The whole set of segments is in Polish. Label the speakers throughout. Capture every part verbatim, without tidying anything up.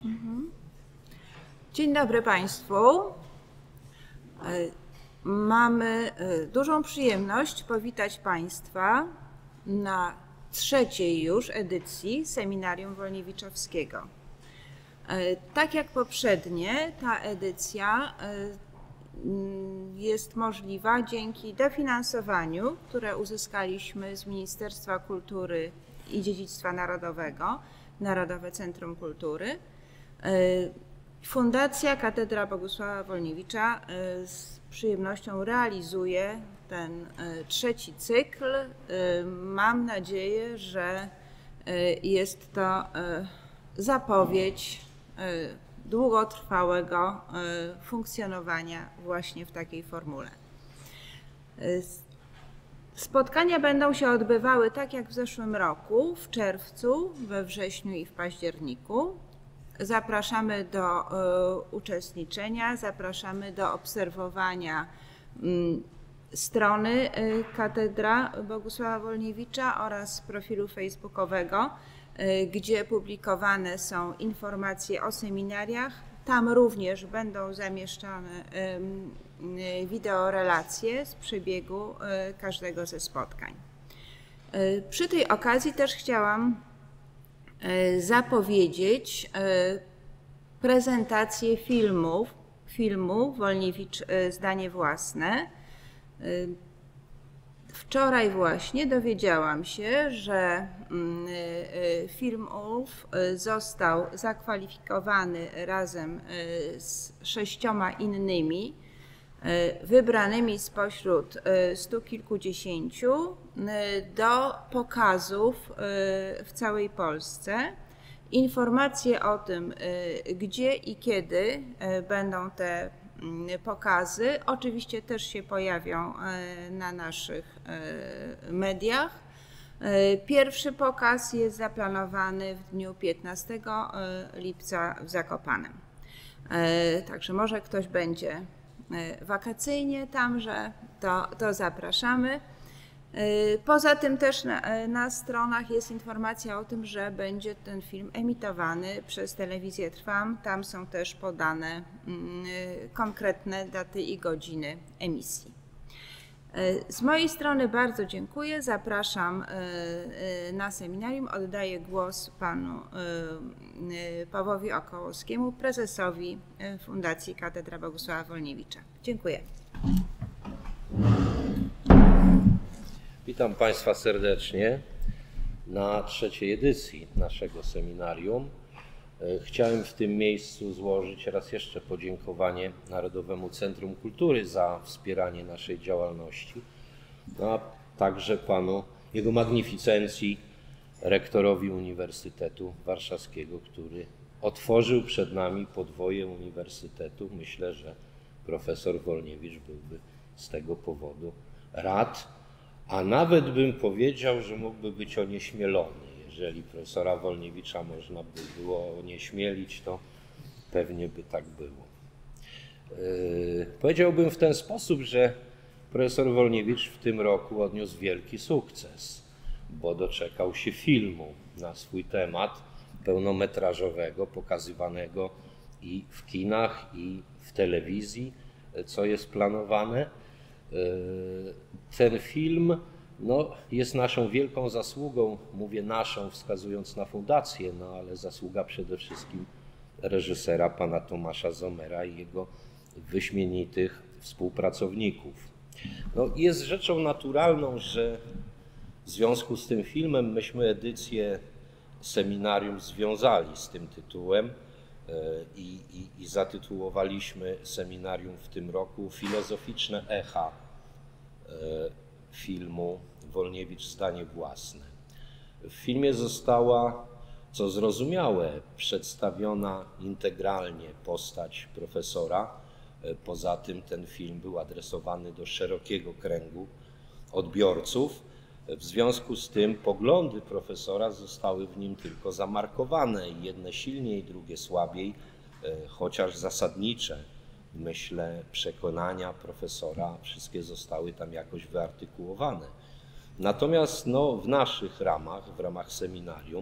Speaker 1: Mhm. Dzień dobry Państwu. Mamy dużą przyjemność powitać Państwa na trzeciej już edycji Seminarium Wolniewiczowskiego. Tak jak poprzednie, ta edycja jest możliwa dzięki dofinansowaniu, które uzyskaliśmy z Ministerstwa Kultury i Dziedzictwa Narodowego, Narodowe Centrum Kultury. Fundacja Katedra Bogusława Wolniewicza z przyjemnością realizuje ten trzeci cykl. Mam nadzieję, że jest to zapowiedź długotrwałego funkcjonowania właśnie w takiej formule. Spotkania będą się odbywały tak jak w zeszłym roku, w czerwcu, we wrześniu i w październiku. Zapraszamy do y, uczestniczenia, zapraszamy do obserwowania y, strony y, Katedra Bogusława Wolniewicza oraz profilu facebookowego, y, gdzie publikowane są informacje o seminariach. Tam również będą zamieszczane y, y, wideorelacje z przebiegu y, każdego ze spotkań. Y, przy tej okazji też chciałam zapowiedzieć prezentację filmów, filmu Wolniewicz zdanie własne. Wczoraj właśnie dowiedziałam się, że film ów został zakwalifikowany razem z sześcioma innymi, wybranymi spośród stu kilkudziesięciu do pokazów w całej Polsce. Informacje o tym, gdzie i kiedy będą te pokazy, oczywiście też się pojawią na naszych mediach. Pierwszy pokaz jest zaplanowany w dniu piętnastego lipca w Zakopanem. Także może ktoś będzie wakacyjnie tamże, to, to zapraszamy. Poza tym też na, na stronach jest informacja o tym, że będzie ten film emitowany przez Telewizję Trwam. Tam są też podane konkretne daty i godziny emisji. Z mojej strony bardzo dziękuję. Zapraszam na seminarium. Oddaję głos panu Pawłowi Okołowskiemu, prezesowi Fundacji Katedra Bogusława Wolniewicza. Dziękuję.
Speaker 2: Witam Państwa serdecznie na trzeciej edycji naszego seminarium. Chciałem w tym miejscu złożyć raz jeszcze podziękowanie Narodowemu Centrum Kultury za wspieranie naszej działalności, no a także panu, jego magnificencji, rektorowi Uniwersytetu Warszawskiego, który otworzył przed nami podwoje uniwersytetu. Myślę, że profesor Wolniewicz byłby z tego powodu rad, a nawet bym powiedział, że mógłby być onieśmielony. Jeżeli profesora Wolniewicza można by było onieśmielić, to pewnie by tak było. Yy, powiedziałbym w ten sposób, że profesor Wolniewicz w tym roku odniósł wielki sukces, bo doczekał się filmu na swój temat, pełnometrażowego, pokazywanego i w kinach, i w telewizji, co jest planowane. Ten film no, jest naszą wielką zasługą, mówię naszą, wskazując na fundację, no ale zasługa przede wszystkim reżysera pana Tomasza Zommera i jego wyśmienitych współpracowników. No, jest rzeczą naturalną, że w związku z tym filmem myśmy edycję seminarium związali z tym tytułem i, i, i zatytułowaliśmy seminarium w tym roku Filozoficzne echa filmu Wolniewicz zdanie własne. W filmie została, co zrozumiałe, przedstawiona integralnie postać profesora. Poza tym ten film był adresowany do szerokiego kręgu odbiorców. W związku z tym poglądy profesora zostały w nim tylko zamarkowane, jedne silniej, drugie słabiej, chociaż zasadnicze, myślę, przekonania profesora wszystkie zostały tam jakoś wyartykułowane. Natomiast no, w naszych ramach, w ramach seminarium,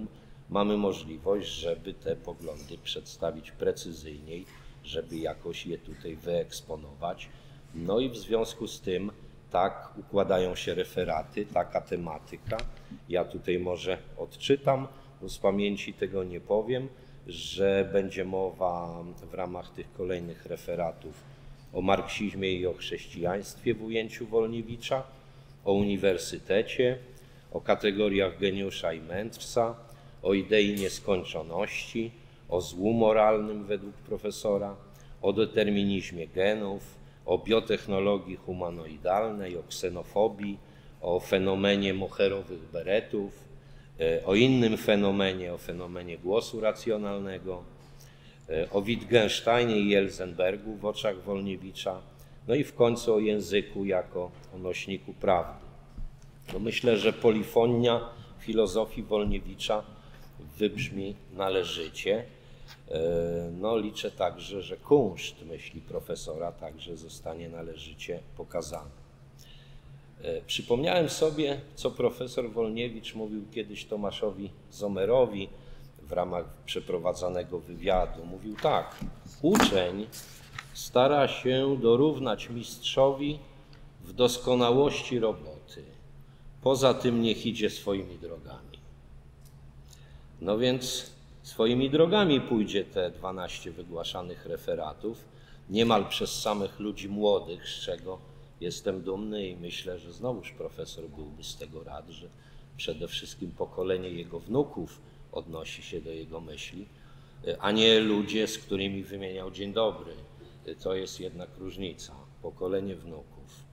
Speaker 2: mamy możliwość, żeby te poglądy przedstawić precyzyjniej, żeby jakoś je tutaj wyeksponować. No i w związku z tym tak układają się referaty, taka tematyka. Ja tutaj może odczytam, bo z pamięci tego nie powiem, że będzie mowa w ramach tych kolejnych referatów o marksizmie i o chrześcijaństwie w ujęciu Wolniewicza, o uniwersytecie, o kategoriach geniusza i mędrca, o idei nieskończoności, o złu moralnym według profesora, o determinizmie genów, o biotechnologii humanoidalnej, o ksenofobii, o fenomenie moherowych beretów, o innym fenomenie, o fenomenie głosu racjonalnego, o Wittgensteinie i Elsenbergu w oczach Wolniewicza, no i w końcu o języku jako o nośniku prawdy. No myślę, że polifonia filozofii Wolniewicza wybrzmi należycie. No liczę także, że kunszt myśli profesora także zostanie należycie pokazany. Przypomniałem sobie, co profesor Wolniewicz mówił kiedyś Tomaszowi Zomerowi w ramach przeprowadzanego wywiadu. Mówił tak: uczeń stara się dorównać mistrzowi w doskonałości roboty. Poza tym niech idzie swoimi drogami. No więc swoimi drogami pójdzie te dwanaście wygłaszanych referatów, niemal przez samych ludzi młodych, z czego jestem dumny i myślę, że znowuż profesor byłby z tego rad, że przede wszystkim pokolenie jego wnuków odnosi się do jego myśli, a nie ludzie, z którymi wymieniał dzień dobry. To jest jednak różnica. Pokolenie wnuków.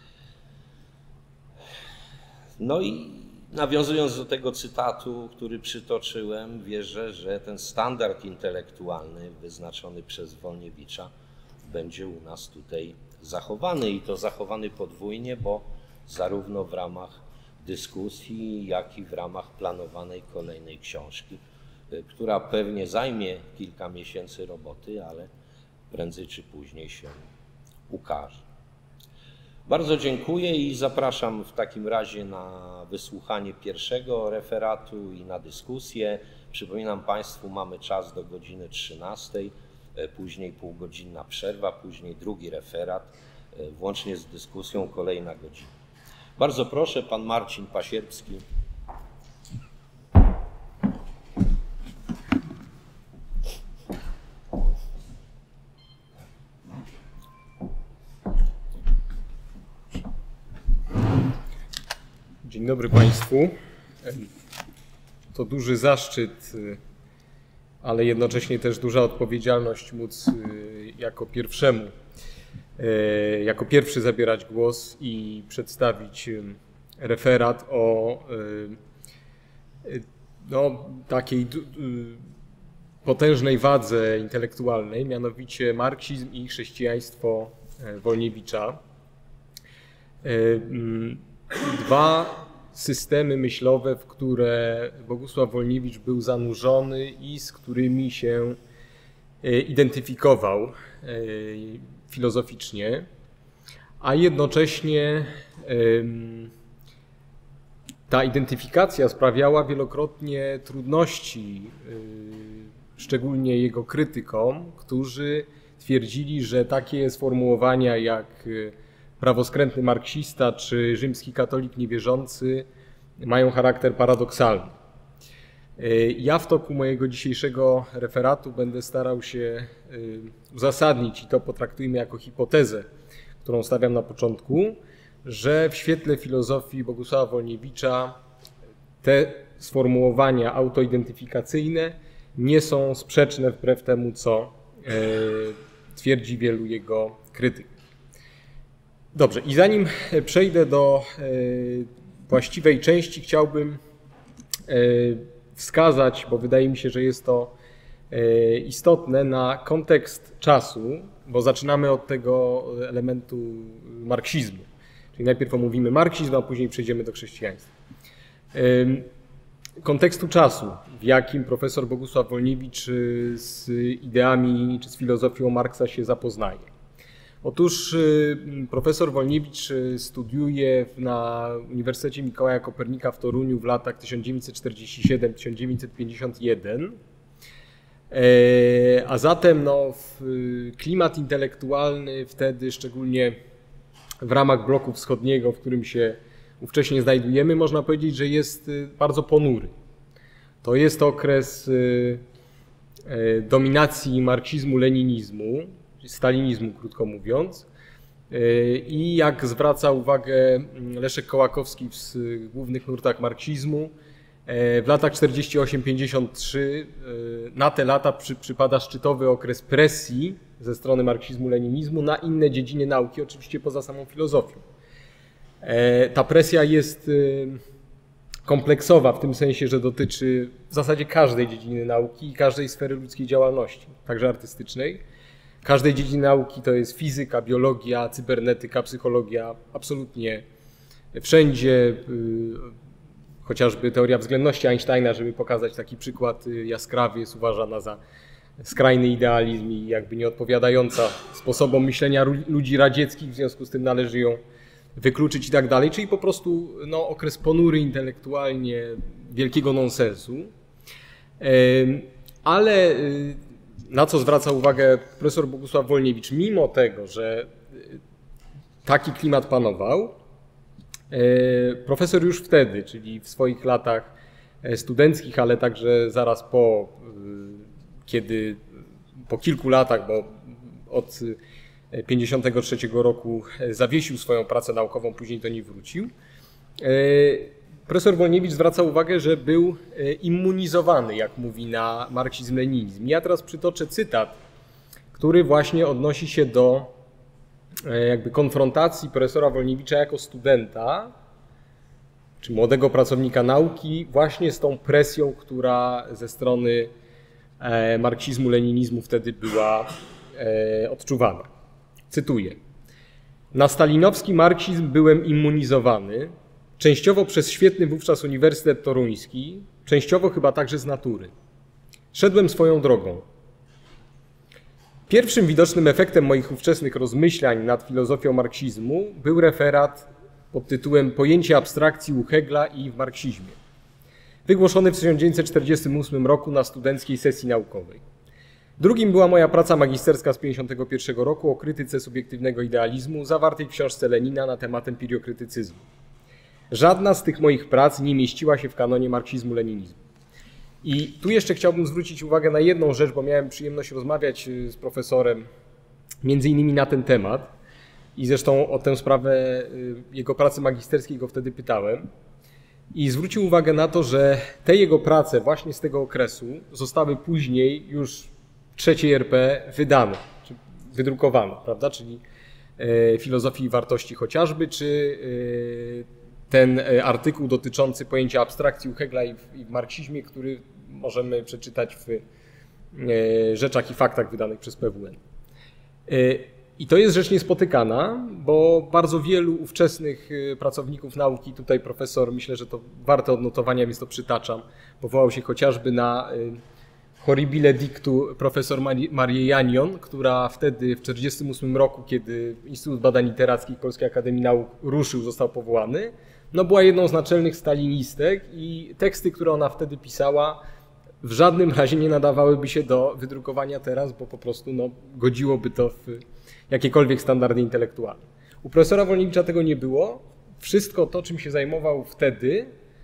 Speaker 2: No i nawiązując do tego cytatu, który przytoczyłem, wierzę, że ten standard intelektualny wyznaczony przez Wolniewicza będzie u nas tutaj zachowany i to zachowany podwójnie, bo zarówno w ramach dyskusji, jak i w ramach planowanej kolejnej książki, która pewnie zajmie kilka miesięcy roboty, ale prędzej czy później się ukaże. Bardzo dziękuję i zapraszam w takim razie na wysłuchanie pierwszego referatu i na dyskusję. Przypominam Państwu, mamy czas do godziny trzynastej, później półgodzinna przerwa, później drugi referat, włącznie z dyskusją kolejna godzina. Bardzo proszę, pan Marcin Pasierbski.
Speaker 3: Dzień dobry Państwu. To duży zaszczyt, ale jednocześnie też duża odpowiedzialność móc jako pierwszemu, jako pierwszy zabierać głos i przedstawić referat o no, takiej potężnej wadze intelektualnej, mianowicie marksizm i chrześcijaństwo Wolniewicza. Dwa systemy myślowe, w które Bogusław Wolniewicz był zanurzony i z którymi się identyfikował filozoficznie, a jednocześnie ta identyfikacja sprawiała wielokrotnie trudności, szczególnie jego krytykom, którzy twierdzili, że takie sformułowania jak prawoskrętny marksista czy rzymski katolik niewierzący mają charakter paradoksalny. Ja w toku mojego dzisiejszego referatu będę starał się uzasadnić, i to potraktujmy jako hipotezę, którą stawiam na początku, że w świetle filozofii Bogusława Wolniewicza te sformułowania autoidentyfikacyjne nie są sprzeczne wbrew temu, co twierdzi wielu jego krytyków. Dobrze, i zanim przejdę do właściwej części, chciałbym wskazać, bo wydaje mi się, że jest to istotne, na kontekst czasu, bo zaczynamy od tego elementu marksizmu. Czyli najpierw omówimy marksizm, a później przejdziemy do chrześcijaństwa. Kontekstu czasu, w jakim profesor Bogusław Wolniewicz z ideami czy z filozofią Marksa się zapoznaje. Otóż profesor Wolniewicz studiuje na Uniwersytecie Mikołaja Kopernika w Toruniu w latach tysiąc dziewięćset czterdziesty siódmy do tysiąc dziewięćset pięćdziesiątego pierwszego. A zatem no, klimat intelektualny wtedy, szczególnie w ramach bloku wschodniego, w którym się ówcześnie znajdujemy, można powiedzieć, że jest bardzo ponury. To jest okres dominacji marksizmu-leninizmu, stalinizmu, krótko mówiąc. I jak zwraca uwagę Leszek Kołakowski w głównych nurtach marksizmu, w latach czterdziesty ósmy do pięćdziesiątego trzeciego na te lata przy, przypada szczytowy okres presji ze strony marksizmu-leninizmu na inne dziedziny nauki, oczywiście poza samą filozofią. Ta presja jest kompleksowa w tym sensie, że dotyczy w zasadzie każdej dziedziny nauki i każdej sfery ludzkiej działalności, także artystycznej. Każdej dziedziny nauki to jest fizyka, biologia, cybernetyka, psychologia, absolutnie wszędzie. Chociażby teoria względności Einsteina, żeby pokazać taki przykład jaskrawy, jest uważana za skrajny idealizm i jakby nie odpowiadająca sposobom myślenia ludzi radzieckich, w związku z tym należy ją wykluczyć i tak dalej, czyli po prostu no, okres ponury intelektualnie, wielkiego nonsensu. Ale na co zwraca uwagę profesor Bogusław Wolniewicz, mimo tego, że taki klimat panował, profesor już wtedy, czyli w swoich latach studenckich, ale także zaraz po, kiedy po kilku latach, bo od pięćdziesiątego trzeciego roku zawiesił swoją pracę naukową, później do niej wrócił. Profesor Wolniewicz zwraca uwagę, że był immunizowany, jak mówi, na marksizm-leninizm. Ja teraz przytoczę cytat, który właśnie odnosi się do jakby konfrontacji profesora Wolniewicza jako studenta, czy młodego pracownika nauki, właśnie z tą presją, która ze strony marksizmu, leninizmu wtedy była odczuwana. Cytuję. Na stalinowski marksizm byłem immunizowany, częściowo przez świetny wówczas Uniwersytet Toruński, częściowo chyba także z natury. Szedłem swoją drogą. Pierwszym widocznym efektem moich ówczesnych rozmyślań nad filozofią marksizmu był referat pod tytułem Pojęcie abstrakcji u Hegla i w marksizmie, wygłoszony w tysiąc dziewięćset czterdziestym ósmym roku na studenckiej sesji naukowej. Drugim była moja praca magisterska z tysiąc dziewięćset pięćdziesiątego pierwszego roku o krytyce subiektywnego idealizmu, zawartej w książce Lenina na temat empiriokrytycyzmu. Żadna z tych moich prac nie mieściła się w kanonie marksizmu-leninizmu. I tu jeszcze chciałbym zwrócić uwagę na jedną rzecz, bo miałem przyjemność rozmawiać z profesorem między innymi na ten temat i zresztą o tę sprawę jego pracy magisterskiej go wtedy pytałem. I zwrócił uwagę na to, że te jego prace właśnie z tego okresu zostały później już w trzeciej R P wydane, czy wydrukowane, prawda? Czyli filozofii i wartości chociażby, czy ten artykuł dotyczący pojęcia abstrakcji u Hegla i w, i w marksizmie, który możemy przeczytać w Rzeczach i Faktach wydanych przez P W N. I to jest rzecz niespotykana, bo bardzo wielu ówczesnych pracowników nauki, tutaj profesor, myślę, że to warte odnotowania, więc to przytaczam, powołał się chociażby na Horribile Dictu profesor Marię Janion, która wtedy w tysiąc dziewięćset czterdziestym ósmym roku, kiedy Instytut Badań Literackich Polskiej Akademii Nauk ruszył, został powołany, no była jedną z naczelnych stalinistek i teksty, które ona wtedy pisała, w żadnym razie nie nadawałyby się do wydrukowania teraz, bo po prostu no, godziłoby to w jakiekolwiek standardy intelektualne. U profesora Wolniewicza tego nie było. Wszystko to, czym się zajmował wtedy,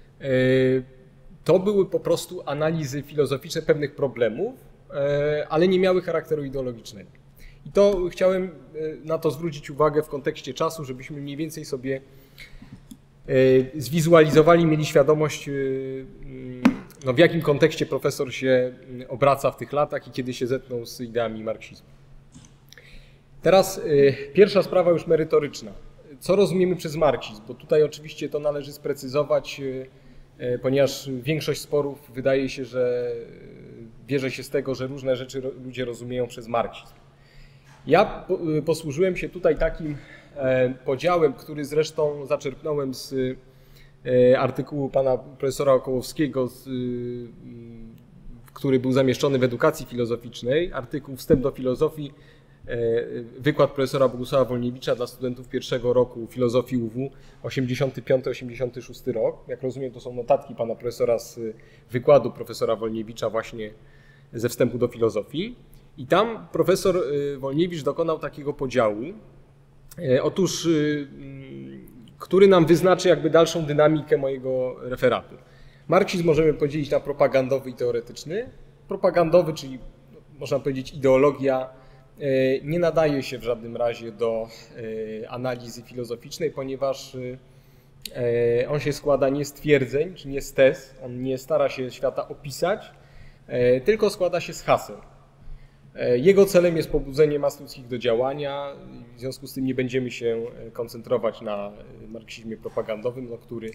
Speaker 3: to były po prostu analizy filozoficzne pewnych problemów, ale nie miały charakteru ideologicznego. I to chciałem na to zwrócić uwagę w kontekście czasu, żebyśmy mniej więcej sobie zwizualizowali, mieli świadomość, no, w jakim kontekście profesor się obraca w tych latach i kiedy się zetknął z ideami marksizmu. Teraz pierwsza sprawa już merytoryczna. Co rozumiemy przez marksizm? Bo tutaj oczywiście to należy sprecyzować, ponieważ większość sporów wydaje się, że bierze się z tego, że różne rzeczy ludzie rozumieją przez marksizm. Ja posłużyłem się tutaj takim podziałem, który zresztą zaczerpnąłem z artykułu pana profesora Okołowskiego, który był zamieszczony w Edukacji Filozoficznej, artykuł Wstęp do filozofii wykład profesora Bogusława Wolniewicza dla studentów pierwszego roku filozofii U W osiemdziesiąty piąty osiemdziesiąty szósty rok. Jak rozumiem, to są notatki pana profesora z wykładu profesora Wolniewicza właśnie ze wstępu do filozofii. I tam profesor Wolniewicz dokonał takiego podziału, otóż, który nam wyznaczy jakby dalszą dynamikę mojego referatu. Marksizm możemy podzielić na propagandowy i teoretyczny. Propagandowy, czyli można powiedzieć ideologia, nie nadaje się w żadnym razie do analizy filozoficznej, ponieważ on się składa nie z twierdzeń, czy nie z tez, on nie stara się świata opisać, tylko składa się z haseł. Jego celem jest pobudzenie mas ludzkich do działania, w związku z tym nie będziemy się koncentrować na marksizmie propagandowym, no, który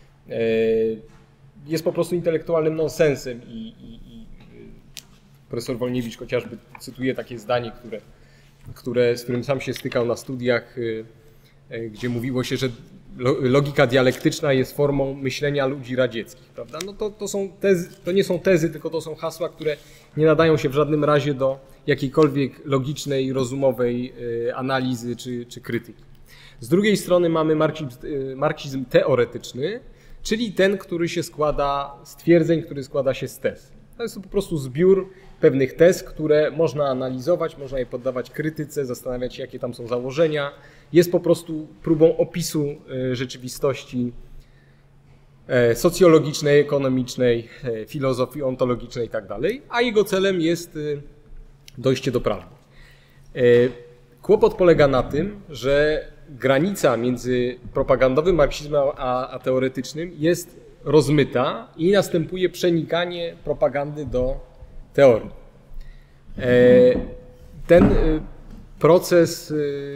Speaker 3: jest po prostu intelektualnym nonsensem i, i, i profesor Wolniewicz chociażby cytuje takie zdanie, które, które, z którym sam się stykał na studiach, gdzie mówiło się, że logika dialektyczna jest formą myślenia ludzi radzieckich, prawda? No to, to, są tezy, to nie są tezy, tylko to są hasła, które nie nadają się w żadnym razie do jakiejkolwiek logicznej, rozumowej analizy czy, czy krytyki. Z drugiej strony mamy marksizm, marksizm teoretyczny, czyli ten, który się składa z twierdzeń, który składa się z tez. To jest to po prostu zbiór pewnych tez, które można analizować, można je poddawać krytyce, zastanawiać się, jakie tam są założenia. Jest po prostu próbą opisu rzeczywistości socjologicznej, ekonomicznej, filozofii ontologicznej itd., a jego celem jest dojście do prawdy. Kłopot polega na tym, że granica między propagandowym marksizmem a, a teoretycznym jest rozmyta i następuje przenikanie propagandy do teorii. Ten proces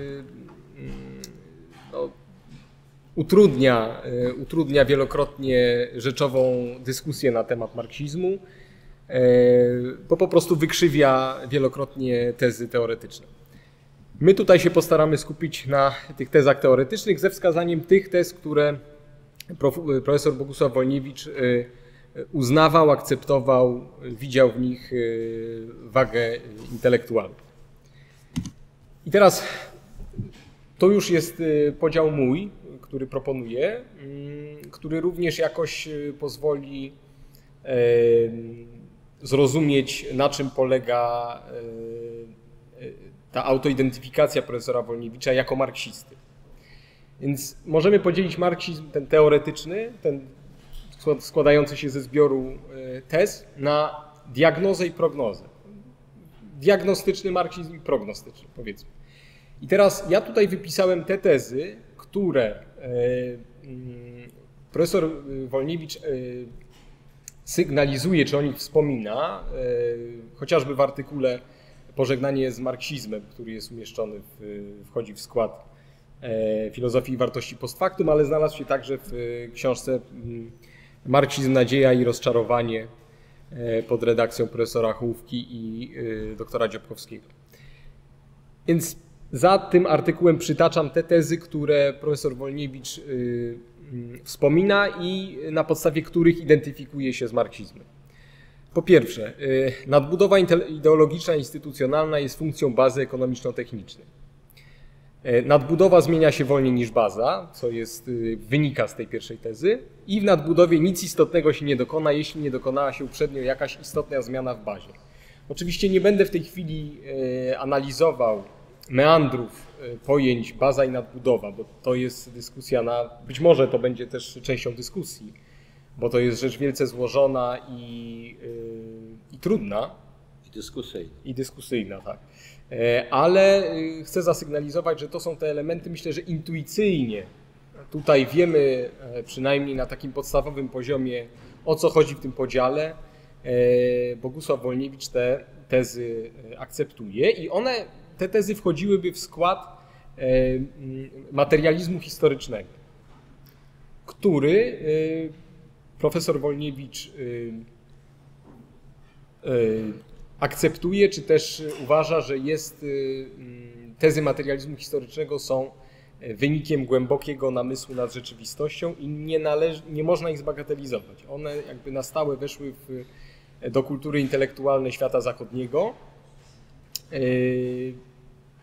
Speaker 3: no, utrudnia, utrudnia wielokrotnie rzeczową dyskusję na temat marksizmu, bo po prostu wykrzywia wielokrotnie tezy teoretyczne. My tutaj się postaramy skupić na tych tezach teoretycznych ze wskazaniem tych tez, które profesor Bogusław Wolniewicz uznawał, akceptował, widział w nich wagę intelektualną. I teraz to już jest podział mój, który proponuję, który również jakoś pozwoli zrozumieć, na czym polega ta autoidentyfikacja profesora Wolniewicza jako marksisty. Więc możemy podzielić marksizm, ten teoretyczny, ten składający się ze zbioru tez, na diagnozę i prognozę. Diagnostyczny marksizm i prognostyczny, powiedzmy. I teraz ja tutaj wypisałem te tezy, które profesor Wolniewicz sygnalizuje, czy o nich wspomina, chociażby w artykule Pożegnanie z marksizmem, który jest umieszczony, w, wchodzi w skład filozofii i wartości post factum, ale znalazł się także w książce Marksizm, nadzieja i rozczarowanie pod redakcją profesora Hołówki i doktora Dziobkowskiego. Więc za tym artykułem przytaczam te tezy, które profesor Wolniewicz wspomina i na podstawie których identyfikuje się z marksizmem. Po pierwsze, nadbudowa ideologiczna i instytucjonalna jest funkcją bazy ekonomiczno-technicznej. Nadbudowa zmienia się wolniej niż baza, co jest, wynika z tej pierwszej tezy, i w nadbudowie nic istotnego się nie dokona, jeśli nie dokonała się uprzednio jakaś istotna zmiana w bazie. Oczywiście nie będę w tej chwili analizował meandrów pojęć baza i nadbudowa, bo to jest dyskusja na, być może to będzie też częścią dyskusji, bo to jest rzecz wielce złożona i, i trudna.
Speaker 2: I dyskusyjna.
Speaker 3: I dyskusyjna, tak. Ale chcę zasygnalizować, że to są te elementy, myślę, że intuicyjnie tutaj wiemy, przynajmniej na takim podstawowym poziomie, o co chodzi w tym podziale. Bogusław Wolniewicz te tezy akceptuje i one, te tezy wchodziłyby w skład materializmu historycznego, który profesor Wolniewicz akceptuje, czy też uważa, że jest, tezy materializmu historycznego są wynikiem głębokiego namysłu nad rzeczywistością i nie, należy, nie można ich zbagatelizować. One jakby na stałe weszły w, do kultury intelektualnej świata zachodniego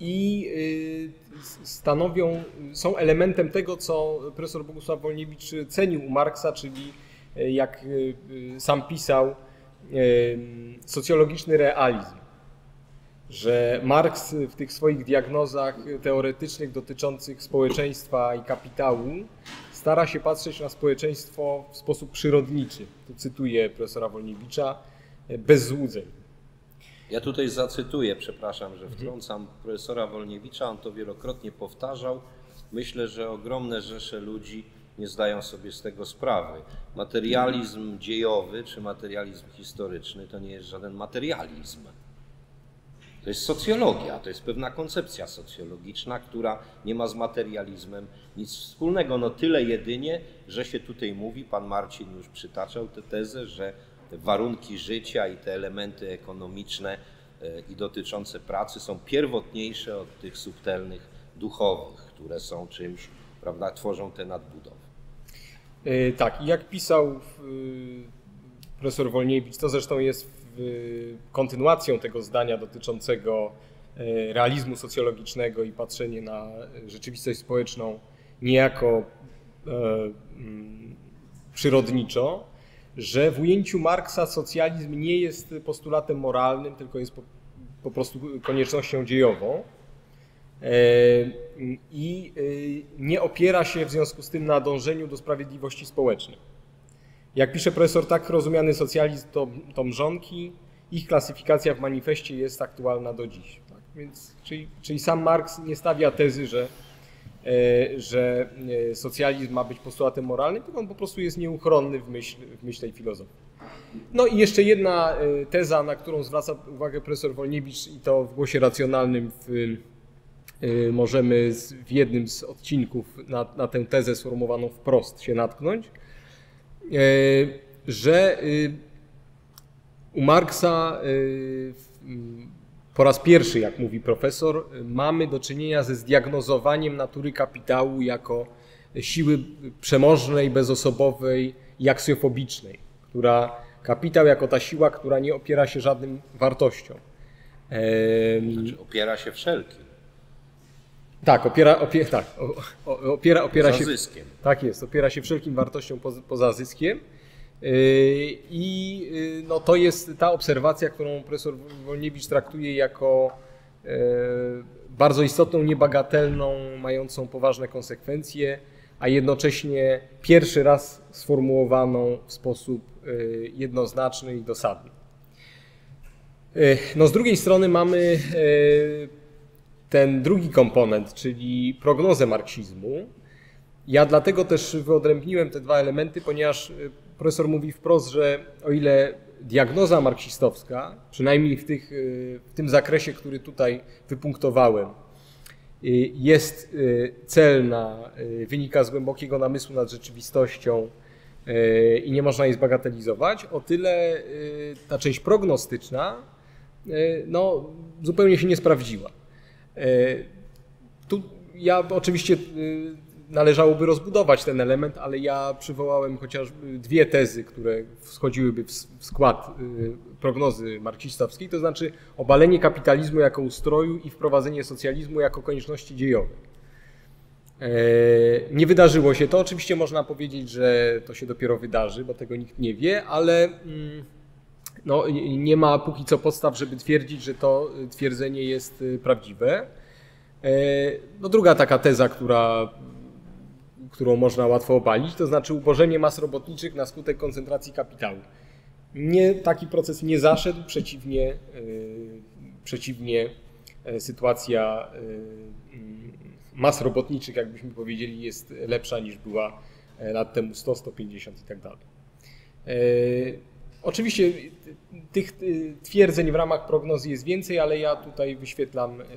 Speaker 3: i stanowią, są elementem tego, co profesor Bogusław Wolniewicz cenił u Marksa, czyli jak sam pisał, socjologiczny realizm. Że Marks w tych swoich diagnozach teoretycznych dotyczących społeczeństwa i kapitału stara się patrzeć na społeczeństwo w sposób przyrodniczy. Tu cytuję profesora Wolniewicza, bez złudzeń.
Speaker 2: Ja tutaj zacytuję, przepraszam, że wtrącam profesora Wolniewicza, on to wielokrotnie powtarzał. Myślę, że ogromne rzesze ludzi nie zdają sobie z tego sprawy. Materializm dziejowy czy materializm historyczny to nie jest żaden materializm. To jest socjologia, to jest pewna koncepcja socjologiczna, która nie ma z materializmem nic wspólnego. No tyle jedynie, że się tutaj mówi, pan Marcin już przytaczał tę tezę, że te warunki życia i te elementy ekonomiczne i dotyczące pracy są pierwotniejsze od tych subtelnych, duchowych, które są czymś, prawda, tworzą te nadbudowy.
Speaker 3: Yy, tak, i jak pisał yy, profesor Wolniewicz, to zresztą jest w, kontynuacją tego zdania dotyczącego yy, realizmu socjologicznego i patrzenie na rzeczywistość społeczną niejako yy, yy, przyrodniczo, że w ujęciu Marksa socjalizm nie jest postulatem moralnym, tylko jest po, po prostu koniecznością dziejową i nie opiera się w związku z tym na dążeniu do sprawiedliwości społecznej. Jak pisze profesor, tak rozumiany socjalizm to, to mrzonki, ich klasyfikacja w manifestie jest aktualna do dziś. Tak? Więc, czyli, czyli sam Marks nie stawia tezy, że że socjalizm ma być postulatem moralnym, tylko on po prostu jest nieuchronny w myśl, w myśl tej filozofii. No i jeszcze jedna teza, na którą zwraca uwagę profesor Wolniewicz i to w Głosie Racjonalnym w, możemy w jednym z odcinków na, na tę tezę sformułowaną wprost się natknąć, że u Marksa po raz pierwszy, jak mówi profesor, mamy do czynienia ze zdiagnozowaniem natury kapitału jako siły przemożnej, bezosobowej i aksjofobicznej, która, kapitał jako ta siła, która nie opiera się żadnym wartościom.
Speaker 2: Znaczy opiera się wszelkim.
Speaker 3: Tak, opiera, opiera, tak, opiera, opiera
Speaker 2: poza
Speaker 3: się
Speaker 2: zyskiem.
Speaker 3: Tak jest, opiera się wszelkim wartościom poza, poza zyskiem. I no, to jest ta obserwacja, którą profesor Wolniewicz traktuje jako bardzo istotną, niebagatelną, mającą poważne konsekwencje, a jednocześnie pierwszy raz sformułowaną w sposób jednoznaczny i dosadny. No, z drugiej strony mamy ten drugi komponent, czyli prognozę marksizmu. Ja dlatego też wyodrębniłem te dwa elementy, ponieważ profesor mówi wprost, że o ile diagnoza marksistowska, przynajmniej w, tych, w tym zakresie, który tutaj wypunktowałem, jest celna, wynika z głębokiego namysłu nad rzeczywistością i nie można jej zbagatelizować, o tyle ta część prognostyczna no, zupełnie się nie sprawdziła. Tu ja oczywiście należałoby rozbudować ten element, ale ja przywołałem chociażby dwie tezy, które wchodziłyby w skład prognozy marksistowskiej, to znaczy obalenie kapitalizmu jako ustroju i wprowadzenie socjalizmu jako konieczności dziejowej. Nie wydarzyło się to, oczywiście można powiedzieć, że to się dopiero wydarzy, bo tego nikt nie wie, ale no, nie ma póki co podstaw, żeby twierdzić, że to twierdzenie jest prawdziwe. No, druga taka teza, która którą można łatwo obalić, to znaczy ubożenie mas robotniczych na skutek koncentracji kapitału. Nie, taki proces nie zaszedł, przeciwnie, yy, przeciwnie yy, sytuacja yy, mas robotniczych, jakbyśmy powiedzieli, jest lepsza niż była lat temu sto, sto pięćdziesiąt i tak dalej. Yy, oczywiście tych twierdzeń w ramach prognozy jest więcej, ale ja tutaj wyświetlam yy,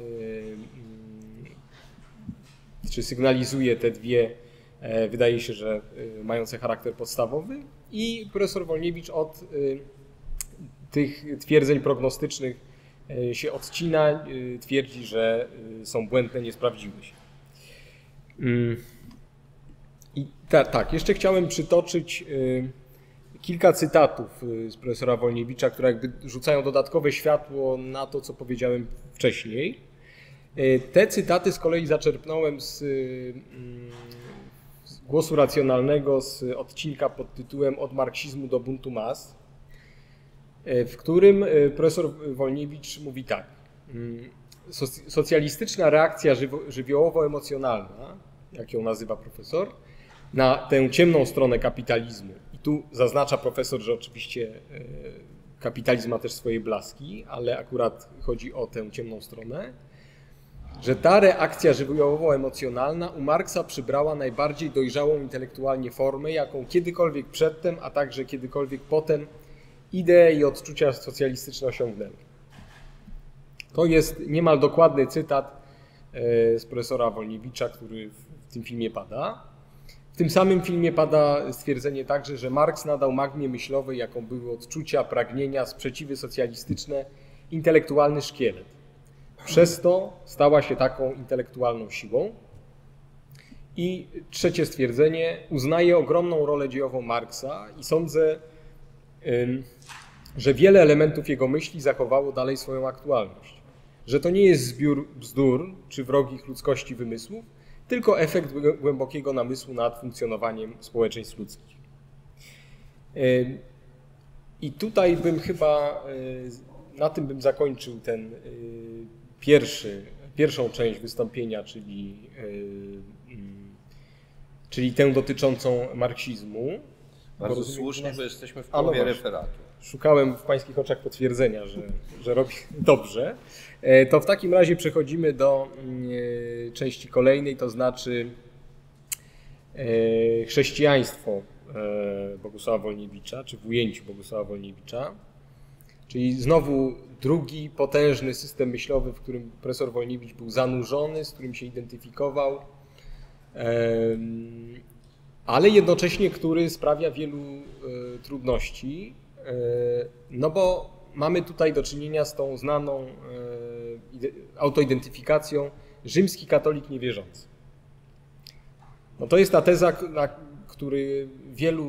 Speaker 3: yy, czy sygnalizuję te dwie, wydaje się, że mające charakter podstawowy, i profesor Wolniewicz od tych twierdzeń prognostycznych się odcina, twierdzi, że są błędne, nie sprawdziły się. I ta, tak, jeszcze chciałem przytoczyć kilka cytatów z profesora Wolniewicza, które jakby rzucają dodatkowe światło na to, co powiedziałem wcześniej. Te cytaty z kolei zaczerpnąłem z, z Głosu Racjonalnego, z odcinka pod tytułem Od marksizmu do buntu mas, w którym profesor Wolniewicz mówi tak. Socjalistyczna reakcja żywiołowo-emocjonalna, jak ją nazywa profesor, na tę ciemną stronę kapitalizmu. I tu zaznacza profesor, że oczywiście kapitalizm ma też swoje blaski, ale akurat chodzi o tę ciemną stronę, że ta reakcja żywiołowo-emocjonalna u Marksa przybrała najbardziej dojrzałą intelektualnie formę, jaką kiedykolwiek przedtem, a także kiedykolwiek potem idee i odczucia socjalistyczne osiągnęły. To jest niemal dokładny cytat z profesora Wolniewicza, który w tym filmie pada. W tym samym filmie pada stwierdzenie także, że Marks nadał magmie myślowej, jaką były odczucia, pragnienia, sprzeciwy socjalistyczne, intelektualny szkielet. Przez to stała się taką intelektualną siłą. I trzecie stwierdzenie, uznaje ogromną rolę dziejową Marksa i sądzę, że wiele elementów jego myśli zachowało dalej swoją aktualność. Że to nie jest zbiór bzdur czy wrogich ludzkości wymysłów, tylko efekt głębokiego namysłu nad funkcjonowaniem społeczeństw ludzkich. I tutaj bym chyba, na tym bym zakończył ten pierwszy, pierwszą część wystąpienia, czyli, czyli tę dotyczącą marksizmu.
Speaker 2: Bardzo
Speaker 3: bo
Speaker 2: słusznie, bo jesteśmy w połowie referatu.
Speaker 3: Szukałem w pańskich oczach potwierdzenia, że, że robi dobrze. To w takim razie przechodzimy do części kolejnej, to znaczy chrześcijaństwo Bogusława Wolniewicza, czy w ujęciu Bogusława Wolniewicza. Czyli znowu drugi potężny system myślowy, w którym profesor Wolniewicz był zanurzony, z którym się identyfikował, ale jednocześnie który sprawia wielu trudności, no bo mamy tutaj do czynienia z tą znaną autoidentyfikacją rzymski katolik niewierzący. No to jest ta teza, na który wielu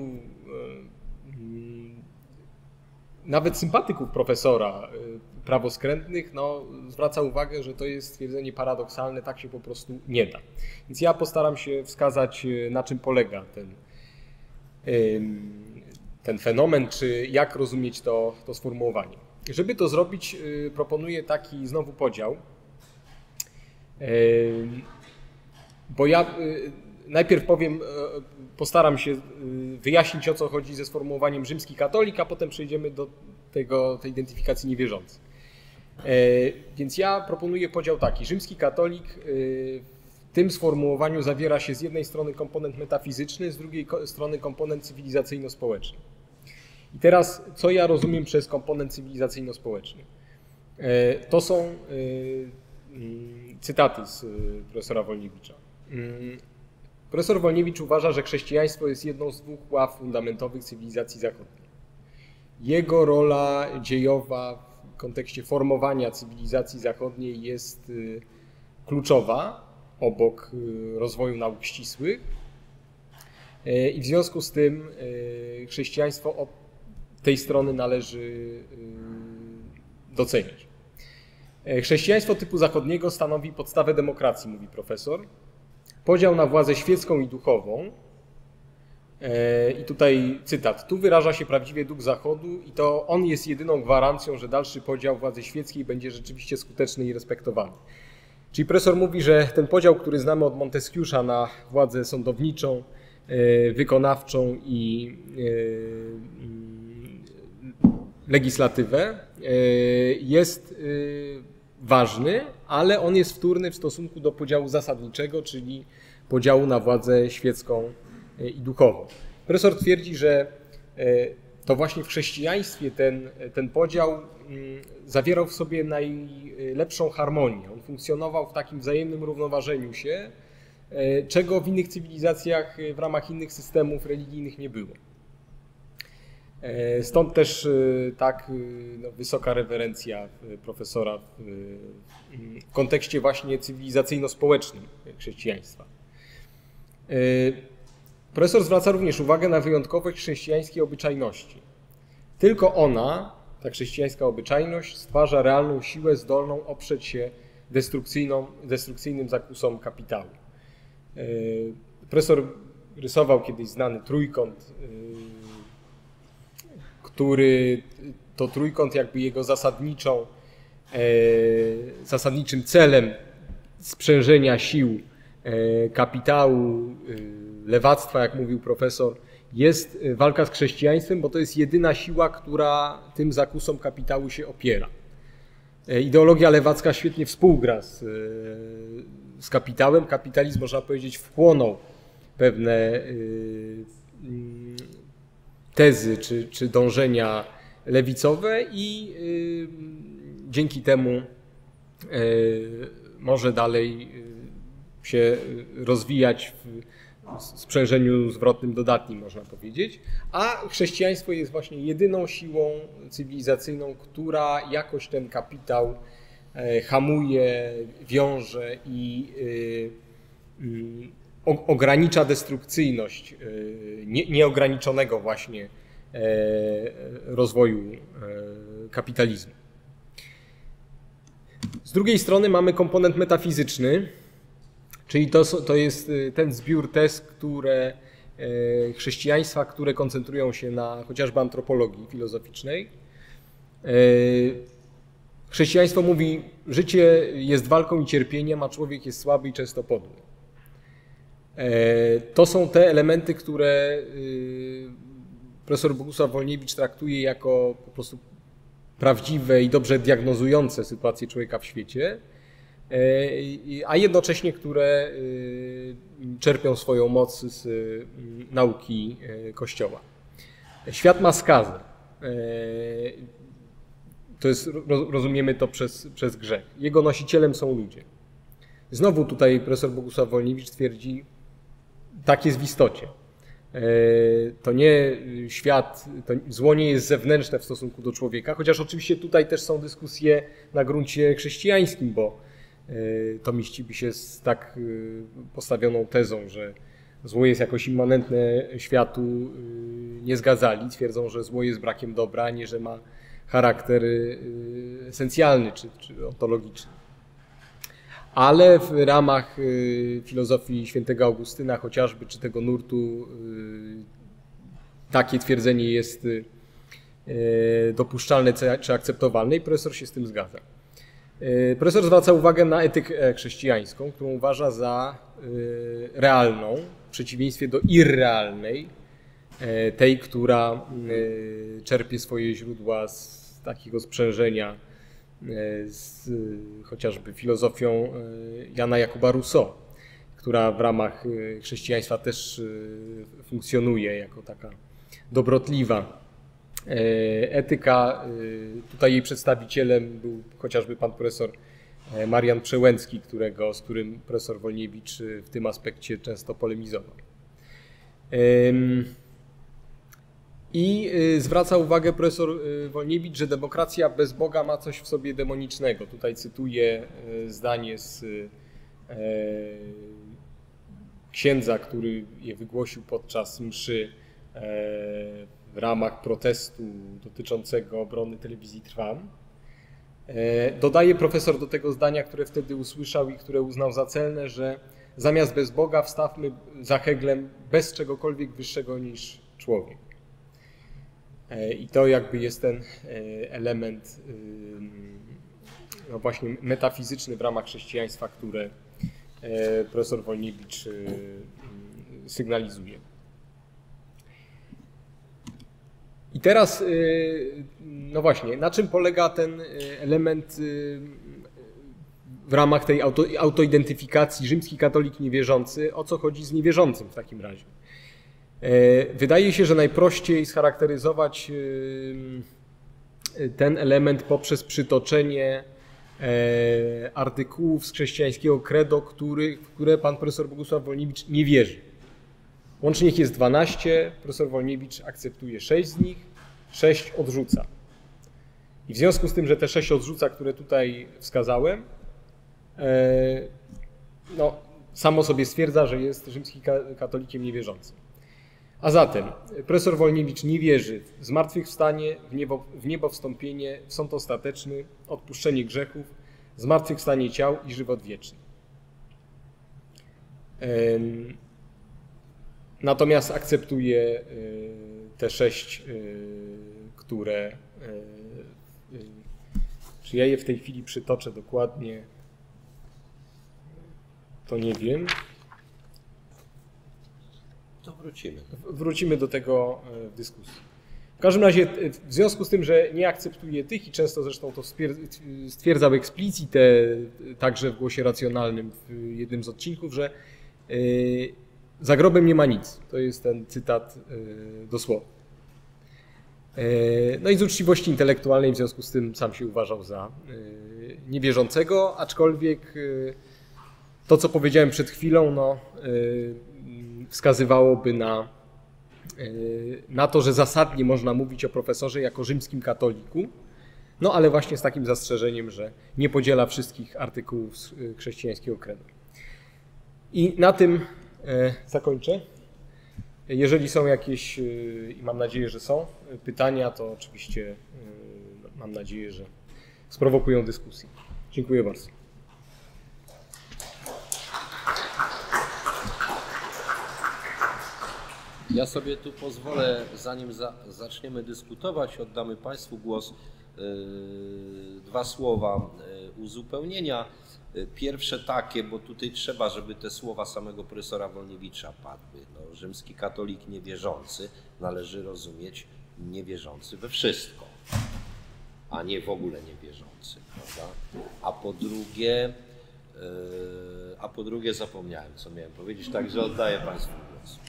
Speaker 3: nawet sympatyków profesora prawoskrętnych no, zwraca uwagę, że to jest stwierdzenie paradoksalne, tak się po prostu nie da. Więc ja postaram się wskazać, na czym polega ten, ten fenomen, czy jak rozumieć to, to sformułowanie. Żeby to zrobić, proponuję taki znowu podział, bo ja najpierw powiem, postaram się wyjaśnić, o co chodzi ze sformułowaniem rzymski katolik, a potem przejdziemy do tego, tej identyfikacji niewierzącej. Więc ja proponuję podział taki. Rzymski katolik w tym sformułowaniu zawiera się z jednej strony komponent metafizyczny, z drugiej strony komponent cywilizacyjno-społeczny. I teraz, co ja rozumiem przez komponent cywilizacyjno-społeczny? To są cytaty z profesora Wolniewicza. Profesor Wolniewicz uważa, że chrześcijaństwo jest jedną z dwóch ław fundamentowych cywilizacji zachodniej. Jego rola dziejowa w kontekście formowania cywilizacji zachodniej jest kluczowa, obok rozwoju nauk ścisłych. I w związku z tym chrześcijaństwo od tej strony należy doceniać. Chrześcijaństwo typu zachodniego stanowi podstawę demokracji, mówi profesor. Podział na władzę świecką i duchową. I tutaj cytat. Tu wyraża się prawdziwie duch Zachodu i to on jest jedyną gwarancją, że dalszy podział władzy świeckiej będzie rzeczywiście skuteczny i respektowany. Czyli profesor mówi, że ten podział, który znamy od Monteskiusza na władzę sądowniczą, wykonawczą i legislatywę, jest ważny, ale on jest wtórny w stosunku do podziału zasadniczego, czyli podziału na władzę świecką i duchową. Profesor twierdzi, że to właśnie w chrześcijaństwie ten, ten podział zawierał w sobie najlepszą harmonię. On funkcjonował w takim wzajemnym równoważeniu się, czego w innych cywilizacjach, w ramach innych systemów religijnych nie było. Stąd też tak no, wysoka rewerencja profesora w, w kontekście właśnie cywilizacyjno-społecznym chrześcijaństwa. Profesor zwraca również uwagę na wyjątkowość chrześcijańskiej obyczajności. Tylko ona, ta chrześcijańska obyczajność, stwarza realną siłę zdolną oprzeć się destrukcyjną, destrukcyjnym zakusom kapitału. Profesor rysował kiedyś znany trójkąt, który to trójkąt jakby jego zasadniczą, zasadniczym celem sprzężenia sił kapitału, lewactwa, jak mówił profesor, jest walka z chrześcijaństwem, bo to jest jedyna siła, która tym zakusom kapitału się opiera. Ideologia lewacka świetnie współgra z, z kapitałem. Kapitalizm, można powiedzieć, wchłonął pewne tezy czy, czy dążenia lewicowe i dzięki temu może dalej się rozwijać w sprzężeniu zwrotnym dodatnim, można powiedzieć, a chrześcijaństwo jest właśnie jedyną siłą cywilizacyjną, która jakoś ten kapitał hamuje, wiąże i ogranicza destrukcyjność nieograniczonego właśnie rozwoju kapitalizmu. Z drugiej strony mamy komponent metafizyczny, czyli to, to jest ten zbiór tez, które chrześcijaństwa, które koncentrują się na chociażby antropologii filozoficznej. Chrześcijaństwo mówi, życie jest walką i cierpieniem, a człowiek jest słaby i często podły. To są te elementy, które profesor Bogusław Wolniewicz traktuje jako po prostu prawdziwe i dobrze diagnozujące sytuację człowieka w świecie, a jednocześnie które czerpią swoją moc z nauki Kościoła. Świat ma skazę. To jest, rozumiemy to przez, przez grzech. Jego nosicielem są ludzie. Znowu tutaj profesor Bogusław Wolniewicz twierdzi, tak jest w istocie. To nie świat, to zło nie jest zewnętrzne w stosunku do człowieka, chociaż oczywiście tutaj też są dyskusje na gruncie chrześcijańskim, bo tomiści by się z tak postawioną tezą, że zło jest jakoś immanentne światu, nie zgadzali. Twierdzą, że zło jest brakiem dobra, a nie, że ma charakter esencjalny czy, czy ontologiczny. Ale w ramach filozofii świętego Augustyna chociażby, czy tego nurtu, takie twierdzenie jest dopuszczalne czy akceptowalne i profesor się z tym zgadza. Profesor zwraca uwagę na etykę chrześcijańską, którą uważa za realną, w przeciwieństwie do irrealnej, tej, która czerpie swoje źródła z takiego sprzężenia z chociażby filozofią Jana Jakuba Rousseau, która w ramach chrześcijaństwa też funkcjonuje jako taka dobrotliwa etyka. Tutaj jej przedstawicielem był chociażby pan profesor Marian Przełęcki, którego, z którym profesor Wolniewicz w tym aspekcie często polemizował. I zwraca uwagę profesor Wolniewicz, że demokracja bez Boga ma coś w sobie demonicznego. Tutaj cytuję zdanie z księdza, który je wygłosił podczas mszy w ramach protestu dotyczącego obrony telewizji Trwam. Dodaje profesor do tego zdania, które wtedy usłyszał i które uznał za celne, że zamiast bez Boga wstawmy za Heglem bez czegokolwiek wyższego niż człowiek. I to jakby jest ten element no właśnie metafizyczny w ramach chrześcijaństwa, które profesor Wolniewicz sygnalizuje. I teraz, no właśnie, na czym polega ten element w ramach tej auto, autoidentyfikacji rzymski katolik niewierzący? O co chodzi z niewierzącym w takim razie? Wydaje się, że najprościej scharakteryzować ten element poprzez przytoczenie artykułów z chrześcijańskiego credo, który, w które pan profesor Bogusław Wolniewicz nie wierzy. Łącznie ich jest dwanaście, profesor Wolniewicz akceptuje sześć z nich, sześć odrzuca. I w związku z tym, że te sześć odrzuca, które tutaj wskazałem, no, samo sobie stwierdza, że jest rzymskim katolikiem niewierzącym. A zatem profesor Wolniewicz nie wierzy w zmartwychwstanie, w niebo, w niebo wstąpienie, w sąd ostateczny, odpuszczenie grzechów, zmartwychwstanie ciał i żywot wieczny. Natomiast akceptuję te sześć, które... Czy ja je w tej chwili przytoczę dokładnie? To nie wiem.
Speaker 2: To wrócimy.
Speaker 3: Wrócimy do tego w dyskusji. W każdym razie w związku z tym, że nie akceptuję tych i często zresztą to stwierdzał explicite także w głosie racjonalnym w jednym z odcinków, że za grobem nie ma nic. To jest ten cytat dosłowny. No i z uczciwości intelektualnej w związku z tym sam się uważał za niewierzącego, aczkolwiek to, co powiedziałem przed chwilą, no, wskazywałoby na, na to, że zasadnie można mówić o profesorze jako rzymskim katoliku, no ale właśnie z takim zastrzeżeniem, że nie podziela wszystkich artykułów chrześcijańskiego credo. I na tym zakończę. Jeżeli są jakieś, i mam nadzieję, że są, pytania, to oczywiście mam nadzieję, że sprowokują dyskusję. Dziękuję bardzo.
Speaker 2: Ja sobie tu pozwolę, zanim za, zaczniemy dyskutować, oddamy Państwu głos, yy, dwa słowa yy, uzupełnienia. Yy, pierwsze takie, bo tutaj trzeba, żeby te słowa samego profesora Wolniewicza padły. No, rzymski katolik niewierzący należy rozumieć niewierzący we wszystko, a nie w ogóle niewierzący, prawda? A po drugie, yy, a po drugie zapomniałem, co miałem powiedzieć, także oddaję Państwu głos.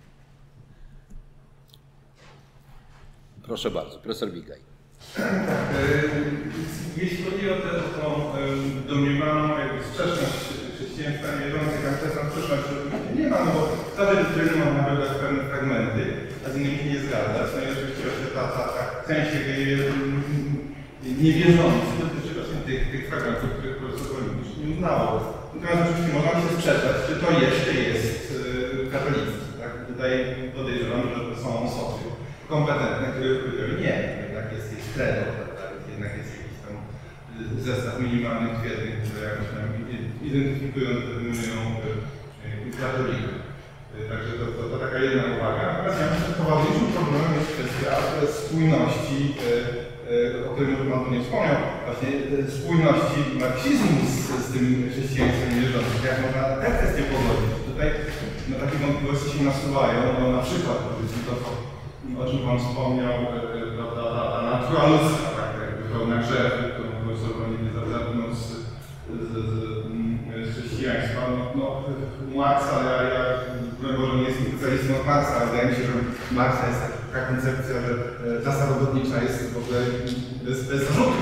Speaker 2: Proszę bardzo, profesor Bigaj.
Speaker 4: Jeśli chodzi o tę domniemaną jakby sprzeczność chrześcijaństwa niewierzących, a czasem sprzeczność nie ma, no bo każdy doktriny ma nabywać pewne fragmenty, a z innymi się nie zgadzać. No i oczywiście ta, ta, ta część niewierzący dotyczy właśnie tych, tych fragmentów, których profesor Wolniewicz nie uznawał. Natomiast oczywiście można się sprzeczać, czy to jeszcze jest katolicki. Tak? Tutaj podejrzewam, że są osoby kompetentne, które powiedziały nie, jednak jest ich credo, tak? Jednak jest jakiś tam zestaw minimalnych twierdzeń, które jakoś tam identyfikują, determinują katolików. Także to, to, to taka jedna uwaga. Natomiast ja myślę, że poważniejszym problemem jest kwestia spójności, o której może Pan tu nie wspomniał, właśnie spójności marksizmu z, z tym chrześcijaństwem niewierzącym. Jak można te kwestie pogodzić? Tutaj no, takie wątpliwości się nasuwają, no, na przykład powiedzmy to, o czym Pan wspomniał, prawda, ta naturaluzja, tak, jakby pełna grzechu, którą profesor Wolniewicz zabrał z, z, z chrześcijaństwa. No, no, Marksa, ja, ja może nie jestem specjalistą od Marksa, ale wydaje mi się, że Marksa jest taka koncepcja, że klasa robotnicza jest w ogóle bez, bez zarzutów.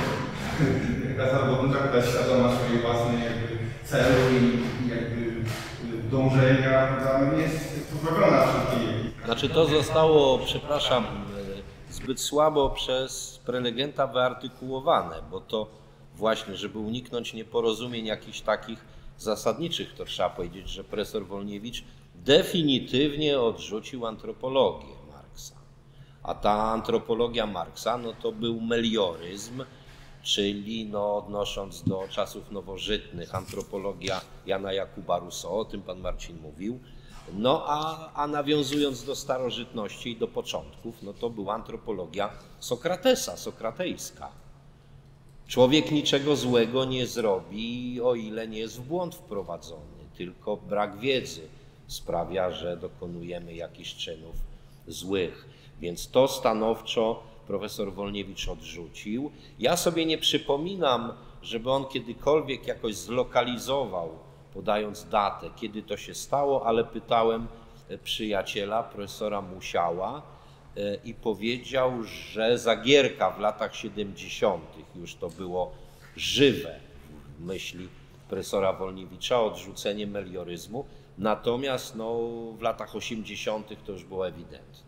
Speaker 4: Klasa robotnicza, która jest świadoma swojej własnej jakby celu i jakby dążenia, no, jest pozbawiona wszelkiej.
Speaker 2: Znaczy to zostało, przepraszam, zbyt słabo przez prelegenta wyartykułowane, bo to właśnie, żeby uniknąć nieporozumień jakichś takich zasadniczych, to trzeba powiedzieć, że profesor Wolniewicz definitywnie odrzucił antropologię Marksa. A ta antropologia Marksa, no to był melioryzm, czyli no, odnosząc do czasów nowożytnych, antropologia Jana Jakuba Rousseau, o tym pan Marcin mówił. No a, a nawiązując do starożytności i do początków, no to była antropologia Sokratesa, sokratejska. Człowiek niczego złego nie zrobi, o ile nie jest w błąd wprowadzony, tylko brak wiedzy sprawia, że dokonujemy jakichś czynów złych. Więc to stanowczo profesor Wolniewicz odrzucił. Ja sobie nie przypominam, żeby on kiedykolwiek jakoś zlokalizował, podając datę, kiedy to się stało, ale pytałem przyjaciela, profesora Musiała i powiedział, że Zagierka w latach siedemdziesiątych już to było żywe w myśli profesora Wolniewicza, odrzucenie melioryzmu, natomiast no, w latach osiemdziesiątych to już było ewidentne.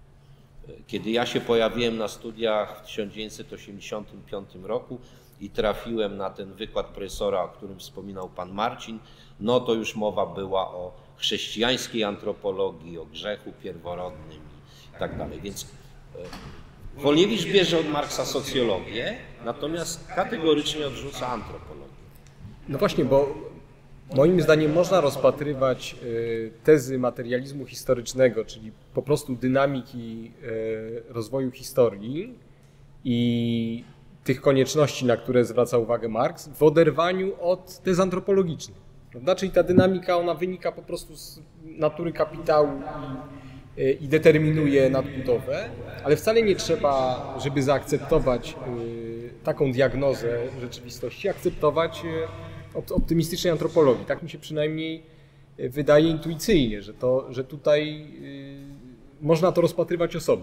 Speaker 2: Kiedy ja się pojawiłem na studiach w tysiąc dziewięćset osiemdziesiątym piątym roku i trafiłem na ten wykład profesora, o którym wspominał pan Marcin, no to już mowa była o chrześcijańskiej antropologii, o grzechu pierworodnym i tak dalej. Więc Wolniewicz bierze od Marksa socjologię, natomiast kategorycznie odrzuca antropologię.
Speaker 3: No właśnie, bo moim zdaniem można rozpatrywać tezy materializmu historycznego, czyli po prostu dynamiki rozwoju historii i tych konieczności, na które zwraca uwagę Marx, w oderwaniu od tez antropologicznych. Prawda? Czyli ta dynamika, ona wynika po prostu z natury kapitału i, i determinuje nadbudowę, ale wcale nie trzeba, żeby zaakceptować taką diagnozę rzeczywistości, akceptować optymistycznej antropologii. Tak mi się przynajmniej wydaje intuicyjnie, że, to, że tutaj można to rozpatrywać osobno.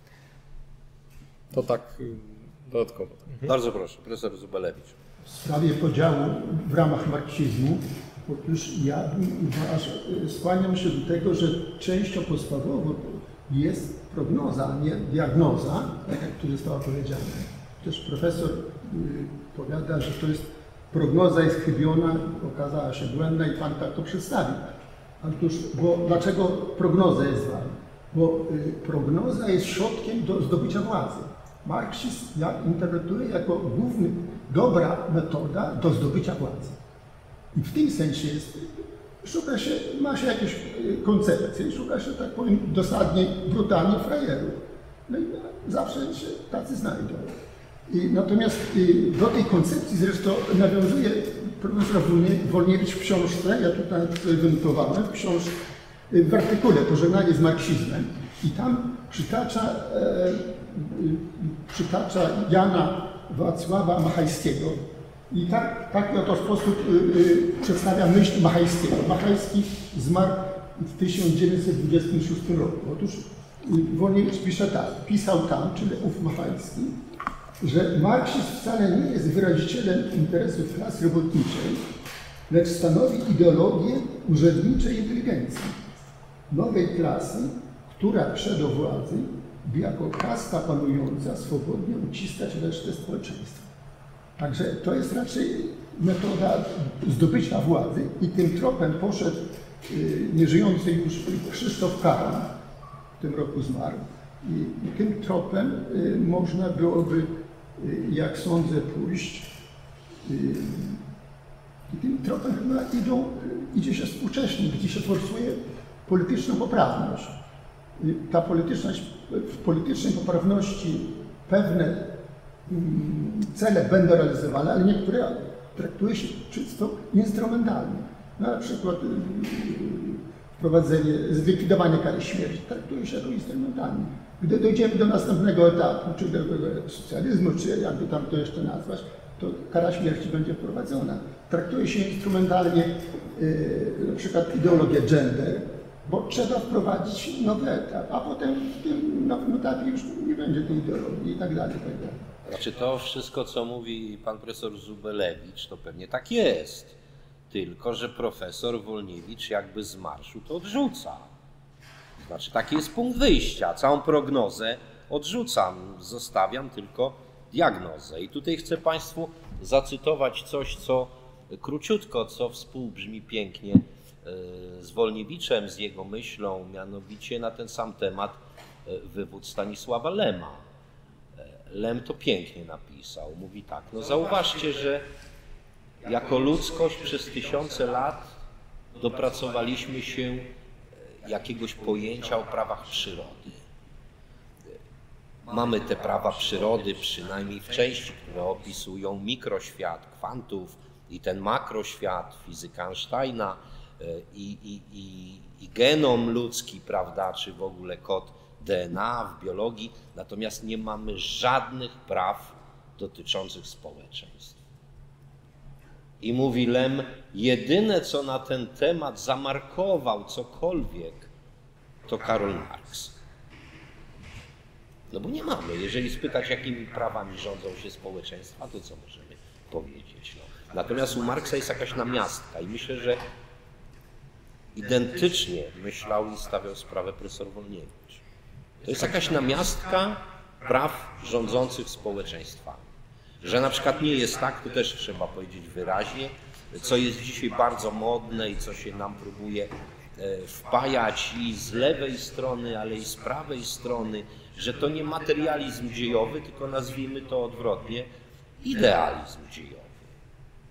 Speaker 3: To tak dodatkowo.
Speaker 2: Mhm. Bardzo proszę, profesor Zubelewicz.
Speaker 5: W sprawie podziału w ramach marksizmu, otóż ja skłaniam się do tego, że częścią podstawową jest prognoza, a nie diagnoza, tak jak tu zostało powiedziane. Też profesor powiada, że to jest prognoza jest chybiona, okazała się błędna i pan tak to przedstawił. Otóż, bo dlaczego prognoza jest ważna? Bo prognoza jest środkiem do zdobycia władzy. Marksizm ja interpretuje jako główny, dobra metoda do zdobycia władzy. I w tym sensie jest, szuka się, ma się jakieś koncepcje, szuka się, tak powiem, dosadnie, brutalnie frajerów. No i zawsze się tacy znajdą. I natomiast do tej koncepcji zresztą nawiązuje profesor Wolniewicz w książce, ja tutaj wynotowałem, w książce, w artykule Pożegnanie z marksizmem i tam przytacza, e, przytacza Jana Wacława Machajskiego i tak, taki oto sposób y, y, przedstawia myśl Machajskiego. Machajski zmarł w tysiąc dziewięćset dwudziestym szóstym roku. Otóż y, Wolniewicz pisze tak, pisał tam, czyli ów Machajski, że marksizm wcale nie jest wyrazicielem interesów klasy robotniczej, lecz stanowi ideologię urzędniczej inteligencji, nowej klasy, która przed do władzy, by jako kasta panująca swobodnie uciskać resztę społeczeństwa. Także to jest raczej metoda zdobycia władzy i tym tropem poszedł y, nieżyjący już Krzysztof Karan, w tym roku zmarł. I, i tym tropem y, można byłoby, y, jak sądzę, pójść. Y, I tym tropem chyba idą, y, idzie się współcześnie, gdzie się forsuje polityczną poprawność. Y, ta polityczność, w politycznej poprawności pewne cele będą realizowane, ale niektóre traktuje się czysto instrumentalnie. Na przykład wprowadzenie, zlikwidowanie kary śmierci traktuje się jako instrumentalnie. Gdy dojdziemy do następnego etapu, czy do socjalizmu, czy jakby tam to jeszcze nazwać, to kara śmierci będzie wprowadzona. Traktuje się instrumentalnie na przykład ideologię gender, bo trzeba wprowadzić nowy etap, a potem w tym nowym etapie już nie będzie tej ideologii i tak dalej, i tak dalej.
Speaker 2: Znaczy to wszystko, co mówi pan profesor Zubelewicz, to pewnie tak jest. Tylko że profesor Wolniewicz jakby z marszu to odrzuca. Znaczy taki jest punkt wyjścia. Całą prognozę odrzucam, zostawiam tylko diagnozę. I tutaj chcę państwu zacytować coś, co króciutko, co współbrzmi pięknie z Wolniewiczem, z jego myślą, mianowicie na ten sam temat wywód Stanisława Lema. Lem to pięknie napisał. Mówi tak, no zauważcie, że jako ludzkość przez tysiące lat dopracowaliśmy się jakiegoś pojęcia o prawach przyrody. Mamy te prawa przyrody, przynajmniej w części, które opisują mikroświat kwantów i ten makroświat, fizyka Einsteina i, i, i, i genom ludzki, prawda, czy w ogóle kod D N A w biologii, natomiast nie mamy żadnych praw dotyczących społeczeństw. I mówi Lem, jedyne co na ten temat zamarkował cokolwiek, to Karol Marx. No bo nie mamy. Jeżeli spytać, jakimi prawami rządzą się społeczeństwa, to co możemy powiedzieć? No. Natomiast u Marksa jest jakaś namiastka i myślę, że identycznie myślał i stawiał sprawę profesor Wolniewicz. To jest jakaś namiastka praw rządzących społeczeństwami. Że na przykład nie jest tak, to też trzeba powiedzieć wyraźnie, co jest dzisiaj bardzo modne i co się nam próbuje wpajać i z lewej strony, ale i z prawej strony, że to nie materializm dziejowy, tylko nazwijmy to odwrotnie, idealizm dziejowy.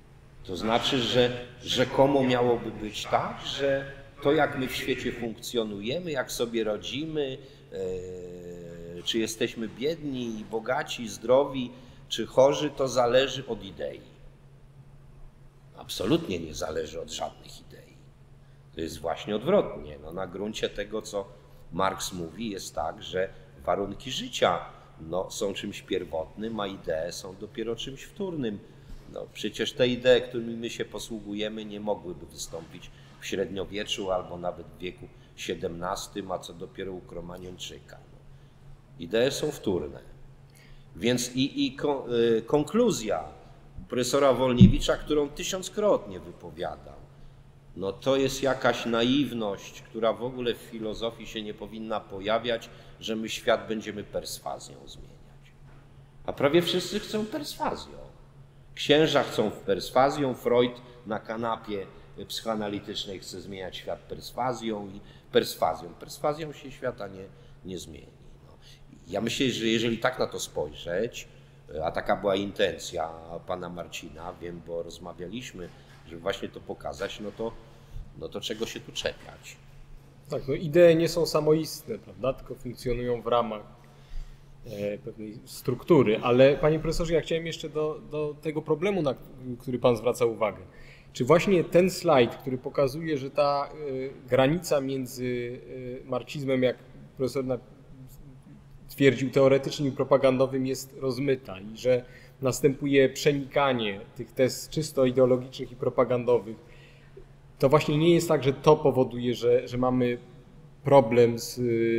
Speaker 2: To znaczy, że rzekomo miałoby być tak, że to jak my w świecie funkcjonujemy, jak sobie rodzimy, e, czy jesteśmy biedni, bogaci, zdrowi, czy chorzy, to zależy od idei. Absolutnie nie zależy od żadnych idei. To jest właśnie odwrotnie. No, na gruncie tego, co Marks mówi, jest tak, że warunki życia no, są czymś pierwotnym, a idee są dopiero czymś wtórnym. No, przecież te idee, którymi my się posługujemy, nie mogłyby wystąpić w średniowieczu albo nawet w wieku siedemnastym, a co dopiero u Kromaniączyka. No. Idee są wtórne. Więc i, i kon, y, konkluzja profesora Wolniewicza, którą tysiąckrotnie wypowiadał, no to jest jakaś naiwność, która w ogóle w filozofii się nie powinna pojawiać, że my świat będziemy perswazją zmieniać. A prawie wszyscy chcą perswazją. Księża chcą perswazją, Freud na kanapie psychoanalitycznej chce zmieniać świat perswazją i perswazją. Perswazją się świata nie, nie zmieni. No. Ja myślę, że jeżeli tak na to spojrzeć, a taka była intencja pana Marcina, wiem, bo rozmawialiśmy, żeby właśnie to pokazać, no to, no to czego się tu czepiać?
Speaker 3: Tak, no idee nie są samoistne, prawda, tylko funkcjonują w ramach e, pewnej struktury, ale panie profesorze, ja chciałem jeszcze do, do tego problemu, na który pan zwraca uwagę. Czy właśnie ten slajd, który pokazuje, że ta e, granica między e, marksizmem, jak profesor na, twierdził, teoretycznym i propagandowym jest rozmyta i że następuje przenikanie tych tez czysto ideologicznych i propagandowych, to właśnie nie jest tak, że to powoduje, że, że mamy problem z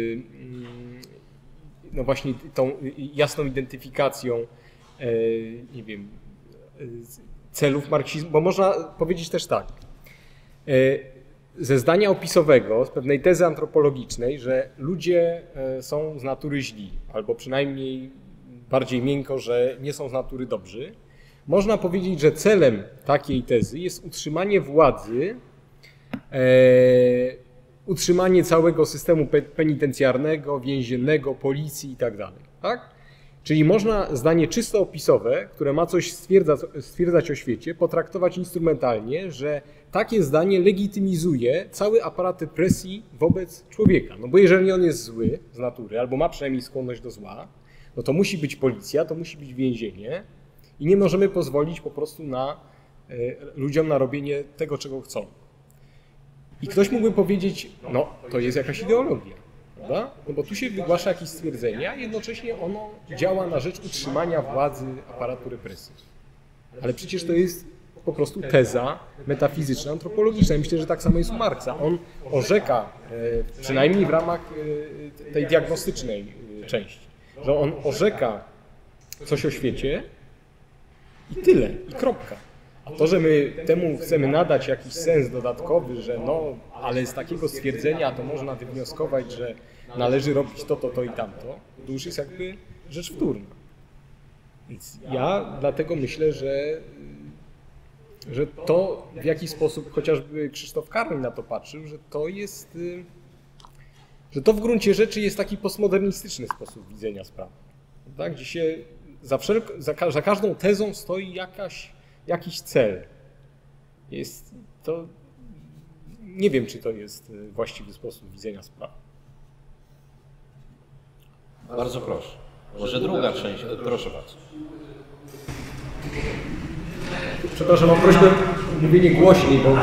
Speaker 3: no właśnie tą jasną identyfikacją, nie wiem, celów marksizmu, bo można powiedzieć też tak, ze zdania opisowego, z pewnej tezy antropologicznej, że ludzie są z natury źli, albo przynajmniej bardziej miękko, że nie są z natury dobrzy, można powiedzieć, że celem takiej tezy jest utrzymanie władzy, e, utrzymanie całego systemu penitencjarnego, więziennego, policji i tak dalej. Tak? Czyli można zdanie czysto opisowe, które ma coś stwierdzać, stwierdzać o świecie, potraktować instrumentalnie, że takie zdanie legitymizuje cały aparat represji wobec człowieka. No bo jeżeli on jest zły z natury, albo ma przynajmniej skłonność do zła, no to musi być policja, to musi być więzienie i nie możemy pozwolić po prostu na y, ludziom na robienie tego, czego chcą. I ktoś mógłby powiedzieć, no to jest jakaś ideologia, prawda? No bo tu się wygłasza jakieś stwierdzenie, a jednocześnie ono działa na rzecz utrzymania władzy aparatu represji. Ale przecież to jest po prostu teza metafizyczna, antropologiczna. I myślę, że tak samo jest u Marksa. On orzeka, y, przynajmniej w ramach y, tej diagnostycznej y, części, że on orzeka coś o świecie i tyle, i kropka. A to, że my temu chcemy nadać jakiś sens dodatkowy, że no, ale z takiego stwierdzenia to można wywnioskować, że należy robić to, to, to i tamto, to już jest jakby rzecz wtórna. Więc ja dlatego myślę, że, że to w jaki sposób chociażby Krzysztof Karol na to patrzył, że to jest... że to w gruncie rzeczy jest taki postmodernistyczny sposób widzenia sprawy, tak? Gdzie się za, wszelko, za, za każdą tezą stoi jakaś, jakiś cel. Jest to, nie wiem, czy to jest właściwy sposób widzenia sprawy.
Speaker 2: Bardzo proszę. Może druga część, proszę bardzo.
Speaker 3: Przepraszam, mam prośbę o mówienie głośniej, bo...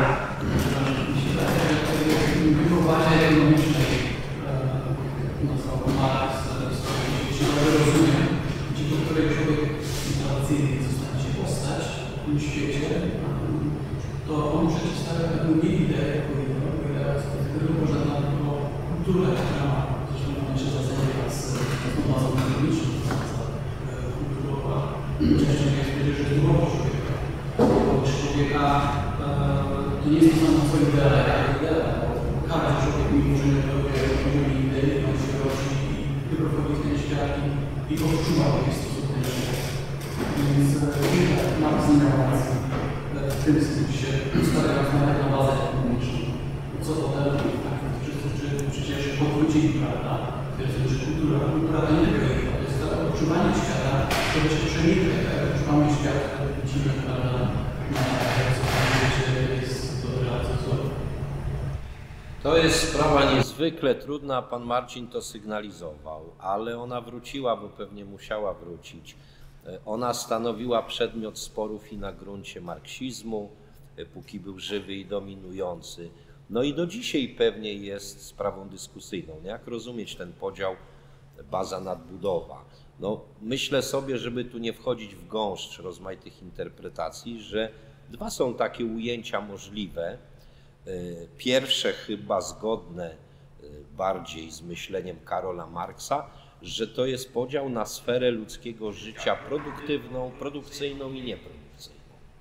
Speaker 6: dzięki której człowiek innowacyjny zostanie się postać w tym świecie, to on przedstawia pewną nie ideę, jako jedną, którego można na to kulturę, która ma, zresztą ona się zasadnie z bazą ekonomiczną, kulturowa. Częścią jest powiedzieć, że drugowo człowieka. Wobec człowieka to nie jest to samo co idea, jak idea, bo każdy człowiek mimo, że nie robi idei, on się rodzi i wyprowadzi ten świat i odczuwał w stosunku do niego. Więc Marks nie miał racji w tym sensie, stawiając nawet na bazę ekonomiczną. Co to ten wszyscy przecież podwrócili, prawda? To jest że kultura. Kultura to nie tylko to jest to odczuwanie świata, które się przenika, odczuwanie świata, które widzimy, prawda?
Speaker 2: To jest sprawa niezwykle trudna, pan Marcin to sygnalizował, ale ona wróciła, bo pewnie musiała wrócić. Ona stanowiła przedmiot sporów i na gruncie marksizmu, póki był żywy i dominujący. No i do dzisiaj pewnie jest sprawą dyskusyjną. Jak rozumieć ten podział baza nadbudowa? No, myślę sobie, żeby tu nie wchodzić w gąszcz rozmaitych interpretacji, że dwa są takie ujęcia możliwe. Pierwsze chyba zgodne bardziej z myśleniem Karola Marksa, że to jest podział na sferę ludzkiego życia produktywną, produkcyjną i nieprodukcyjną.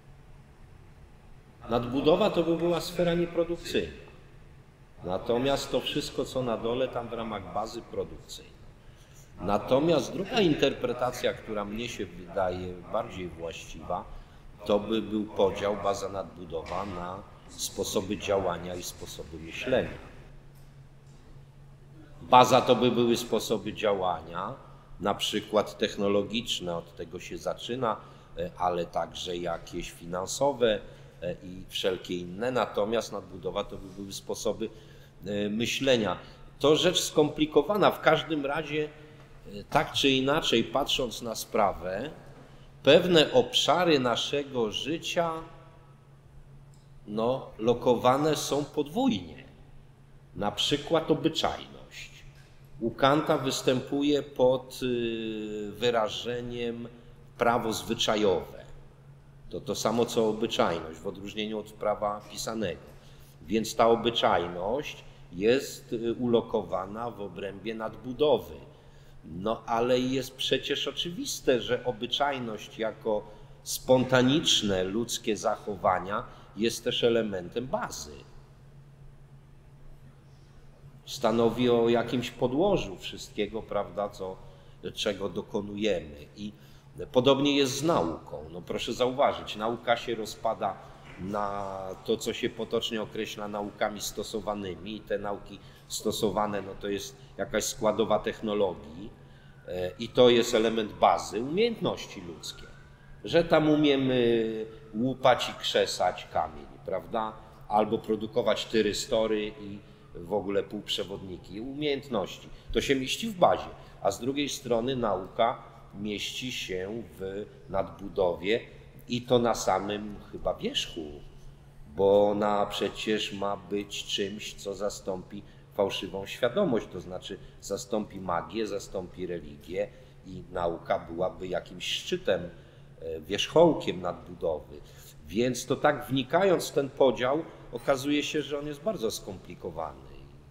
Speaker 2: Nadbudowa to by była sfera nieprodukcyjna. Natomiast to wszystko, co na dole, tam w ramach bazy produkcyjnej. Natomiast druga interpretacja, która mnie się wydaje bardziej właściwa, to by był podział, baza nadbudowa na sposoby działania i sposoby myślenia. Baza to by były sposoby działania, na przykład technologiczne, od tego się zaczyna, ale także jakieś finansowe i wszelkie inne. Natomiast nadbudowa to by były sposoby myślenia. To rzecz skomplikowana. W każdym razie, tak czy inaczej, patrząc na sprawę, pewne obszary naszego życia no, lokowane są podwójnie. Na przykład obyczajność. U Kanta występuje pod wyrażeniem prawo zwyczajowe. To to samo co obyczajność, w odróżnieniu od prawa pisanego. Więc ta obyczajność jest ulokowana w obrębie nadbudowy. No ale jest przecież oczywiste, że obyczajność jako spontaniczne ludzkie zachowania jest też elementem bazy. Stanowi o jakimś podłożu wszystkiego, prawda, co, czego dokonujemy. I podobnie jest z nauką. No proszę zauważyć, nauka się rozpada na to, co się potocznie określa naukami stosowanymi. I te nauki stosowane, no to jest jakaś składowa technologii i to jest element bazy, umiejętności ludzkie. Że tam umiemy łupać i krzesać kamień, prawda? Albo produkować tyrystory i w ogóle półprzewodniki. Umiejętności. To się mieści w bazie. A z drugiej strony nauka mieści się w nadbudowie i to na samym chyba wierzchu, bo ona przecież ma być czymś, co zastąpi fałszywą świadomość, to znaczy zastąpi magię, zastąpi religię i nauka byłaby jakimś szczytem, wierzchołkiem nadbudowy. Więc to tak wnikając w ten podział, okazuje się, że on jest bardzo skomplikowany.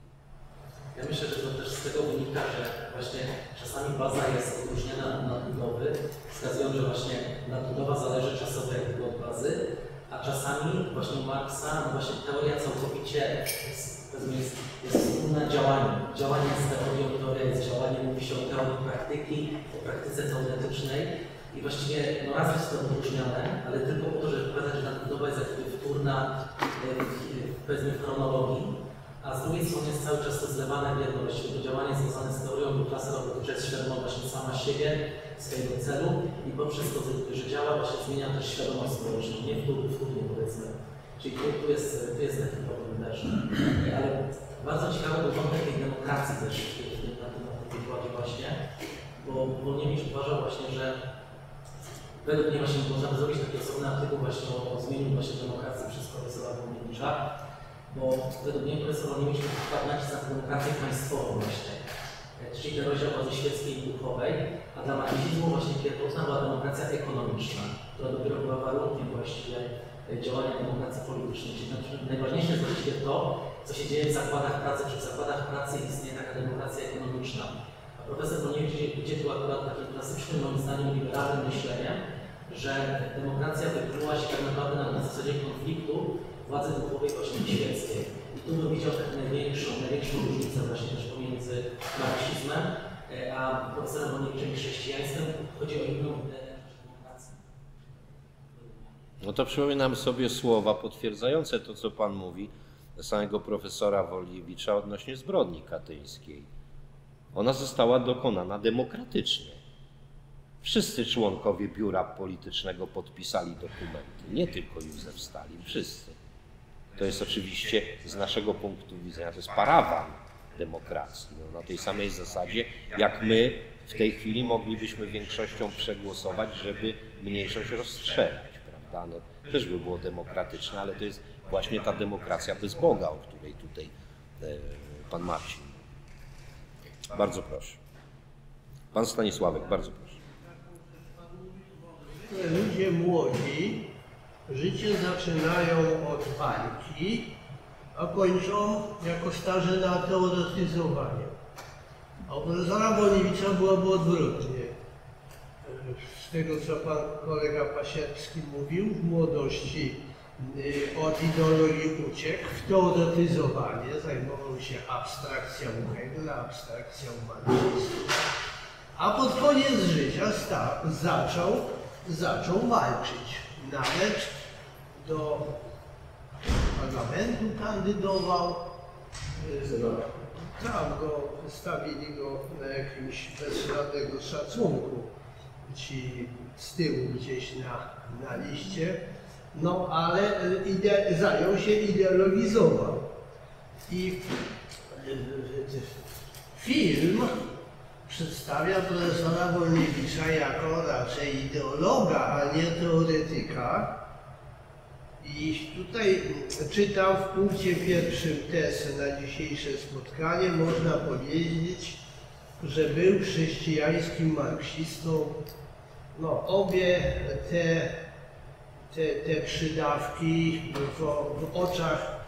Speaker 7: Ja myślę, że to też z tego wynika, że właśnie czasami baza jest odróżniona od nadbudowy, wskazując, że właśnie nadbudowa zależy czasowo od bazy, a czasami właśnie u Marksa no właśnie teoria całkowicie jest, jest, jest wspólne działanie. Działanie jest teorią, teoria jest działaniem, mówi się o teorii praktyki, o praktyce teoretycznej i właściwie no raz jest to odróżnione, ale tylko po to, żeby pokazać, że nadbudowa jest jakby wtórna w, powiedzmy w chronologii, a z drugiej strony jest cały czas to zlewane w jedność, to działanie związane z teorią, bo klasa robotnicza jest świadoma właśnie sama siebie, swojego celu i poprzez to, że działa, właśnie zmienia też świadomość społeczną, nie wtórnie powiedzmy. Czyli tu, tu, jest, tu jest taki problem też. Ale bardzo ciekawy był wątek tej demokracji też na tym przykładzie właśnie, bo Wolniewicz uważał właśnie, że według mnie właśnie można by zrobić taki osobny artykuł właśnie o, o zmienieniu właśnie demokracji przez profesora Wolniewicza, bo według mnie profesor Wolniewicz kładł nacisk na demokrację państwową właśnie, czyli ten rozdział bazy świeckiej i duchowej, a dla marksizmu właśnie pierwotna była demokracja ekonomiczna, która dopiero była warunkiem właściwie działania demokracji politycznej. Czyli najważniejsze jest właściwie to, co się dzieje w zakładach pracy, czy w zakładach pracy istnieje taka demokracja ekonomiczna. A profesor Wolniewicz idzie tu akurat takim klasycznym, moim zdaniem, liberalnym myśleniem, że demokracja wykluła się tak naprawdę na zasadzie konfliktu władzy duchowej właśnie świeckiej. I tu bym widział tak największą, największą różnicę właśnie też pomiędzy marksizmem a profesorem Wolniewiczem i chrześcijaństwem. Chodzi o inną ideę demokracji.
Speaker 2: No to przypominam sobie słowa potwierdzające to, co pan mówi, samego profesora Wolniewicza odnośnie zbrodni katyńskiej. Ona została dokonana demokratycznie. Wszyscy członkowie biura politycznego podpisali dokumenty, nie tylko Józef Stalin, wszyscy. To jest oczywiście z naszego punktu widzenia, to jest parawan demokracji. No, na tej samej zasadzie, jak my w tej chwili moglibyśmy większością przegłosować, żeby mniejszość rozstrzelać, prawda? No, też by było demokratyczne, ale to jest właśnie ta demokracja bez Boga, o której tutaj e, pan Marcin mówi. Bardzo proszę. Pan Stanisławek, bardzo proszę.
Speaker 8: Ludzie młodzi życie zaczynają od walki, a kończą jako starzy na teoretyzowanie. A u profesora Wolniewicza byłoby odwrotnie. Z tego, co pan kolega Pasierski mówił, w młodości od ideologii uciekł w teoretyzowanie, zajmował się abstrakcją Hegla, abstrakcją marksizmu, a pod koniec życia sta, zaczął, zaczął walczyć. Nawet do parlamentu kandydował, tam go wystawili go na jakimś bezradnego szacunku, ci z tyłu gdzieś na, na liście, no ale ide, zajął się, ideologizował. I film przedstawia profesora Wolniewicza jako raczej ideologa, a nie teoretyka. I tutaj czytam w punkcie pierwszym tezy na dzisiejsze spotkanie, można powiedzieć, że był chrześcijańskim marksistą. No, obie te, te, te przydawki w, w oczach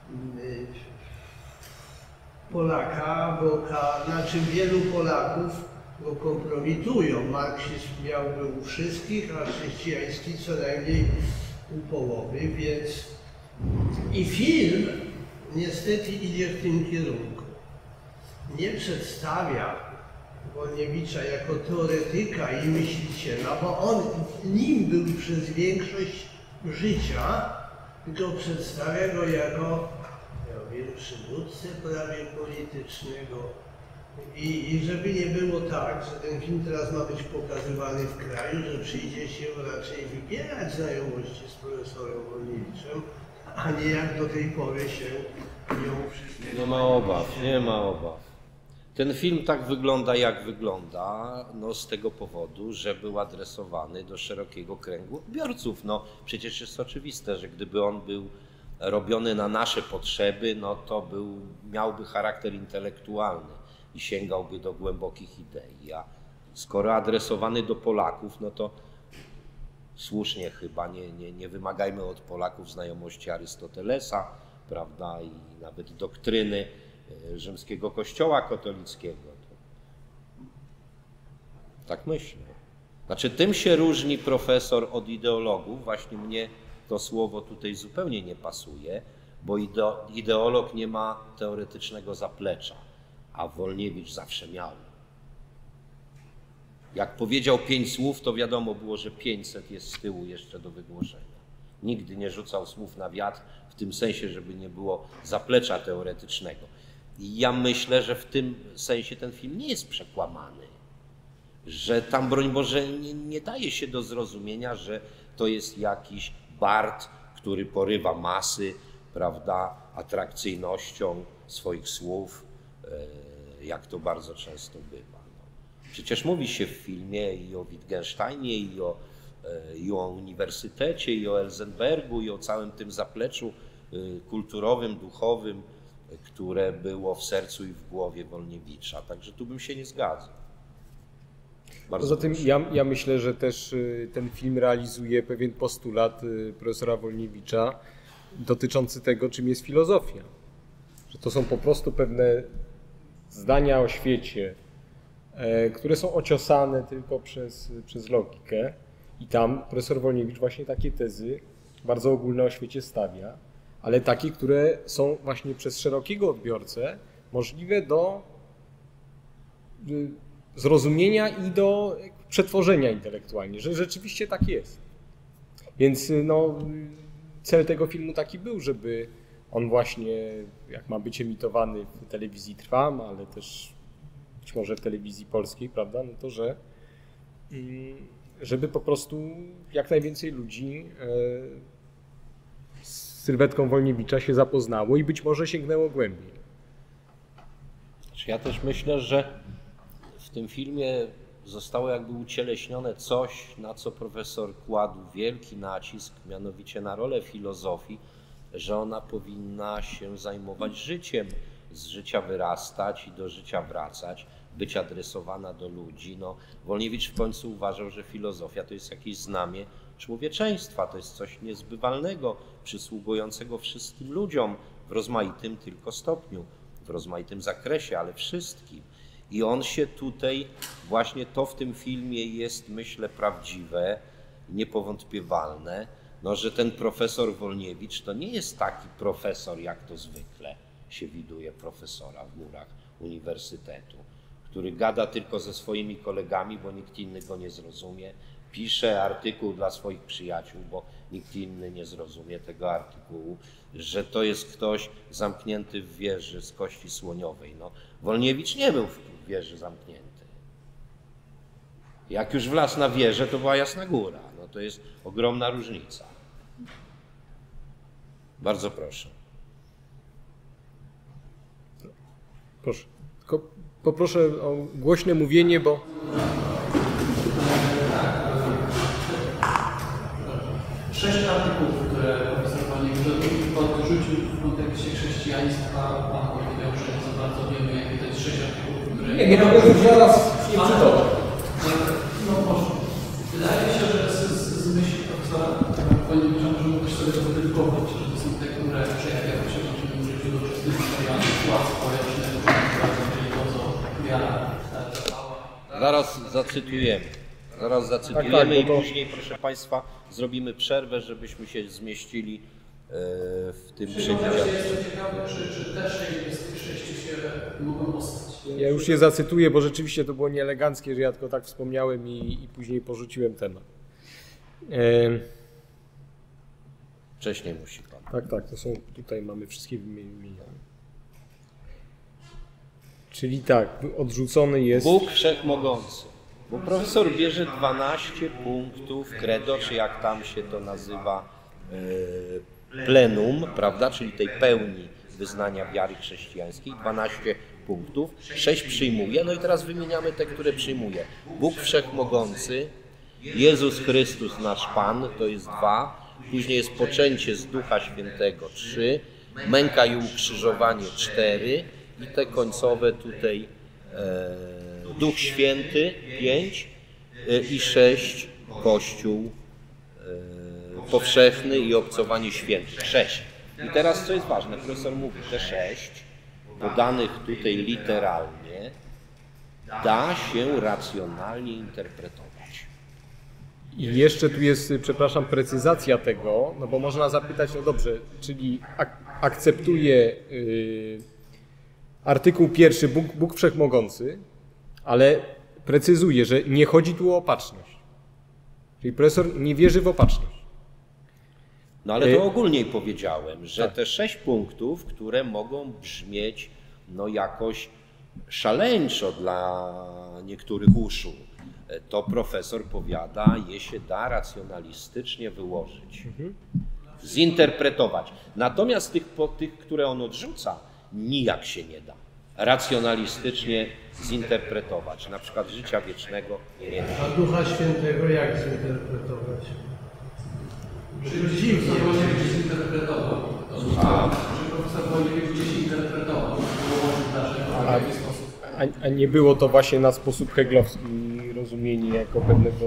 Speaker 8: Polaka, bo znaczy wielu Polaków go kompromitują. Marksizm miałby u wszystkich, a chrześcijański co najmniej u połowy, więc i film niestety idzie w tym kierunku. Nie przedstawia Wolniewicza jako teoretyka i myśliciela, bo on nim był przez większość życia, tylko przedstawia go jako, ja wiem, przywódcę prawie politycznego. I, I żeby nie było tak, że ten film teraz ma być pokazywany w kraju, że przyjdzie się raczej wybierać znajomości z profesorem Wolniewiczem, a nie jak do tej pory się ją wszystkie.
Speaker 2: Nie ma obaw, nie ma obaw. Ten film tak wygląda, jak wygląda, no z tego powodu, że był adresowany do szerokiego kręgu odbiorców. No przecież jest oczywiste, że gdyby on był robiony na nasze potrzeby, no to był, miałby charakter intelektualny i sięgałby do głębokich idei. A skoro adresowany do Polaków, no to słusznie chyba nie, nie, nie wymagajmy od Polaków znajomości Arystotelesa, prawda, i nawet doktryny rzymskiego kościoła katolickiego. Tak myślę. Znaczy tym się różni profesor od ideologów, właśnie mnie to słowo tutaj zupełnie nie pasuje, bo ideolog nie ma teoretycznego zaplecza, a Wolniewicz zawsze miał. Jak powiedział pięć słów, to wiadomo było, że pięćset jest z tyłu jeszcze do wygłoszenia. Nigdy nie rzucał słów na wiatr w tym sensie, żeby nie było zaplecza teoretycznego. I ja myślę, że w tym sensie ten film nie jest przekłamany. Że tam, broń Boże, nie, nie daje się do zrozumienia, że to jest jakiś Bart, który porywa masy, prawda, atrakcyjnością swoich słów, jak to bardzo często bywa. Przecież mówi się w filmie i o Wittgensteinie, i o, i o uniwersytecie, i o Elzenbergu, i o całym tym zapleczu kulturowym, duchowym, które było w sercu i w głowie Wolniewicza. Także tu bym się nie zgadzał. Bardzo
Speaker 3: Poza tym ja, ja myślę, że też ten film realizuje pewien postulat profesora Wolniewicza dotyczący tego, czym jest filozofia. Że to są po prostu pewne zdania o świecie, które są ociosane tylko przez, przez logikę. I tam profesor Wolniewicz właśnie takie tezy bardzo ogólne o świecie stawia, ale takie, które są właśnie przez szerokiego odbiorcę możliwe do zrozumienia i do przetworzenia intelektualnie, że rzeczywiście tak jest. Więc no, cel tego filmu taki był, żeby on właśnie, jak ma być emitowany w telewizji Trwam, ale też być może w telewizji polskiej, prawda, no to że żeby po prostu jak najwięcej ludzi z sylwetką Wolniewicza się zapoznało i być może sięgnęło głębiej.
Speaker 2: Ja też myślę, że w tym filmie zostało jakby ucieleśnione coś, na co profesor kładł wielki nacisk, mianowicie na rolę filozofii, że ona powinna się zajmować życiem, z życia wyrastać i do życia wracać, być adresowana do ludzi. No, Wolniewicz w końcu uważał, że filozofia to jest jakieś znamie człowieczeństwa, to jest coś niezbywalnego, przysługującego wszystkim ludziom w rozmaitym tylko stopniu, w rozmaitym zakresie, ale wszystkim. I on się tutaj, właśnie to w tym filmie jest, myślę, prawdziwe, niepowątpiewalne, no, że ten profesor Wolniewicz to nie jest taki profesor, jak to zwykle się widuje profesora w murach uniwersytetu, który gada tylko ze swoimi kolegami, bo nikt inny go nie zrozumie, pisze artykuł dla swoich przyjaciół, bo nikt inny nie zrozumie tego artykułu, że to jest ktoś zamknięty w wieży z kości słoniowej. No, Wolniewicz nie był w wieży zamknięty. Jak już wlazł na wieżę, to była Jasna Góra. No, to jest ogromna różnica. Bardzo proszę.
Speaker 3: Proszę. Tylko poproszę o głośne mówienie, bo...
Speaker 6: Sześć artykułów, które profesor Wolniewicz podrzucił w kontekście chrześcijaństwa, pan powiedział, że za bardzo wiemy, jakie to jest sześć artykułów, które...
Speaker 3: Nie, nie mogę już zaraz nie przytoczę.
Speaker 6: No może. Wydaje mi się, że z, z, z myśli profesora Wolniewicza możemy też sobie to wydedukować, że to są te, które przejawiają się w naszym życiu do wszystkich materiałów władz społecznych, czyli to, co wiara dawała.
Speaker 2: Zaraz zacytujemy. Zaraz zacytujemy
Speaker 3: tak, tak,
Speaker 2: i
Speaker 3: to...
Speaker 2: później, proszę Państwa, zrobimy przerwę, żebyśmy się zmieścili w tym przewidzianiu.
Speaker 6: Ja jestem ciekawy, czy, czy te sześć z tych sześciu się mogą ostać.
Speaker 3: Ja już je zacytuję, bo rzeczywiście to było nieeleganckie, że ja tylko tak wspomniałem i, i później porzuciłem temat. E...
Speaker 2: Wcześniej musi Pan.
Speaker 3: Tak, tak, to są, tutaj mamy wszystkie wymienione. Czyli tak, odrzucony jest...
Speaker 2: Bóg Wszechmogący. Bo profesor bierze dwanaście punktów credo, czy jak tam się to nazywa, plenum, prawda, czyli tej pełni wyznania wiary chrześcijańskiej, dwanaście punktów, sześć przyjmuje, no i teraz wymieniamy te, które przyjmuje. Bóg Wszechmogący, Jezus Chrystus nasz Pan, to jest dwa, później jest poczęcie z Ducha Świętego, trzy, męka i ukrzyżowanie, cztery i te końcowe tutaj e, Duch Święty, pięć e, i sześć, Kościół e, powszechny i obcowanie świętych, sześć. I teraz co jest ważne, profesor mówi, te sześć, podanych tutaj literalnie, da się racjonalnie interpretować.
Speaker 3: I jeszcze tu jest, przepraszam, precyzacja tego, no bo można zapytać, no dobrze, czyli ak akceptuje yy, artykuł pierwszy Bóg, Bóg Wszechmogący, ale precyzuje, że nie chodzi tu o opatrzność. Czyli profesor nie wierzy w opatrzność.
Speaker 2: No ale to ogólnie powiedziałem, że te sześć punktów, które mogą brzmieć no jakoś szaleńczo dla niektórych uszu, to profesor powiada, je się da racjonalistycznie wyłożyć, zinterpretować. Natomiast tych, po, tych, które on odrzuca, nijak się nie da racjonalistycznie zinterpretować. Na przykład życia wiecznego nie da.
Speaker 8: A Ducha Świętego jak zinterpretować?
Speaker 6: Dziwnie, że gdzieś interpretował.
Speaker 2: A,
Speaker 6: Że profesor Wolniewicz gdzieś interpretował, wyłożył dlaczego, w jaki sposób.
Speaker 3: A, a nie było to właśnie na sposób heglowski rozumienie jako pewnego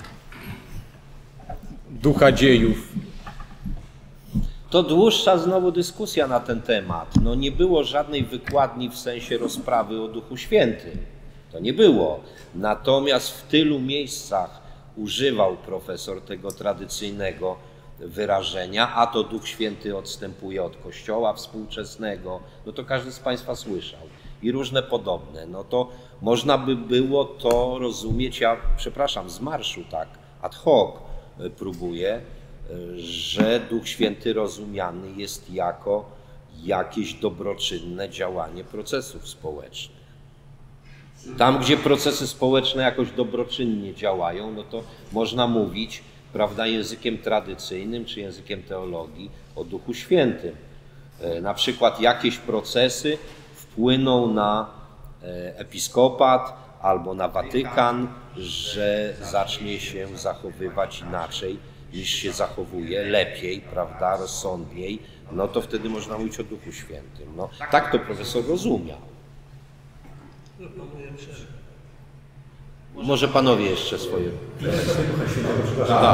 Speaker 3: ducha dziejów.
Speaker 2: to dłuższa znowu dyskusja na ten temat. No nie było żadnej wykładni w sensie rozprawy o Duchu Świętym. To nie było. Natomiast w tylu miejscach używał profesor tego tradycyjnego wyrażenia, a to Duch Święty odstępuje od Kościoła współczesnego, no to każdy z Państwa słyszał. I różne podobne. No to można by było to rozumieć, ja przepraszam, z marszu tak, ad hoc próbuję, że Duch Święty rozumiany jest jako jakieś dobroczynne działanie procesów społecznych. Tam, gdzie procesy społeczne jakoś dobroczynnie działają, no to można mówić, prawda, językiem tradycyjnym czy językiem teologii o Duchu Świętym. Na przykład jakieś procesy wpłyną na episkopat albo na Watykan, że zacznie się zachowywać inaczej niż się zachowuje, lepiej, prawda, rozsądniej, no to wtedy można mówić o Duchu Świętym. No, tak to profesor rozumiał. Może panowie jeszcze swoje.
Speaker 9: Tak.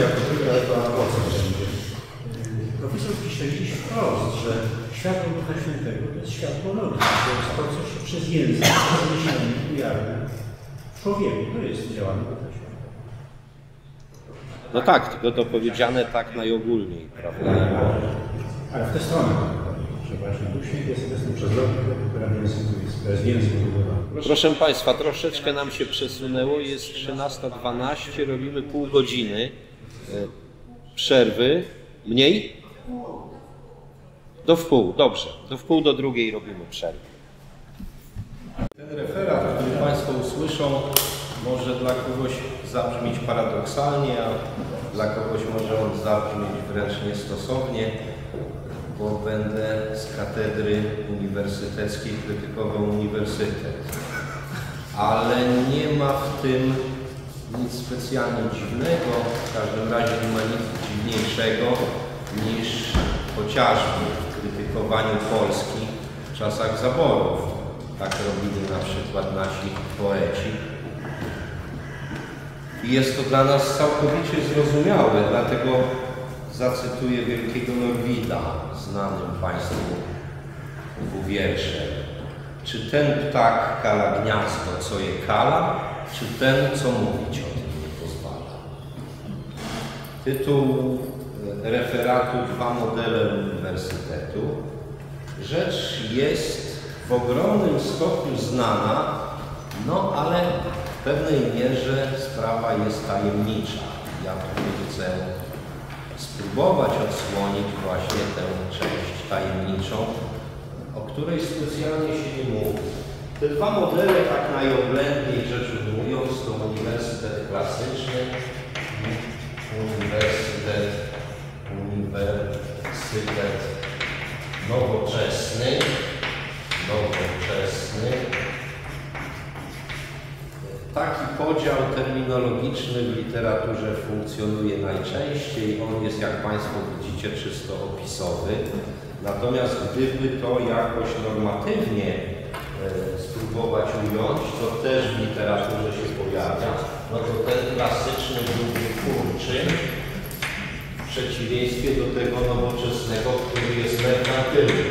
Speaker 9: Profesor pisze dziś wprost, że światło Ducha Świętego to jest światło logiki, to jest to, co się przez język, przez myślenie ujawnia w człowieku. To jest działanie Ducha Świętego.
Speaker 2: No tak, tylko to powiedziane tak najogólniej, prawda?
Speaker 9: Ale w tę stronę, że właśnie Duch Święty jest obecny przez logikę, która w języku jest, to jest język budowany.
Speaker 2: Proszę Państwa, troszeczkę nam się przesunęło, jest trzynasta dwanaście, robimy pół godziny przerwy. Mniej? Do wpół, dobrze. Do wpół do drugiej robimy przerwę.
Speaker 10: Ten referat, który Państwo usłyszą, może dla kogoś zabrzmieć paradoksalnie, a dla kogoś może on zabrzmieć wręcz niestosownie, bo będę z katedry uniwersyteckiej krytykował uniwersytet. Ale nie ma w tym nic specjalnie dziwnego, w każdym razie nie ma nic dziwniejszego niż chociażby w krytykowaniu Polski w czasach zaborów. Tak robili na przykład nasi poeci. I jest to dla nas całkowicie zrozumiałe, dlatego zacytuję wielkiego Norwida, znanym Państwu dwuwierszem. Czy ten ptak kala gniazdo, co je kala, czy ten, co mówić o tym nie pozwala? Tytuł referatu Dwa modele uniwersytetu. Rzecz jest w ogromnym stopniu znana, no ale w pewnej mierze sprawa jest tajemnicza. Ja tutaj chcę spróbować odsłonić właśnie tę część tajemniczą, o której specjalnie się nie mówi. Te dwa modele, tak najoględniej rzecz ujmując, to uniwersytet klasyczny i uniwersytet, uniwersytet nowoczesny, nowoczesny. Taki podział terminologiczny w literaturze funkcjonuje najczęściej. On jest, jak Państwo widzicie, czysto opisowy. Natomiast gdyby to jakoś normatywnie e, spróbować ująć, to też w literaturze się pojawia, no to ten klasyczny byłby twórczy, w przeciwieństwie do tego nowoczesnego, który jest merkantylny.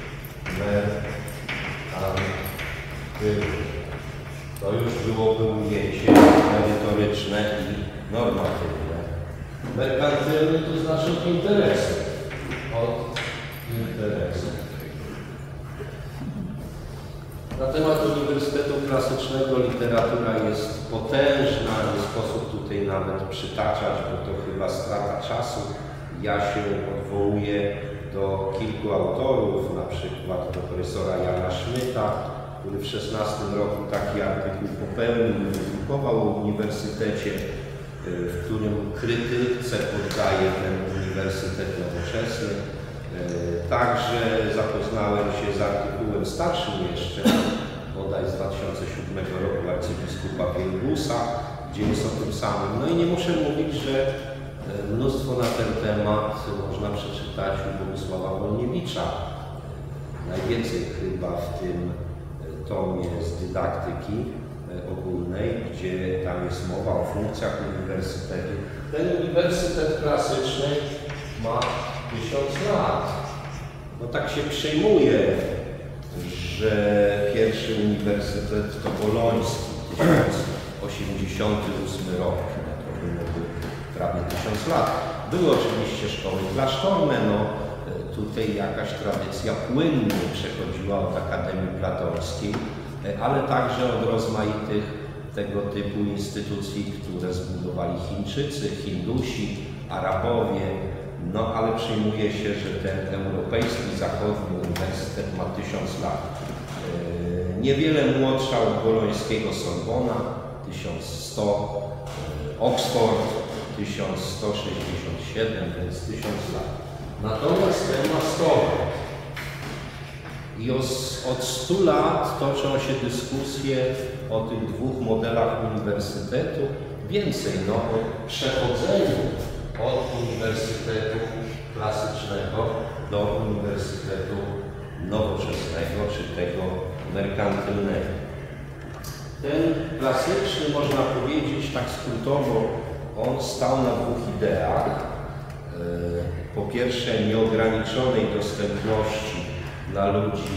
Speaker 10: Merkantylny. To już byłoby ujęcie merytoryczne i normatywne. Merkantylny to znaczy od interesu. Od interesu. Na temat Uniwersytetu Klasycznego literatura jest potężna, nie sposób tutaj nawet przytaczać, bo to chyba strata czasu. Ja się odwołuję do kilku autorów, na przykład profesora Jana Szmyta, który w szesnastym roku taki artykuł popełnił i wydrukował o uniwersytecie, w którym krytyce poddaje ten uniwersytet nowoczesny. Także zapoznałem się z artykułem starszym jeszcze, bodaj z dwa tysiące siódmego roku arcybiskupa Wielgusa, gdzie jest o tym samym. No i nie muszę mówić, że mnóstwo na ten temat można przeczytać u Bogusława Wolniewicza. Najwięcej chyba w tym tomie z dydaktyki ogólnej, gdzie tam jest mowa o funkcjach uniwersytetu. Ten uniwersytet klasyczny ma tysiąc lat. No tak się przyjmuje, że pierwszy uniwersytet to boloński, tysiąc osiemdziesiąty ósmy rok, to byłoby prawie tysiąc lat. Były oczywiście szkoły klasztorne, no tutaj jakaś tradycja płynnie przechodziła od Akademii Platońskiej, ale także od rozmaitych tego typu instytucji, które zbudowali Chińczycy, Hindusi, Arabowie. No ale przyjmuje się, że ten europejski, zachodni uniwersytet ma tysiąc lat. Niewiele młodsza od bolońskiego Sorbona, tysiąc sto, Oxford, tysiąc sto sześćdziesiąt siedem, więc tysiąc lat. Natomiast ten ma sto lat. I od stu lat toczą się dyskusje o tych dwóch modelach uniwersytetu. Więcej, no o przechodzeniu od uniwersytetu klasycznego do uniwersytetu nowoczesnego, czy tego merkantylnego. Ten klasyczny, można powiedzieć tak skrótowo, on stał na dwóch ideach. Po pierwsze, nieograniczonej dostępności dla ludzi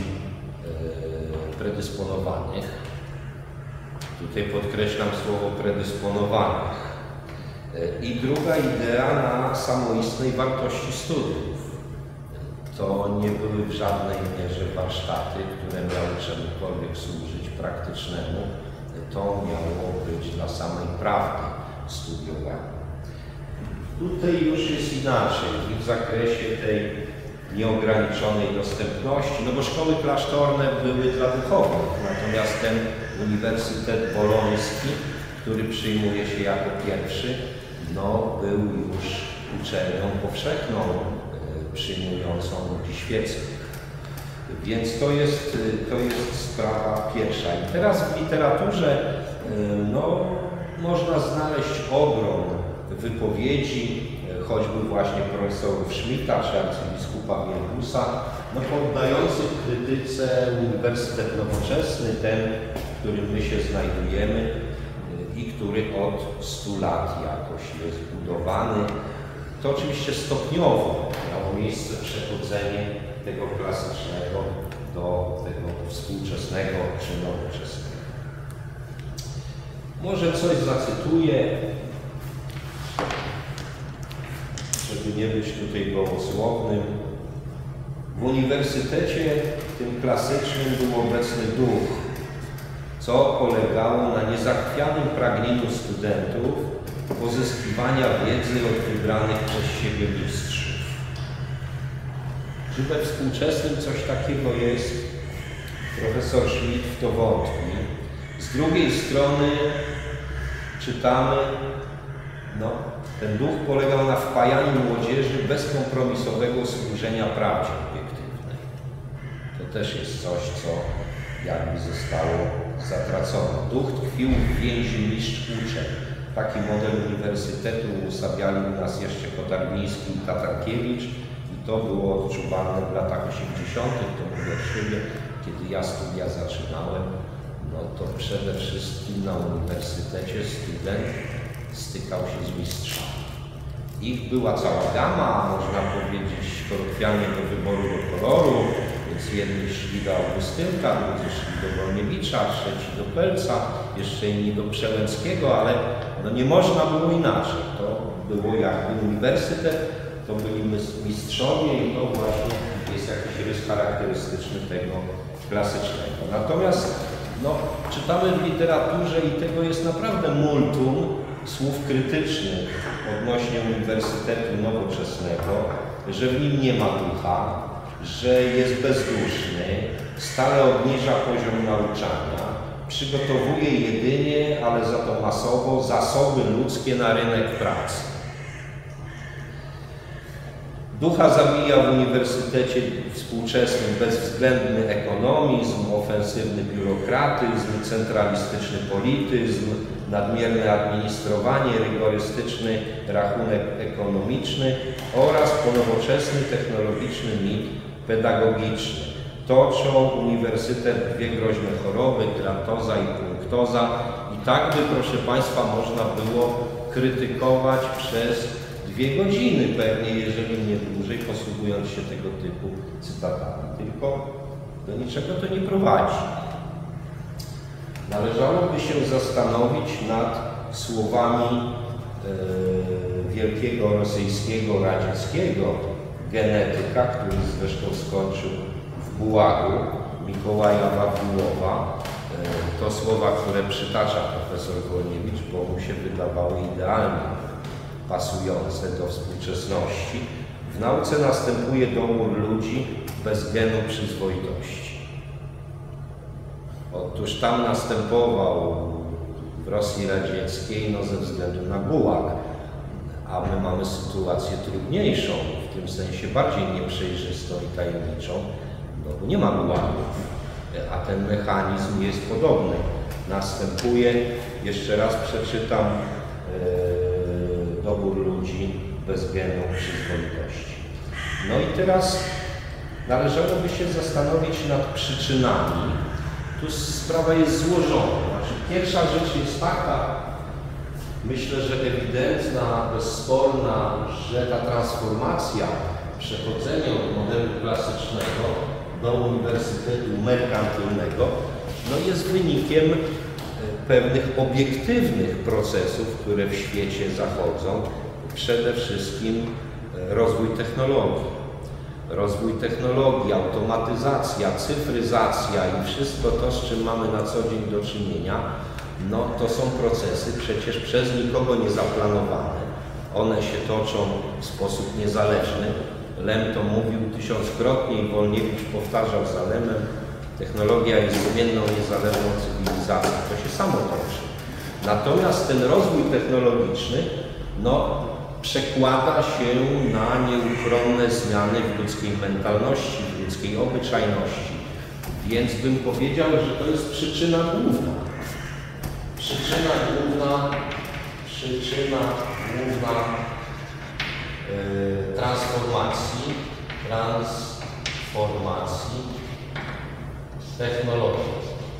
Speaker 10: predysponowanych. Tutaj podkreślam słowo predysponowanych. I druga idea na samoistnej wartości studiów. To nie były w żadnej mierze warsztaty, które miały czemukolwiek służyć praktycznemu. To miało być dla samej prawdy studiowane. Tutaj już jest inaczej i w zakresie tej nieograniczonej dostępności, no bo szkoły klasztorne były dla duchownych, natomiast ten Uniwersytet Boloński, który przyjmuje się jako pierwszy, no był już uczelnią powszechną, przyjmującą ludzi świeckich. Więc to jest, to jest sprawa pierwsza. I teraz w literaturze no, można znaleźć ogrom wypowiedzi, choćby właśnie profesorów Schmidta czy arcybiskupa Wielgusa, no, poddających krytyce Uniwersytet Nowoczesny, ten, w którym my się znajdujemy i który od stu lat jakoś jest budowany. To oczywiście stopniowo miało miejsce przechodzenie tego klasycznego do tego współczesnego czy nowoczesnego. Może coś zacytuję, żeby nie być tutaj gołosłownym. W uniwersytecie tym klasycznym był obecny duch, co polegało na niezachwianym pragnieniu studentów pozyskiwania wiedzy od wybranych przez siebie mistrzów. Czy we współczesnym coś takiego jest? Profesor Schmidt w to wątpi. Z drugiej strony czytamy, no, ten duch polegał na wpajaniu młodzieży bezkompromisowego służenia prawdzie obiektywnej. To też jest coś, co jakby zostało zatracone. Duch tkwił w więzi mistrz-uczeń. Taki model uniwersytetu usabiali u nas jeszcze Kotarbiński i Tatarkiewicz i to było odczuwalne w latach osiemdziesiątych. To mówię od siebie, kiedy ja studia zaczynałem, no to przede wszystkim na uniwersytecie student stykał się z mistrzami. Ich była cała gama, można powiedzieć kolokwialnie do wyboru do koloru, więc jedni szli do Augustynka, drudzy szli do Wolniewicza, trzeci do Pelca, jeszcze inni do Przełęckiego, ale no nie można było inaczej. To było jakby uniwersytet, to byli mistrzowie i to właśnie jest jakiś rys charakterystyczny tego klasycznego. Natomiast no, czytamy w literaturze i tego jest naprawdę multum słów krytycznych odnośnie Uniwersytetu Nowoczesnego, że w nim nie ma ducha, że jest bezduszny, stale obniża poziom nauczania, przygotowuje jedynie, ale za to masowo, zasoby ludzkie na rynek pracy. Ducha zabija w uniwersytecie współczesnym bezwzględny ekonomizm, ofensywny biurokratyzm, centralistyczny polityzm, nadmierne administrowanie, rygorystyczny rachunek ekonomiczny oraz ponowoczesny technologiczny mit pedagogiczny. Toczą uniwersytet dwie groźne choroby, grantoza i punktoza i tak by, proszę Państwa, można było krytykować przez dwie godziny pewnie, jeżeli nie dłużej, posługując się tego typu cytatami. Tylko do niczego to nie prowadzi. Należałoby się zastanowić nad słowami e, wielkiego rosyjskiego, radzieckiego genetyka, który zresztą skończył w Gułagu, Mikołaja Wawułowa. E, to słowa, które przytacza profesor Wolniewicz, bo mu się wydawały idealnie pasujące do współczesności. W nauce następuje dobór ludzi bez genu przyzwoitości. Otóż tam następował w Rosji Radzieckiej no, ze względu na gułag, a my mamy sytuację trudniejszą, w tym sensie bardziej nieprzejrzystą i tajemniczą, no bo nie ma gułagów, a ten mechanizm jest podobny. Następuje, jeszcze raz przeczytam, yy, dobór ludzi bez genu przyzwoitości. No i teraz należałoby się zastanowić nad przyczynami. Tu sprawa jest złożona. Znaczy, pierwsza rzecz jest taka, myślę, że ewidentna, bezsporna, że ta transformacja, przechodzenie od modelu klasycznego do uniwersytetu merkantylnego, no jest wynikiem pewnych obiektywnych procesów, które w świecie zachodzą. Przede wszystkim rozwój technologii. Rozwój technologii, automatyzacja, cyfryzacja i wszystko to, z czym mamy na co dzień do czynienia, no to są procesy przecież przez nikogo nie zaplanowane. One się toczą w sposób niezależny. Lem to mówił tysiąckrotnie i Wolniewicz powtarzał za Lemem. Technologia jest zmienną, niezależną cywilizacją. To się samo toczy. Natomiast ten rozwój technologiczny, no, przekłada się na nieuchronne zmiany w ludzkiej mentalności, w ludzkiej obyczajności. Więc bym powiedział, że to jest przyczyna główna. Przyczyna główna, przyczyna główna yy, transformacji, transformacji technologii.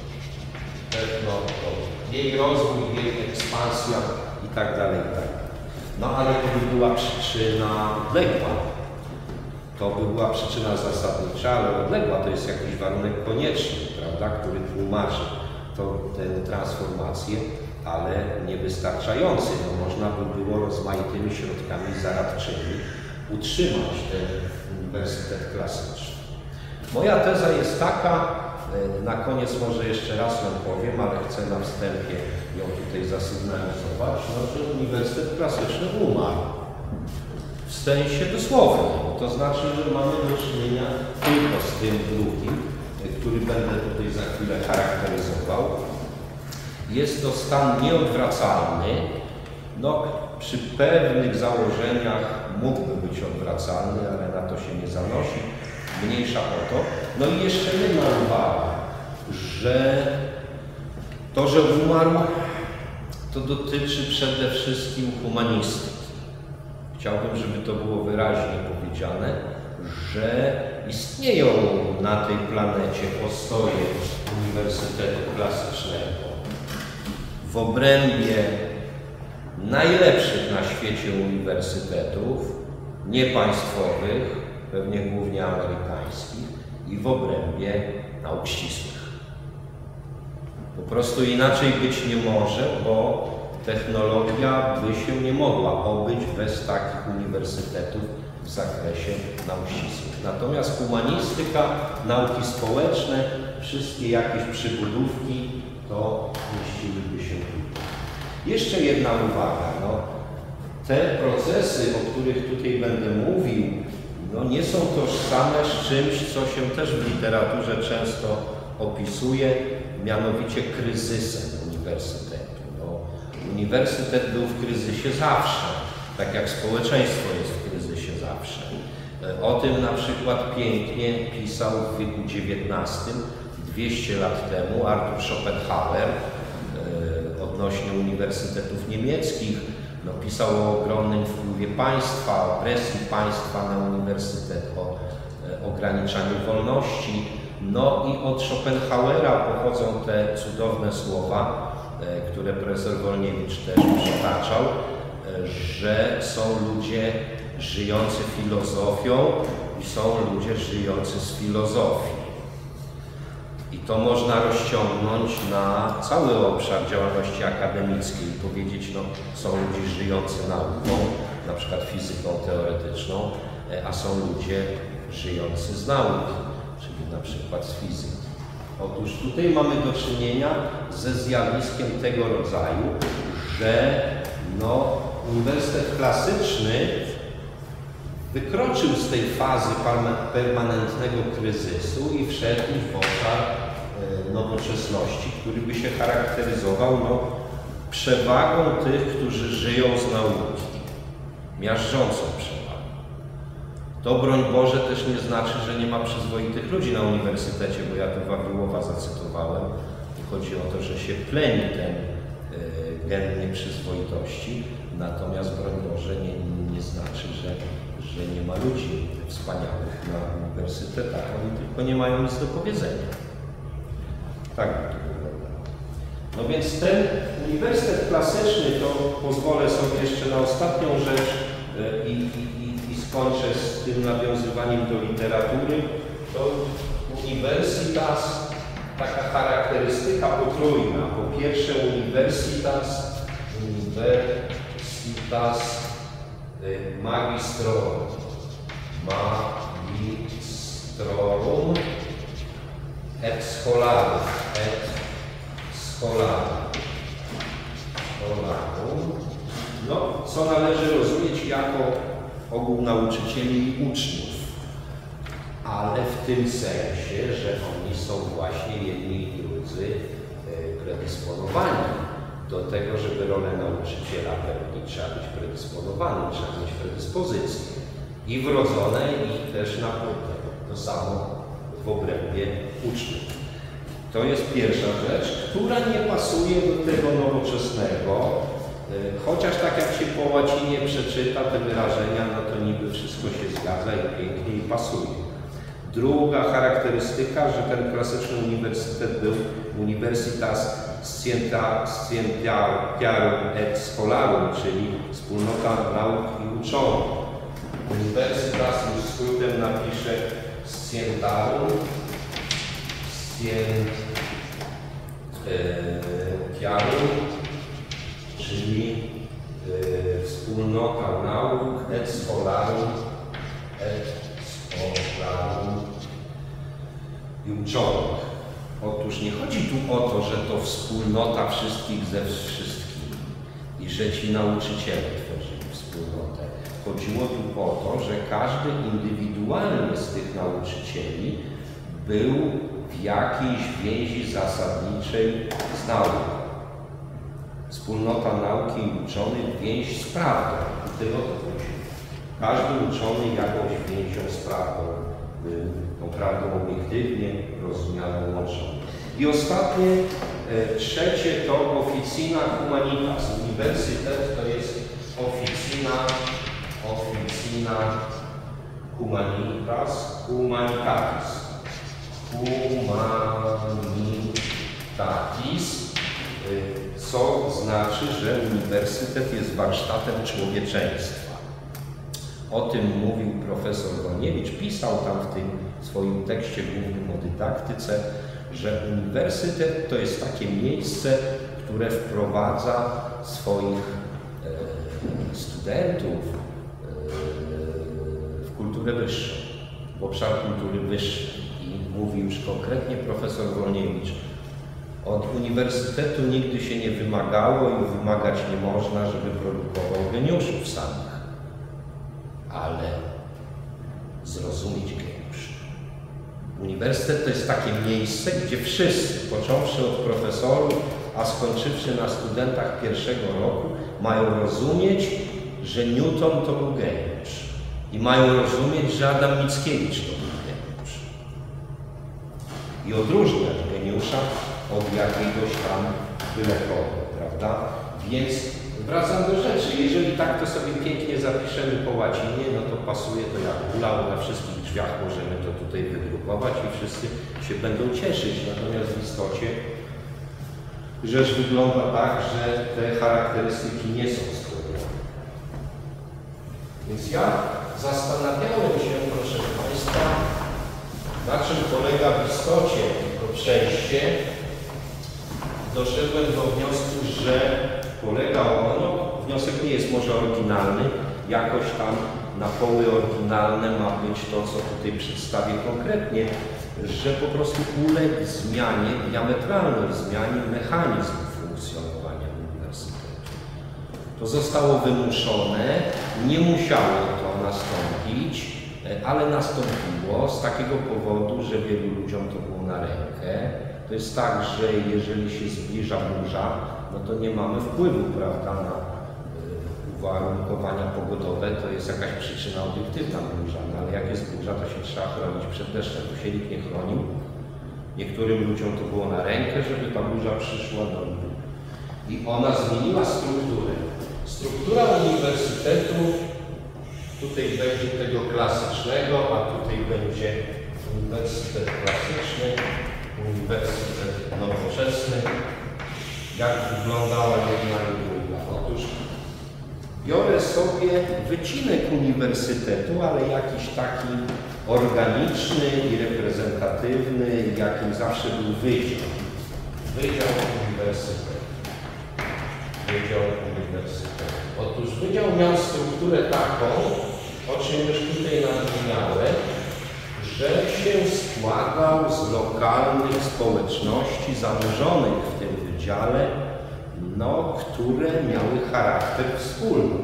Speaker 10: technologii. Jej rozwój, jej ekspansja i tak dalej, i tak dalej. No ale to by była przyczyna odległa. To by była przyczyna zasadnicza, ale odległa to jest jakiś warunek konieczny, prawda, który tłumaczy to, tę transformację, ale niewystarczający. No, można by było rozmaitymi środkami zaradczymi utrzymać ten uniwersytet klasyczny. Moja teza jest taka, na koniec może jeszcze raz ją powiem, ale chcę na wstępie ją tutaj zasygnalizować, no, że Uniwersytet Klasyczny umarł w sensie dosłownym. To znaczy, że mamy do czynienia tylko z tym drugim, który będę tutaj za chwilę charakteryzował. Jest to stan nieodwracalny. No, przy pewnych założeniach mógłby być odwracalny, ale na to się nie zanosi. Mniejsza o to. No i jeszcze jedna uwaga, że to, że umarł, to dotyczy przede wszystkim humanistyki. Chciałbym, żeby to było wyraźnie powiedziane, że istnieją na tej planecie postoje Uniwersytetu Klasycznego w obrębie najlepszych na świecie uniwersytetów, niepaństwowych, pewnie głównie amerykańskich, i w obrębie nauk ścisłych. Po prostu inaczej być nie może, bo technologia by się nie mogła obyć bez takich uniwersytetów w zakresie nauk ścisłych. Natomiast humanistyka, nauki społeczne, wszystkie jakieś przybudówki, to mieściłyby się tutaj. Jeszcze jedna uwaga. No, te procesy, o których tutaj będę mówił, no nie są tożsame z czymś, co się też w literaturze często opisuje, mianowicie kryzysem uniwersytetu. No, uniwersytet był w kryzysie zawsze, tak jak społeczeństwo jest w kryzysie zawsze. O tym na przykład pięknie pisał w wieku dziewiętnastym, dwieście lat temu, Arthur Schopenhauer odnośnie uniwersytetów niemieckich. No, pisał o ogromnym wpływie państwa, o presji państwa na uniwersytet, o e, ograniczaniu wolności. No i od Schopenhauera pochodzą te cudowne słowa, e, które profesor Wolniewicz też przytaczał, e, że są ludzie żyjący filozofią i są ludzie żyjący z filozofii. I to można rozciągnąć na cały obszar działalności akademickiej i powiedzieć, no, są ludzie żyjący nauką, na przykład fizyką teoretyczną, a są ludzie żyjący z nauki, czyli na przykład z fizyki. Otóż tutaj mamy do czynienia ze zjawiskiem tego rodzaju, że no, Uniwersytet Klasyczny wykroczył z tej fazy permanentnego kryzysu i wszedł w obszar nowoczesności, który by się charakteryzował no, przewagą tych, którzy żyją z nauki, miażdżącą przewagą. To broń Boże też nie znaczy, że nie ma przyzwoitych ludzi na uniwersytecie, bo ja tu Wawryłowa zacytowałem. Chodzi o to, że się pleni ten gen nieprzyzwoitości, natomiast broń Boże nie, nie znaczy, że, że nie ma ludzi wspaniałych na uniwersytetach, oni tylko nie mają nic do powiedzenia. Tak by to wyglądało. No więc ten uniwersytet klasyczny, to pozwolę sobie jeszcze na ostatnią rzecz i, i, i skończę z tym nawiązywaniem do literatury. To Universitas, taka charakterystyka potrójna. Po pierwsze Universitas, Universitas Magistrorum, Magistrorum et Scholarum, et Scholarum. Scholarum. No, co należy rozumieć jako ogół nauczycieli i uczniów, ale w tym sensie, że oni są właśnie jedni i drudzy predysponowani do tego, żeby rolę nauczyciela pełnić, trzeba być predysponowanym, trzeba mieć predyspozycje i wrodzone, i też napłynne. To samo w obrębie uczniów. To jest pierwsza rzecz, która nie pasuje do tego nowoczesnego, chociaż tak jak się po łacinie przeczyta te wyrażenia, no to niby wszystko się zgadza i pięknie i pasuje. Druga charakterystyka, że ten klasyczny uniwersytet był Universitas Scientiarum et Scholarum, czyli wspólnota nauk i uczonych. Universitas już skrótem napiszę Scientiarum, Scientiarum, czyli y, wspólnota nauk et Scholarum, et Scholarum i uczonych. Otóż nie chodzi tu o to, że to wspólnota wszystkich ze wszystkimi i że ci nauczyciele tworzyli wspólnotę. Chodziło tu o to, że każdy indywidualnie z tych nauczycieli był w jakiejś więzi zasadniczej z nauką. Wspólnota nauki i uczonych, więź z prawdą. I tyle o to chodzi. Każdy uczony jakąś więzią z prawdą, tą prawdą obiektywnie rozumianą łączą. I ostatnie, e, trzecie to Officina Humanitas. Uniwersytet to jest Officina, Officina Humanitas, Humanitatis. Humanitatis, co znaczy, że uniwersytet jest warsztatem człowieczeństwa. O tym mówił profesor Wolniewicz, pisał tam w tym swoim tekście głównym o dydaktyce, że uniwersytet to jest takie miejsce, które wprowadza swoich e, studentów e, w kulturę wyższą, w obszar kultury wyższej. Mówi już konkretnie profesor Wolniewicz. Od uniwersytetu nigdy się nie wymagało i wymagać nie można, żeby produkował geniuszów samych. Ale zrozumieć geniusz. Uniwersytet to jest takie miejsce, gdzie wszyscy, począwszy od profesorów, a skończywszy na studentach pierwszego roku, mają rozumieć, że Newton to był geniusz. I mają rozumieć, że Adam Mickiewicz to był geniusz. I odróżniać geniusza od jakiegoś tam byle kogo, prawda? Więc wracam do rzeczy. Jeżeli tak to sobie pięknie zapiszemy po łacinie, no to pasuje to jak ulało na wszystkich drzwiach, możemy to tutaj wydrukować i wszyscy się będą cieszyć. Natomiast w istocie rzecz wygląda tak, że te charakterystyki nie są spełnione. Więc ja zastanawiałem się, proszę Państwa, na czym polega w istocie to przejście. Doszedłem do wniosku, że polega ono, wniosek nie jest może oryginalny, jakoś tam na poły oryginalne ma być to, co tutaj przedstawię konkretnie, że po prostu uległ zmianie, diametralnej zmianie mechanizmu funkcjonowania uniwersytetu. To zostało wymuszone, nie musiało to nastąpić, ale nastąpiło z takiego powodu, że wielu ludziom to było na rękę. To To jest tak, że jeżeli się zbliża burza, no to nie mamy wpływu, prawda, na uwarunkowania pogodowe, to jest jakaś przyczyna obiektywna burza, no ale jak jest burza, to się trzeba chronić przed deszczem, tu się nikt nie chronił. Niektórym ludziom to było na rękę, żeby ta burza przyszła do nich. I ona zmieniła strukturę. Struktura uniwersytetu tutaj będzie tego klasycznego, a tutaj będzie uniwersytet klasyczny, uniwersytet nowoczesny. Jak wyglądała jedna i druga? Otóż biorę sobie wycinek uniwersytetu, ale jakiś taki organiczny i reprezentatywny, jakim zawsze był wydział. Wydział uniwersytetu. Wydział uniwersytetu. Otóż wydział miał strukturę taką, o czym już tutaj nadmieniałem, że się składał z lokalnych społeczności zanurzonych w tym wydziale, no, które miały charakter wspólny.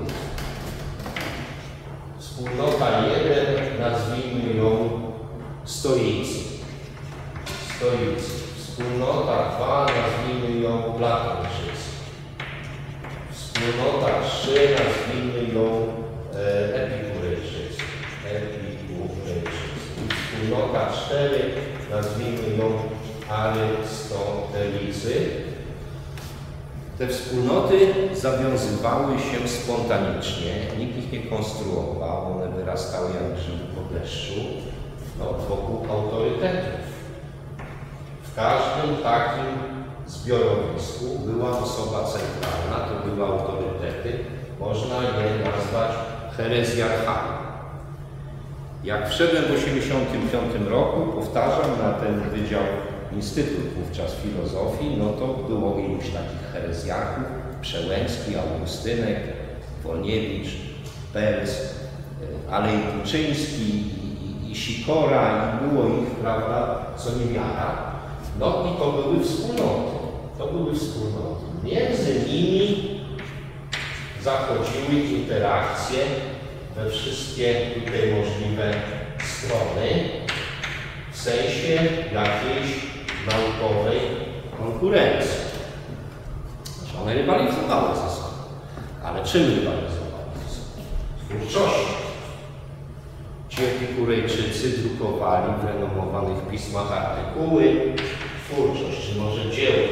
Speaker 10: Wspólnota jeden, nazwijmy ją stoicy. Stoicy. Wspólnota dwa, nazwijmy ją platończycy. Wspólnota trzy, nazwijmy ją e, epikurejczycy. Epikurejczycy. Wspólnota cztery, nazwijmy ją arystotelicy. Te wspólnoty zawiązywały się spontanicznie, nikt ich nie konstruował, one wyrastały jak grzyby po deszczu, no, wokół autorytetów. W każdym takim zbiorowisku była osoba centralna, to były autorytety, można je nazwać herezjarchami. Jak wszedłem w osiemdziesiątym piątym roku, powtarzam, na ten wydział Instytut wówczas filozofii, no to było iluś takich herezjarchów, Przełęcki, Augustynek, Wolniewicz, Pelc, ale i Tuczyński, i, i, i Sikora, i było ich, prawda, co niemiara. No i to były wspólnoty, to były wspólnoty. Między nimi zachodziły interakcje we wszystkie tutaj możliwe strony, w sensie jakiejś naukowej konkurencji. Znaczy one rywalizowały ze sobą. Ale czym rywalizowały ze sobą? Twórczością. Ci epikurejczycy drukowali w renomowanych pismach artykuły, twórczość, czy może dzieło.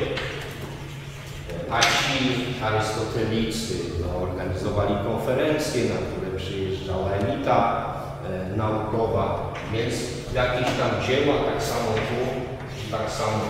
Speaker 10: A ci arystotelicy no, organizowali konferencje, na które przyjeżdżała elita e, naukowa, więc jakieś tam dzieła, tak samo tu, tak samo.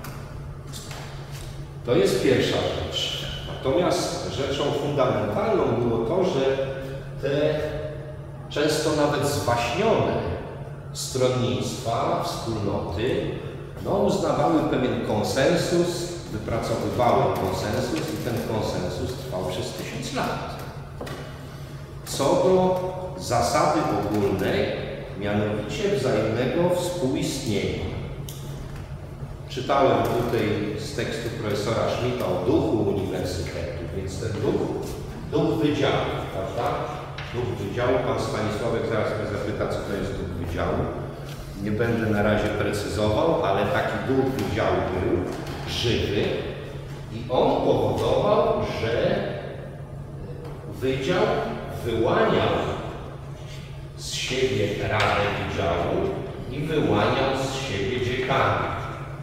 Speaker 10: To jest pierwsza rzecz. Natomiast rzeczą fundamentalną było to, że te często nawet zwaśnione stronnictwa, wspólnoty, no, uznawały pewien konsensus, wypracowywały konsensus i ten konsensus trwał przez tysiąc lat. Co do zasady ogólnej, mianowicie wzajemnego współistnienia. Czytałem tutaj z tekstu profesora Schmidta o duchu uniwersytetu, więc ten duch, duch wydziału, prawda? Duch wydziału, pan Stanisławek zaraz mnie zapyta, co to jest duch wydziału. Nie będę na razie precyzował, ale taki duch wydziału był żywy i on powodował, że wydział wyłaniał z siebie radę wydziału i wyłaniał z siebie dziekana.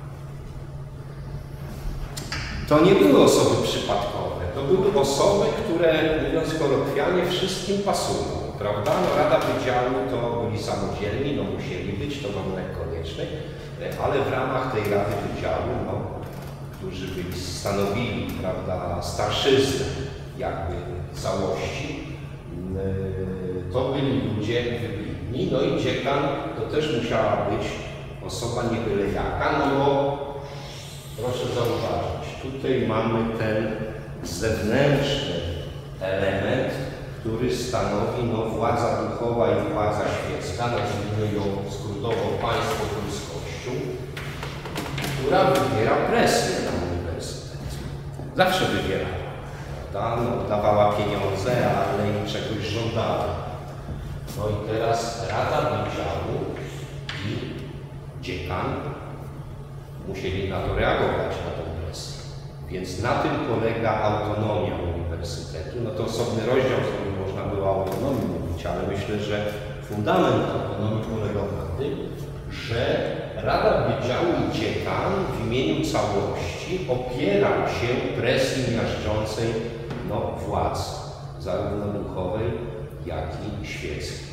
Speaker 10: To nie były osoby przypadkowe, to były osoby, które, mówiąc kolokwialnie, wszystkim pasują, prawda? No, Rada Wydziału to byli samodzielni, no musieli być, to warunek konieczny, ale w ramach tej Rady Wydziału, no, którzy byli, stanowili, prawda, starszyznę jakby całości, to byli ludzie wybitni, no i dziekan to też musiała być osoba nie byle jaka, no bo proszę zauważyć, tutaj mamy ten zewnętrzny element, który stanowi no, władza duchowa i władza świecka, nazwijmy ją skrótowo państwo plus Kościół, która wywiera presję na uniwersytet. Zawsze wywiera, prawda? No, dawała pieniądze, ale i czegoś żądała. No i teraz Rada Wydziału i dziekan musieli na to reagować, na tą presję. Więc na tym polega autonomia uniwersytetu. No to osobny rozdział, w którym można było o autonomii mówić, ale myślę, że fundament autonomii polegał na tym, że Rada Wydziału i dziekan w imieniu całości opierał się presji miażdżącej no, władz, zarówno duchowej, jak i świeckiej.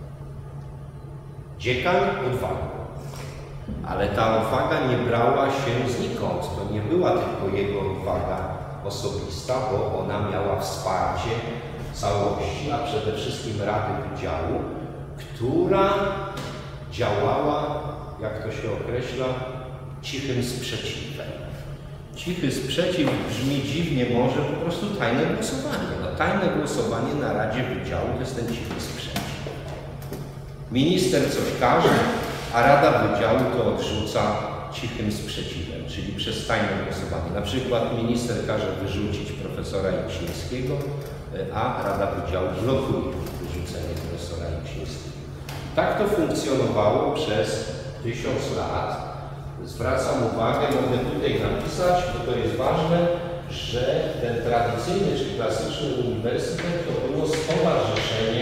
Speaker 10: Dziekan odważył, ale ta odwaga nie brała się znikąd. To nie była tylko jego odwaga osobista, bo ona miała wsparcie całości, a przede wszystkim Rady Wydziału, która działała, jak to się określa, cichym sprzeciwem. Cichy sprzeciw brzmi dziwnie może, po prostu tajne głosowanie. No, tajne głosowanie na Radzie Wydziału to jest ten cichy sprzeciw. Minister coś każe, a Rada Wydziału to odrzuca cichym sprzeciwem, czyli przez tajne głosowanie. Na przykład minister każe wyrzucić profesora Jasińskiego, a Rada Wydziału blokuje wyrzucenie profesora Jasińskiego. Tak to funkcjonowało przez tysiąc lat. Zwracam uwagę, mogę tutaj napisać, bo to jest ważne, że ten tradycyjny czy klasyczny uniwersytet to było stowarzyszenie,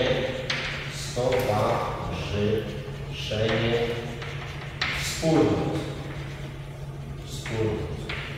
Speaker 10: stowarzyszenie wspólnot. Wspólnot.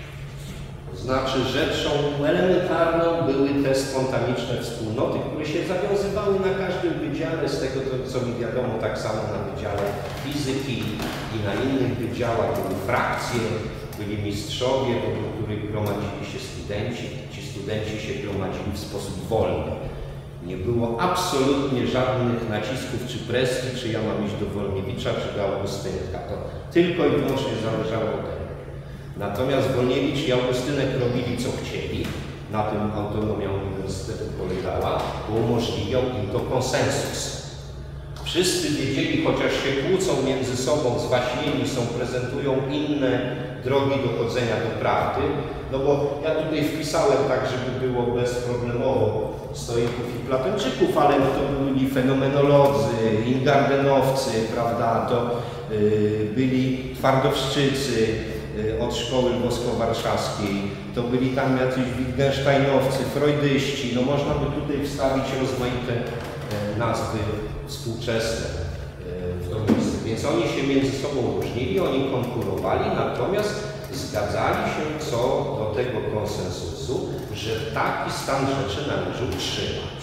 Speaker 10: To znaczy rzeczą elementarną były te spontaniczne wspólnoty, które się zawiązywały na każdym wydziale, z tego co mi wiadomo, tak samo na wydziale fizyki i na innych wydziałach były frakcje, byli mistrzowie, wokół których gromadzili się studenci. Ci studenci się gromadzili w sposób wolny. Nie było absolutnie żadnych nacisków czy presji, czy ja mam iść do Wolniewicza, czy do Augustynka. To tylko i wyłącznie zależało od tego. Natomiast Wolniewicz i Augustynek robili co chcieli, na tym autonomia uniwersytetu polegała, bo umożliwiał im to konsensus. Wszyscy wiedzieli, chociaż się kłócą między sobą, zwaśnieni są, prezentują inne drogi dochodzenia do prawdy, no bo ja tutaj wpisałem tak, żeby było bezproblemowo stoików i platończyków, ale no to byli fenomenolodzy, ingardenowcy, prawda, to yy, byli twardowszczycy, od szkoły mosko-warszawskiej, to byli tam jacyś Wittgensteinowcy, freudyści, no można by tutaj wstawić rozmaite nazwy współczesne w to miejsce. Więc oni się między sobą różnili, oni konkurowali, natomiast zgadzali się co do tego konsensusu, że taki stan rzeczy należy utrzymać.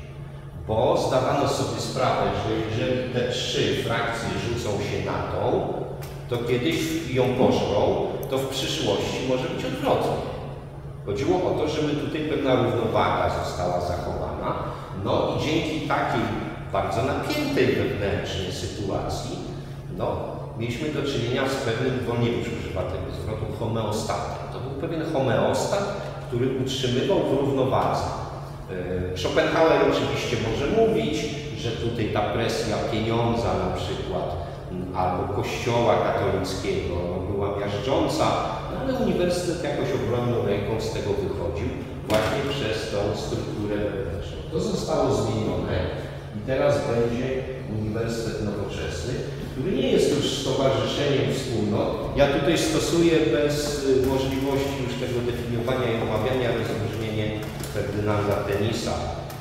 Speaker 10: Bo zdawano sobie sprawę, że jeżeli te trzy frakcje rzucą się na tą, to kiedyś ją pożrą, to w przyszłości może być odwrotnie. Chodziło o to, żeby tutaj pewna równowaga została zachowana. No i dzięki takiej bardzo napiętej wewnętrznej sytuacji, no, mieliśmy do czynienia z pewnym, Wolniewicz używa tego zwrotu, homeostatem. To był pewien homeostat, który utrzymywał w równowadze. Schopenhauer oczywiście może mówić, że tutaj ta presja pieniądza na przykład albo kościoła katolickiego no, była miażdżąca, no, ale uniwersytet jakoś obronną ręką z tego wychodził właśnie przez tą strukturę wewnętrzną. To zostało zmienione i teraz będzie Uniwersytet Nowoczesny, który nie jest już stowarzyszeniem wspólnot. Ja tutaj stosuję bez możliwości już tego definiowania i omawiania rozróżnienie Ferdynanda Tenisa.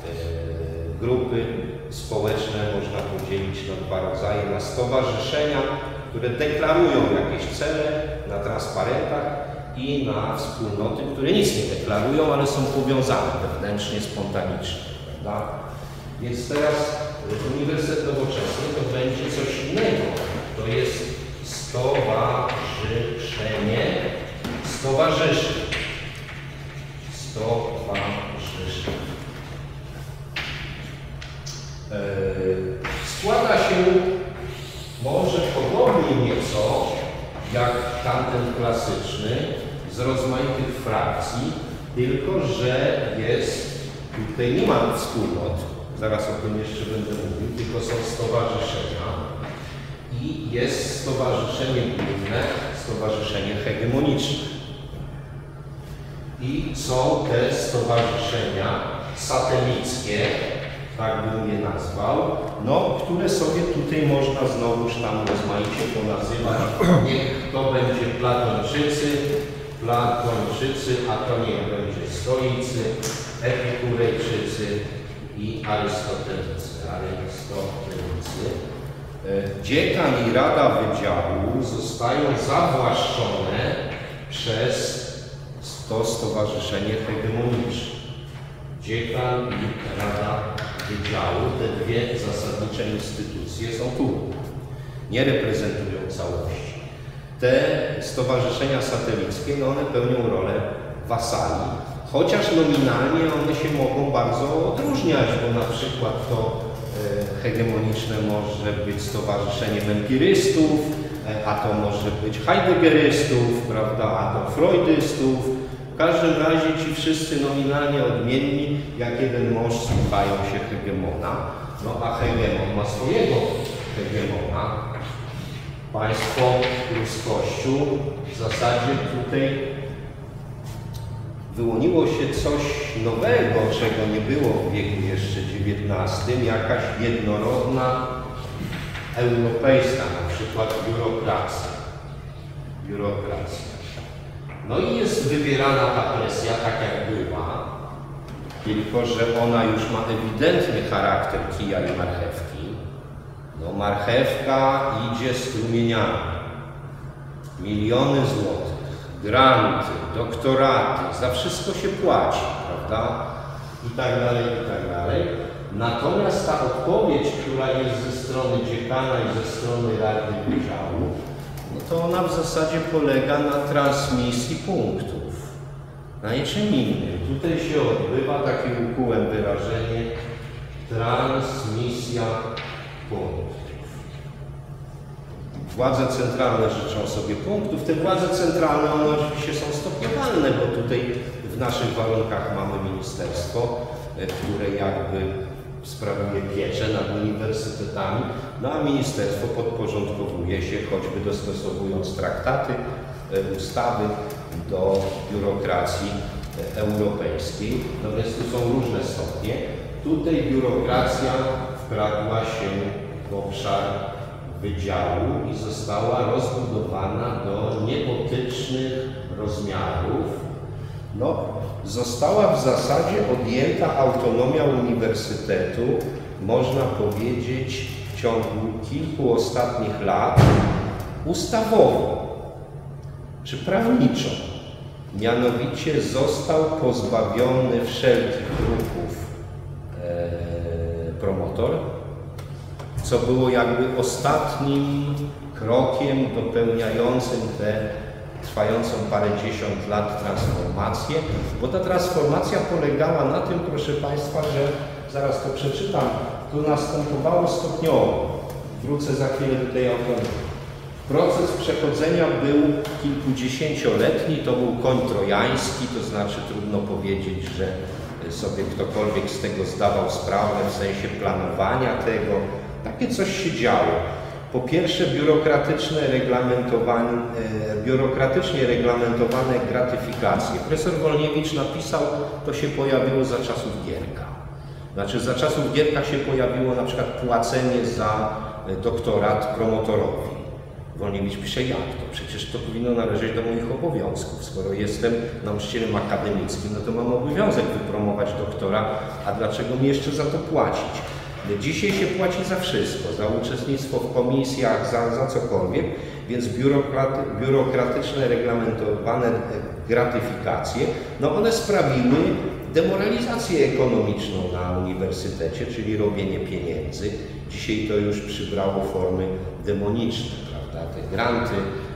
Speaker 10: Grupy społeczne można podzielić na dwa rodzaje, na stowarzyszenia, które deklarują jakieś cele na transparentach i na wspólnoty, które nic nie deklarują, ale są powiązane wewnętrznie, spontanicznie. Prawda? Więc teraz Uniwersytet Nowoczesny to będzie coś innego. To jest stowarzyszenie stowarzyszeń. Stowarzyszeń. Składa się może podobnie nieco jak tamten klasyczny z rozmaitych frakcji, tylko że jest, tutaj nie ma wspólnot, zaraz o tym jeszcze będę mówił, tylko są stowarzyszenia i jest stowarzyszenie główne, stowarzyszenie hegemoniczne. I są te stowarzyszenia satelickie, tak bym je nazwał, no, które sobie tutaj można znowuż tam rozmaicie ponazywać. Niech to będzie Platończycy, Platończycy, a to niech będzie Stoicy, Epikurejczycy i Arystotelicy. Arystotelicy. Dziekan i Rada Wydziału zostają zawłaszczone przez to stowarzyszenie hegemoniczne. Dziekan i Rada Wydziału, te dwie zasadnicze instytucje są tu. Nie reprezentują całości. Te stowarzyszenia satelickie, no one pełnią rolę wasali, chociaż nominalnie one się mogą bardzo odróżniać, bo na przykład to hegemoniczne może być stowarzyszeniem empirystów, a to może być heideggerystów, prawda, a to freudystów. W każdym razie ci wszyscy nominalnie odmienni, jak jeden mąż, słuchają się hegemona. No a hegemon ma swojego hegemona. Państwo plus Kościół w zasadzie tutaj wyłoniło się coś nowego, czego nie było w wieku jeszcze dziewiętnastym, jakaś jednorodna europejska, na przykład biurokracja. Biurokracja. No i jest wybierana ta presja tak jak była, tylko że ona już ma ewidentny charakter kija i marchewki. No marchewka idzie strumieniami. Miliony złotych. Granty, doktoraty, za wszystko się płaci, prawda? I tak dalej, i tak dalej. Natomiast ta odpowiedź, która jest ze strony dziekana i ze strony Rady Wydziału, no to ona w zasadzie polega na transmisji punktów. Na niczym innym. Tutaj się odbywa, takim ukułem wyrażenie, transmisja punktów. Władze centralne życzą sobie punktów. Te władze centralne, one oczywiście są stopniowalne, bo tutaj w naszych warunkach mamy ministerstwo, które jakby sprawuje pieczę nad uniwersytetami, no a ministerstwo podporządkowuje się, choćby dostosowując traktaty, ustawy do biurokracji europejskiej. No więc tu są różne stopnie. Tutaj biurokracja wkradła się w obszar wydziału i została rozbudowana do niebotycznych rozmiarów. No, została w zasadzie odjęta autonomia uniwersytetu, można powiedzieć, w ciągu kilku ostatnich lat ustawowo czy prawniczo. Mianowicie został pozbawiony wszelkich ruchów e, promotor, co było jakby ostatnim krokiem dopełniającym tę trwającą parędziesiąt lat transformację, bo ta transformacja polegała na tym, proszę Państwa, że, zaraz to przeczytam, to następowało stopniowo. Wrócę za chwilę do tej autonomii. Proces przechodzenia był kilkudziesięcioletni, to był koń trojański, to znaczy trudno powiedzieć, że sobie ktokolwiek z tego zdawał sprawę w sensie planowania tego. Takie coś się działo. Po pierwsze biurokratyczne reglamentowanie, biurokratycznie reglamentowane gratyfikacje. Profesor Wolniewicz napisał, to się pojawiło za czasów Gierka. Znaczy za czasów Gierka się pojawiło na przykład płacenie za doktorat promotorowi. Wolniewicz pisze, jak to? Przecież to powinno należeć do moich obowiązków. Skoro jestem nauczycielem akademickim, no to mam obowiązek wypromować doktora, a dlaczego mi jeszcze za to płacić? Dzisiaj się płaci za wszystko, za uczestnictwo w komisjach, za, za cokolwiek, więc biurokraty, biurokratyczne, reglamentowane gratyfikacje, no one sprawiły demoralizację ekonomiczną na uniwersytecie, czyli robienie pieniędzy. Dzisiaj to już przybrało formy demoniczne, prawda? Te granty,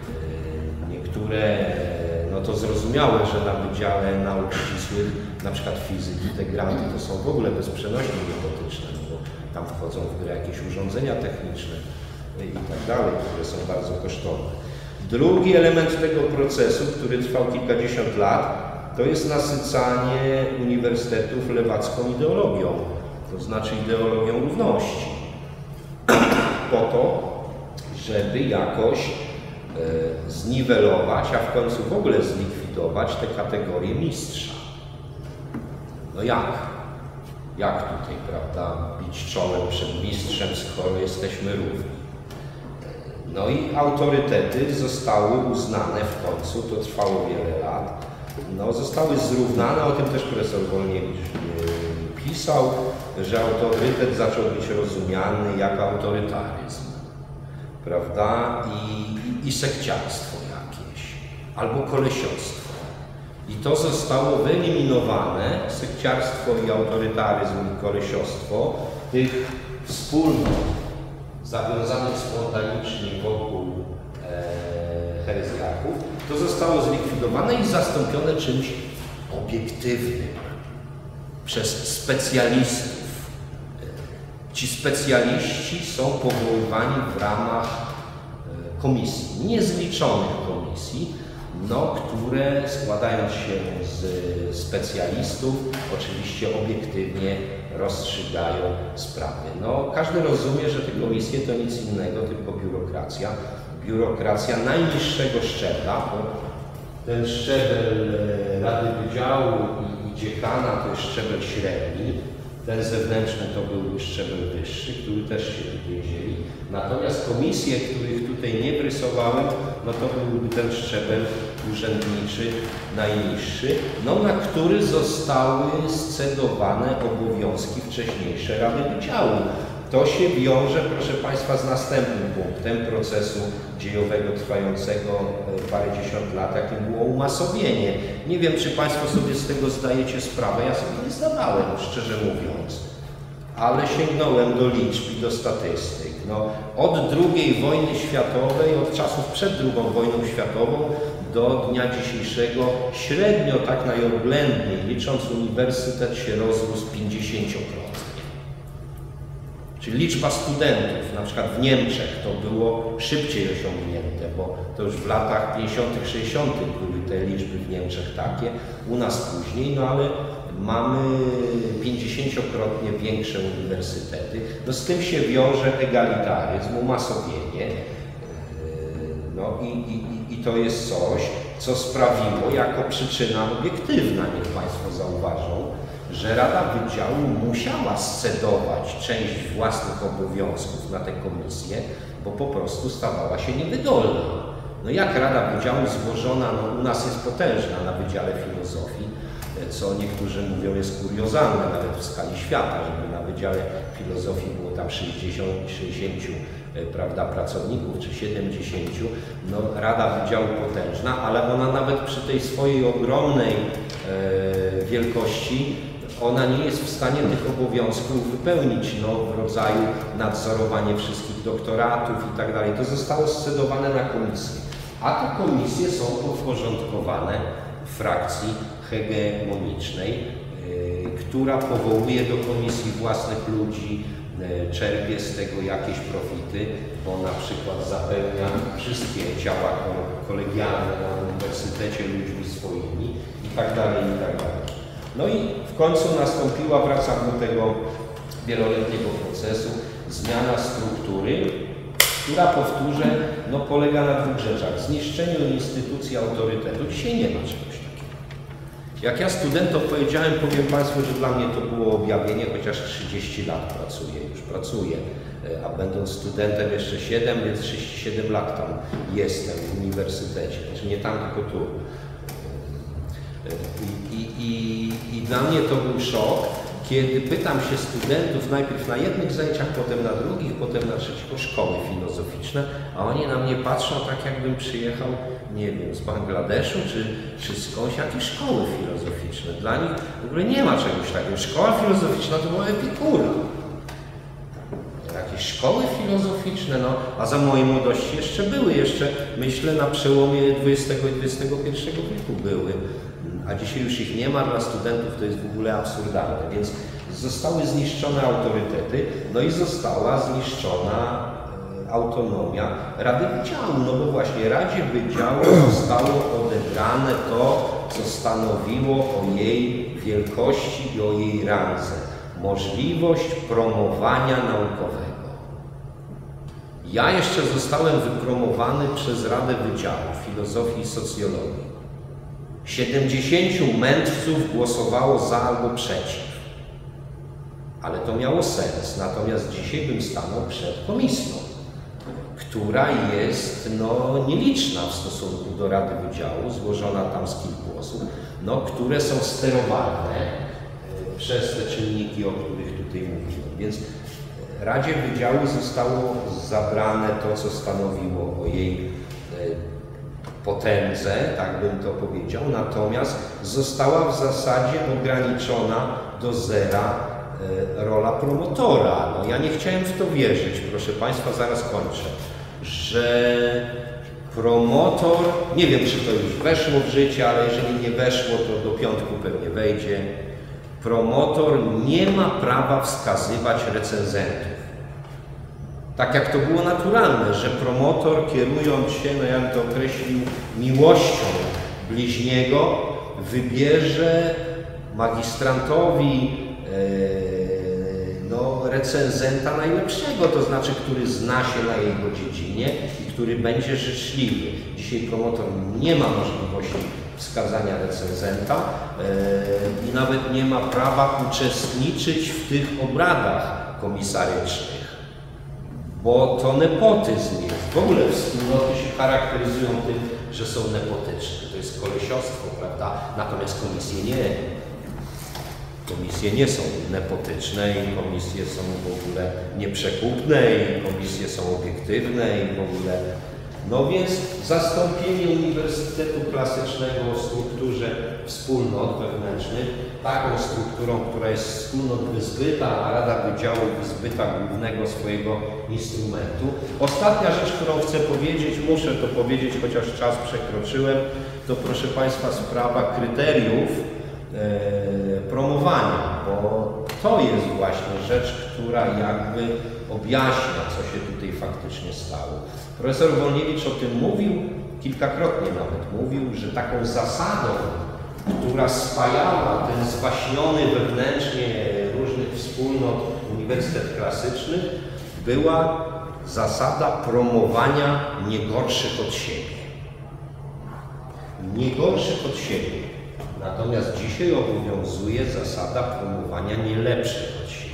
Speaker 10: niektóre, no to zrozumiałe, że na Wydziale Nauk Ścisłych, na przykład fizyki, te granty to są w ogóle bezprzenośnie niebotyczne, bo tam wchodzą w grę jakieś urządzenia techniczne i tak dalej, które są bardzo kosztowne. Drugi element tego procesu, który trwał kilkadziesiąt lat, to jest nasycanie uniwersytetów lewacką ideologią, to znaczy ideologią równości, po to, żeby jakoś e, zniwelować, a w końcu w ogóle zlikwidować tę kategorię mistrza. No jak? jak tutaj, prawda, bić czołem przed mistrzem, skoro jesteśmy równi. No i autorytety zostały uznane w końcu, to trwało wiele lat, no, zostały zrównane, o tym też profesor Wolniewicz pisał, że autorytet zaczął być rozumiany jako autorytaryzm, prawda, i, i sekciarstwo jakieś, albo kolesiostwo. I to zostało wyeliminowane, sekciarstwo i autorytaryzm i kolesiostwo, tych wspólnot zawiązanych spontanicznie wokół e, herezjaków, to zostało zlikwidowane i zastąpione czymś obiektywnym przez specjalistów. Ci specjaliści są powoływani w ramach komisji, niezliczonych komisji, no, które składając się z specjalistów, oczywiście obiektywnie rozstrzygają sprawy. No, każdy rozumie, że te komisje to nic innego, tylko biurokracja. Biurokracja najniższego szczebla, bo ten szczebel Rady Wydziału i dziekana to jest szczebel średni, ten zewnętrzny to był szczebel wyższy, który też się tutaj wzięli. Natomiast komisje, których tutaj nie wrysowałem, no to byłby ten szczebel urzędniczy najniższy, no na który zostały scedowane obowiązki wcześniejsze Rady Wydziału. To się wiąże, proszę Państwa, z następnym punktem procesu dziejowego trwającego parędziesiąt lat, jakim było umasowienie. Nie wiem, czy Państwo sobie z tego zdajecie sprawę, ja sobie nie zdawałem, szczerze mówiąc, ale sięgnąłem do liczb i do statystyk. No, od drugiej wojny światowej, od czasów przed drugą wojną światową do dnia dzisiejszego średnio, tak najoględniej licząc, uniwersytet się rozrósł pięćdziesięciokrotnie. Czyli liczba studentów, na przykład w Niemczech to było szybciej osiągnięte, bo to już w latach pięćdziesiątych, sześćdziesiątych były te liczby w Niemczech takie, u nas później, no ale mamy pięćdziesięciokrotnie większe uniwersytety. No z tym się wiąże egalitaryzm, umasowienie, no i, i, i to jest coś, co sprawiło jako przyczyna obiektywna, niech Państwo zauważą, że Rada Wydziału musiała scedować część własnych obowiązków na tę komisję, bo po prostu stawała się niewydolna. No jak Rada Wydziału złożona, no u nas jest potężna na Wydziale Filozofii, co niektórzy mówią jest kuriozalne nawet w skali świata, żeby na Wydziale Filozofii było tam sześćdziesiąt, sześćdziesięciu prawda, pracowników, czy siedemdziesięciu, no Rada Wydziału potężna, ale ona nawet przy tej swojej ogromnej e, wielkości ona nie jest w stanie tych obowiązków wypełnić, no, w rodzaju nadzorowanie wszystkich doktoratów i tak dalej. To zostało scedowane na komisję. A te komisje są podporządkowane frakcji hegemonicznej, yy, która powołuje do komisji własnych ludzi, yy, czerpie z tego jakieś profity, bo na przykład zapewnia wszystkie działa kolegialne na uniwersytecie ludźmi swoimi i tak dalej, i tak dalej. No i w końcu nastąpiła, wracam do tego wieloletniego procesu, zmiana struktury, która, powtórzę, no, polega na dwóch rzeczach. Zniszczeniu instytucji autorytetu. Dzisiaj nie ma czegoś takiego. Jak ja studentom powiedziałem, powiem Państwu, że dla mnie to było objawienie, chociaż trzydzieści lat pracuję, już pracuję, a będąc studentem jeszcze siedem, więc trzydzieści siedem lat tam jestem w uniwersytecie, znaczy nie tam, tylko tu. I, i, i, I dla mnie to był szok, kiedy pytam się studentów najpierw na jednych zajęciach, potem na drugich, potem na trzecich o szkoły filozoficzne, a oni na mnie patrzą tak, jakbym przyjechał, nie wiem, z Bangladeszu czy, czy skądś, jakie szkoły filozoficzne. Dla nich w ogóle nie ma czegoś takiego. Szkoła filozoficzna to była epikura. Jakieś szkoły filozoficzne, no, a za mojej młodości jeszcze były, jeszcze myślę na przełomie dwudziestego i dwudziestego pierwszego wieku były. A dzisiaj już ich nie ma, dla studentów to jest w ogóle absurdalne, więc zostały zniszczone autorytety, no i została zniszczona autonomia Rady Wydziału, no bo właśnie Radzie Wydziału zostało odebrane to, co stanowiło o jej wielkości i o jej randze. Możliwość promowania naukowego. Ja jeszcze zostałem wypromowany przez Radę Wydziału Filozofii i Socjologii. siedemdziesięciu mędrców głosowało za albo przeciw. ale to miało sens. Natomiast dzisiaj bym stanął przed komisją, która jest no, nieliczna w stosunku do Rady Wydziału, złożona tam z kilku osób, no, które są sterowane przez te czynniki, o których tutaj mówiłem. Więc Radzie Wydziału zostało zabrane to, co stanowiło o jej potędze, tak bym to powiedział, natomiast została w zasadzie ograniczona do zera rola promotora. No, ja nie chciałem w to wierzyć, proszę Państwa, zaraz kończę, że promotor, nie wiem, czy to już weszło w życie, ale jeżeli nie weszło, to do piątku pewnie wejdzie, promotor nie ma prawa wskazywać recenzentów. Tak jak to było naturalne, że promotor, kierując się, no ja bym to określił, miłością bliźniego, wybierze magistrantowi e, no, recenzenta najlepszego, to znaczy, który zna się na jego dziedzinie i który będzie życzliwy. Dzisiaj promotor nie ma możliwości wskazania recenzenta e, i nawet nie ma prawa uczestniczyć w tych obradach komisarycznych. Bo to nepotyzm jest. W ogóle wspólnoty się charakteryzują tym, że są nepotyczne. To jest kolesiostwo, prawda? Natomiast komisje nie. Komisje nie są nepotyczne i komisje są w ogóle nieprzekupne i komisje są obiektywne i w ogóle... No więc zastąpienie Uniwersytetu Klasycznego w strukturze wspólnot wewnętrznych taką strukturą, która jest wspólnot wyzbyta, a Rada Wydziału wyzbyta głównego swojego instrumentu. Ostatnia rzecz, którą chcę powiedzieć, muszę to powiedzieć, chociaż czas przekroczyłem, to proszę Państwa sprawa kryteriów e, promowania, bo to jest właśnie rzecz, która jakby objaśnia, co się tutaj faktycznie stało. Profesor Wolniewicz o tym mówił, kilkakrotnie nawet mówił, że taką zasadą, która spajała ten zwaśniony wewnętrznie różnych wspólnot Uniwersytet Klasyczny, była zasada promowania nie gorszych od siebie. Nie gorszych od siebie. Natomiast dzisiaj obowiązuje zasada promowania nie lepszych od siebie.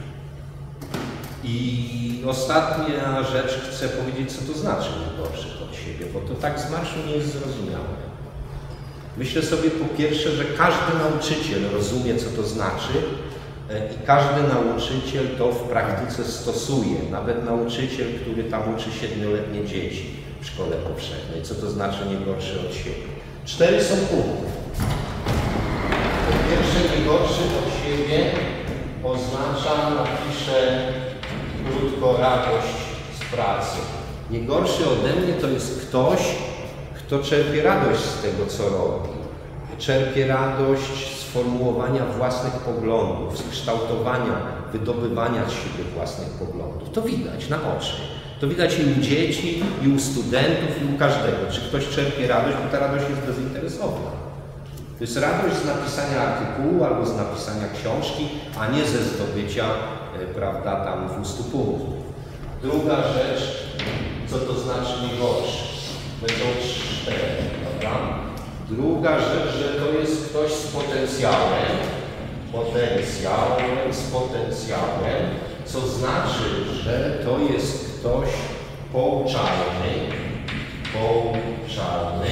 Speaker 10: I ostatnia rzecz, chcę powiedzieć, co to znaczy nie gorszych od siebie, bo to tak z marszu nie jest zrozumiałe. Myślę sobie po pierwsze, że każdy nauczyciel rozumie, co to znaczy i każdy nauczyciel to w praktyce stosuje. Nawet nauczyciel, który tam uczy siedmioletnie dzieci w szkole powszechnej. Co to znaczy nie gorszy od siebie? Cztery są punkty. Po pierwsze, nie gorszy od siebie oznacza, napiszę krótko, radość z pracy. Nie gorszy ode mnie to jest ktoś, kto czerpie radość z tego, co robi. Czerpie radość z formułowania własnych poglądów, z kształtowania, wydobywania z siebie własnych poglądów. To widać na oczy. To widać i u dzieci, i u studentów, i u każdego. Czy ktoś czerpie radość, bo ta radość jest bezinteresowna. To jest radość z napisania artykułu albo z napisania książki, a nie ze zdobycia, prawda, tam dwustu punktów. Druga rzecz, co to znaczy nie gorszy. Będą cztery, prawda? Druga rzecz, że to jest ktoś z potencjałem, potencjałem, z potencjałem, co znaczy, że to jest ktoś pouczalny, pouczalny,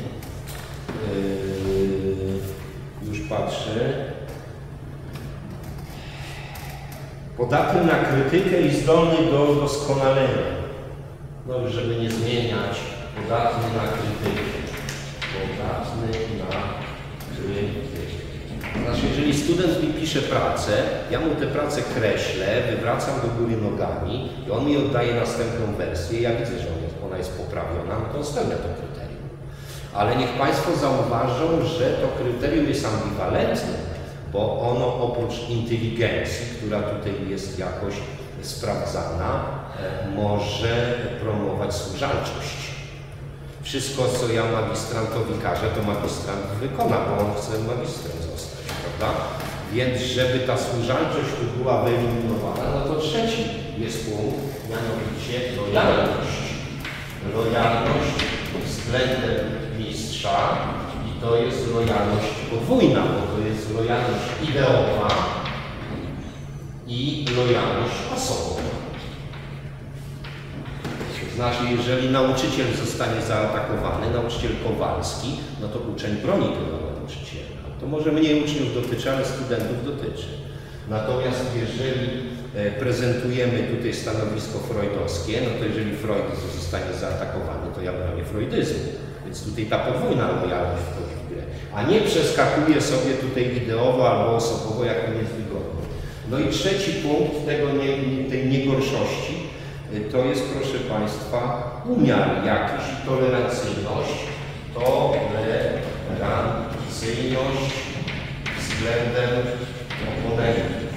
Speaker 10: yy, już patrzę, podatny na krytykę i zdolny do doskonalenia. No, żeby nie zmieniać, podatny na krytykę. Podatny na krytykę. Znaczy, jeżeli student mi pisze pracę, ja mu tę pracę kreślę, wywracam do góry nogami i on mi oddaje następną wersję, ja widzę, że ona jest poprawiona, no to on spełnia to kryterium. Ale niech Państwo zauważą, że to kryterium jest ambiwalentne, bo ono oprócz inteligencji, która tutaj jest jakoś sprawdzana, może promować służalczość. Wszystko, co ja magistrantowi każę, to magistrant wykona, bo on chce magistrem zostać, prawda? Więc żeby ta służalczość tu była wyeliminowana, no to trzeci jest punkt, mianowicie lojalność. Lojalność względem mistrza i to jest lojalność podwójna, bo to jest lojalność ideowa i lojalność osobową. To znaczy, jeżeli nauczyciel zostanie zaatakowany, nauczyciel Kowalski, no to uczeń broni tego nauczyciela. To może mniej uczniów dotyczy, ale studentów dotyczy. Natomiast jeżeli prezentujemy tutaj stanowisko freudowskie, no to jeżeli Freud zostanie zaatakowany, to ja bronię freudyzmu. Więc tutaj ta podwójna lojalność wchodzi w grę. A nie przeskakuje sobie tutaj ideowo albo osobowo, jak mi jest wygodnie. No i trzeci punkt tego nie, tej niegorszości to jest, proszę Państwa, umiar jakiś, tolerancyjność, tolerancyjność względem oponentów.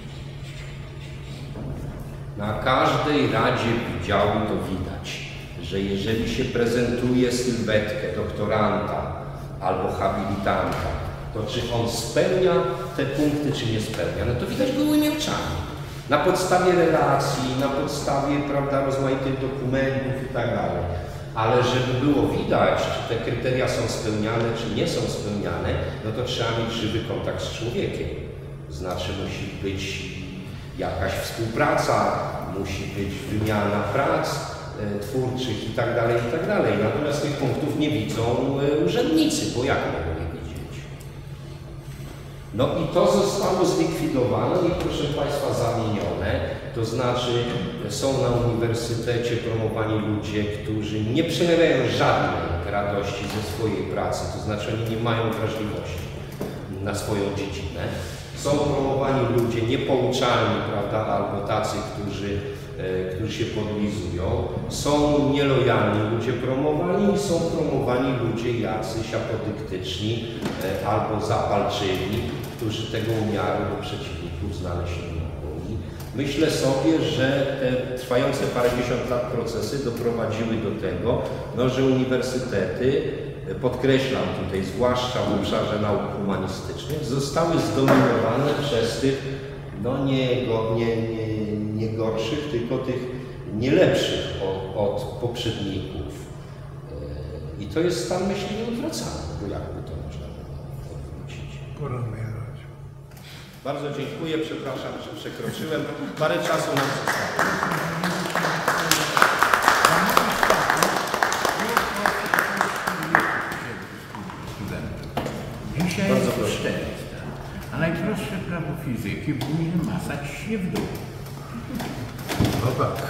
Speaker 10: Na każdej Radzie Wydziału to widać, że jeżeli się prezentuje sylwetkę doktoranta albo habilitanta, to czy on spełnia te punkty, czy nie spełnia, no to widać gołymi oczami. Na podstawie relacji, na podstawie, prawda, rozmaitych dokumentów i tak dalej. Ale żeby było widać, czy te kryteria są spełniane, czy nie są spełniane, no to trzeba mieć żywy kontakt z człowiekiem. Znaczy musi być jakaś współpraca, musi być wymiana prac e, twórczych i tak dalej, i tak dalej. Natomiast tych punktów nie widzą e, urzędnicy, bo jak mogą je widzieć? No i to zostało zlikwidowane i proszę Państwa zamienione, to znaczy są na uniwersytecie promowani ludzie, którzy nie przejawiają żadnej radości ze swojej pracy, to znaczy oni nie mają wrażliwości na swoją dziedzinę. Są promowani ludzie niepouczalni, prawda, albo tacy, którzy, e, którzy się podlizują. Są nielojalni ludzie promowani i są promowani ludzie jacyś apodyktyczni e, albo zapalczywi, którzy tego umiaru do przeciwników znaleźć nie mogą. I myślę sobie, że te trwające parędziesiąt lat procesy doprowadziły do tego, no, że uniwersytety, podkreślam tutaj, zwłaszcza w obszarze nauk humanistycznych, zostały zdominowane przez tych, no nie, nie, nie, nie gorszych, tylko tych nie lepszych od, od poprzedników. I to jest stan myśli nieodwracalny, bo jakby to można było odwrócić.
Speaker 4: Porozmawiać.
Speaker 10: Bardzo dziękuję, przepraszam, że przekroczyłem. Parę czasu nam zostało.
Speaker 11: Dzisiaj jest czterysta, a najprostsze prawo fizyki powinien masać się w dół.
Speaker 4: No tak.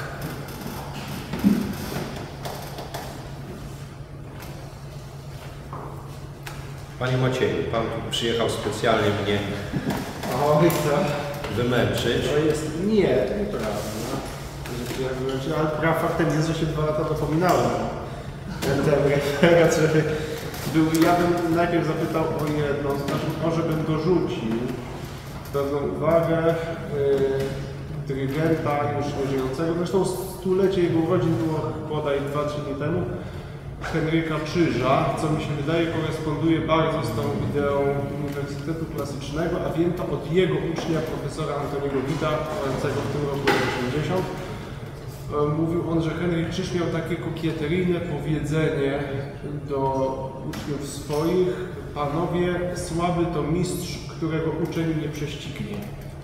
Speaker 10: Panie Macieju, Pan tu przyjechał specjalnie mnie
Speaker 12: Oj, to,
Speaker 10: wymęczyć.
Speaker 12: to jest... Nie, to nieprawda. No. Ale praw faktem jest, że się dwa lata dopominałem. Ten referat, żeby był... Ja bym najpierw zapytał o jedno, znaczy może bym dorzucił pewną uwagę yy, dyrygenta już nieżyjącego. Zresztą stulecie jego urodzin było bodaj dwa trzy dni temu. Henryka Czyża, co mi się wydaje koresponduje bardzo z tą ideą Uniwersytetu Klasycznego, a wiem to od jego ucznia, profesora Antoniego Wita, mającego w tym roku osiemdziesiąt. Mówił on, że Henryk Czyż miał takie kokieteryjne powiedzenie do uczniów swoich: panowie, słaby to mistrz, którego uczeń nie prześcignie.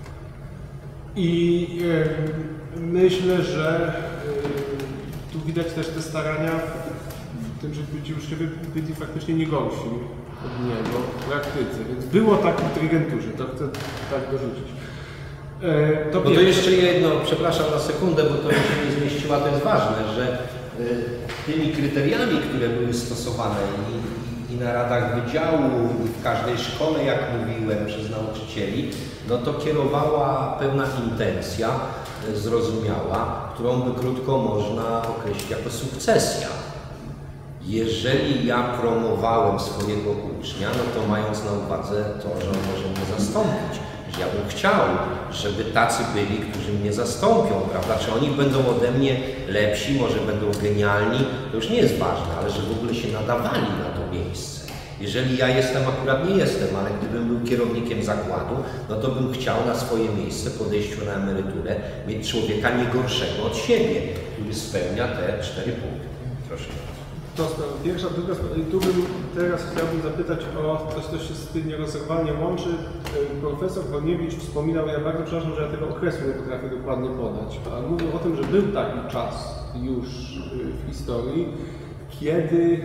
Speaker 12: I e, myślę, że e, tu widać też te starania w tym, żeby ci uczniowie byli faktycznie nie gorsi od niego w praktyce. Więc było tak w dirigenturze, to chcę tak dorzucić. E, to
Speaker 10: no to jeszcze jedno, przepraszam na sekundę, bo to się nie zmieściła, to jest ważne, że y, tymi kryteriami, które były stosowane i, i, i na radach wydziału, i w każdej szkole, jak mówiłem, przez nauczycieli, no to kierowała pewna intencja y, zrozumiała, którą by krótko można określić jako sukcesja. Jeżeli ja promowałem swojego ucznia, no to mając na uwadze to, że on może mnie zastąpić, że ja bym chciał, żeby tacy byli, którzy mnie zastąpią, prawda? Czy oni będą ode mnie lepsi, może będą genialni, to już nie jest ważne, ale że w ogóle się nadawali na to miejsce. Jeżeli ja jestem, akurat nie jestem, ale gdybym był kierownikiem zakładu, no to bym chciał na swoje miejsce po odejściu na emeryturę mieć człowieka nie gorszego od siebie, który spełnia te cztery punkty. Proszę bardzo.
Speaker 12: To sprawa pierwsza, druga sprawa. I tu bym teraz chciałbym zapytać o coś, co się z tym nierozerwalnie łączy. Profesor Wolniewicz wspominał, ja bardzo przepraszam, że ja tego okresu nie potrafię dokładnie podać, ale mówił o tym, że był taki czas już w historii, kiedy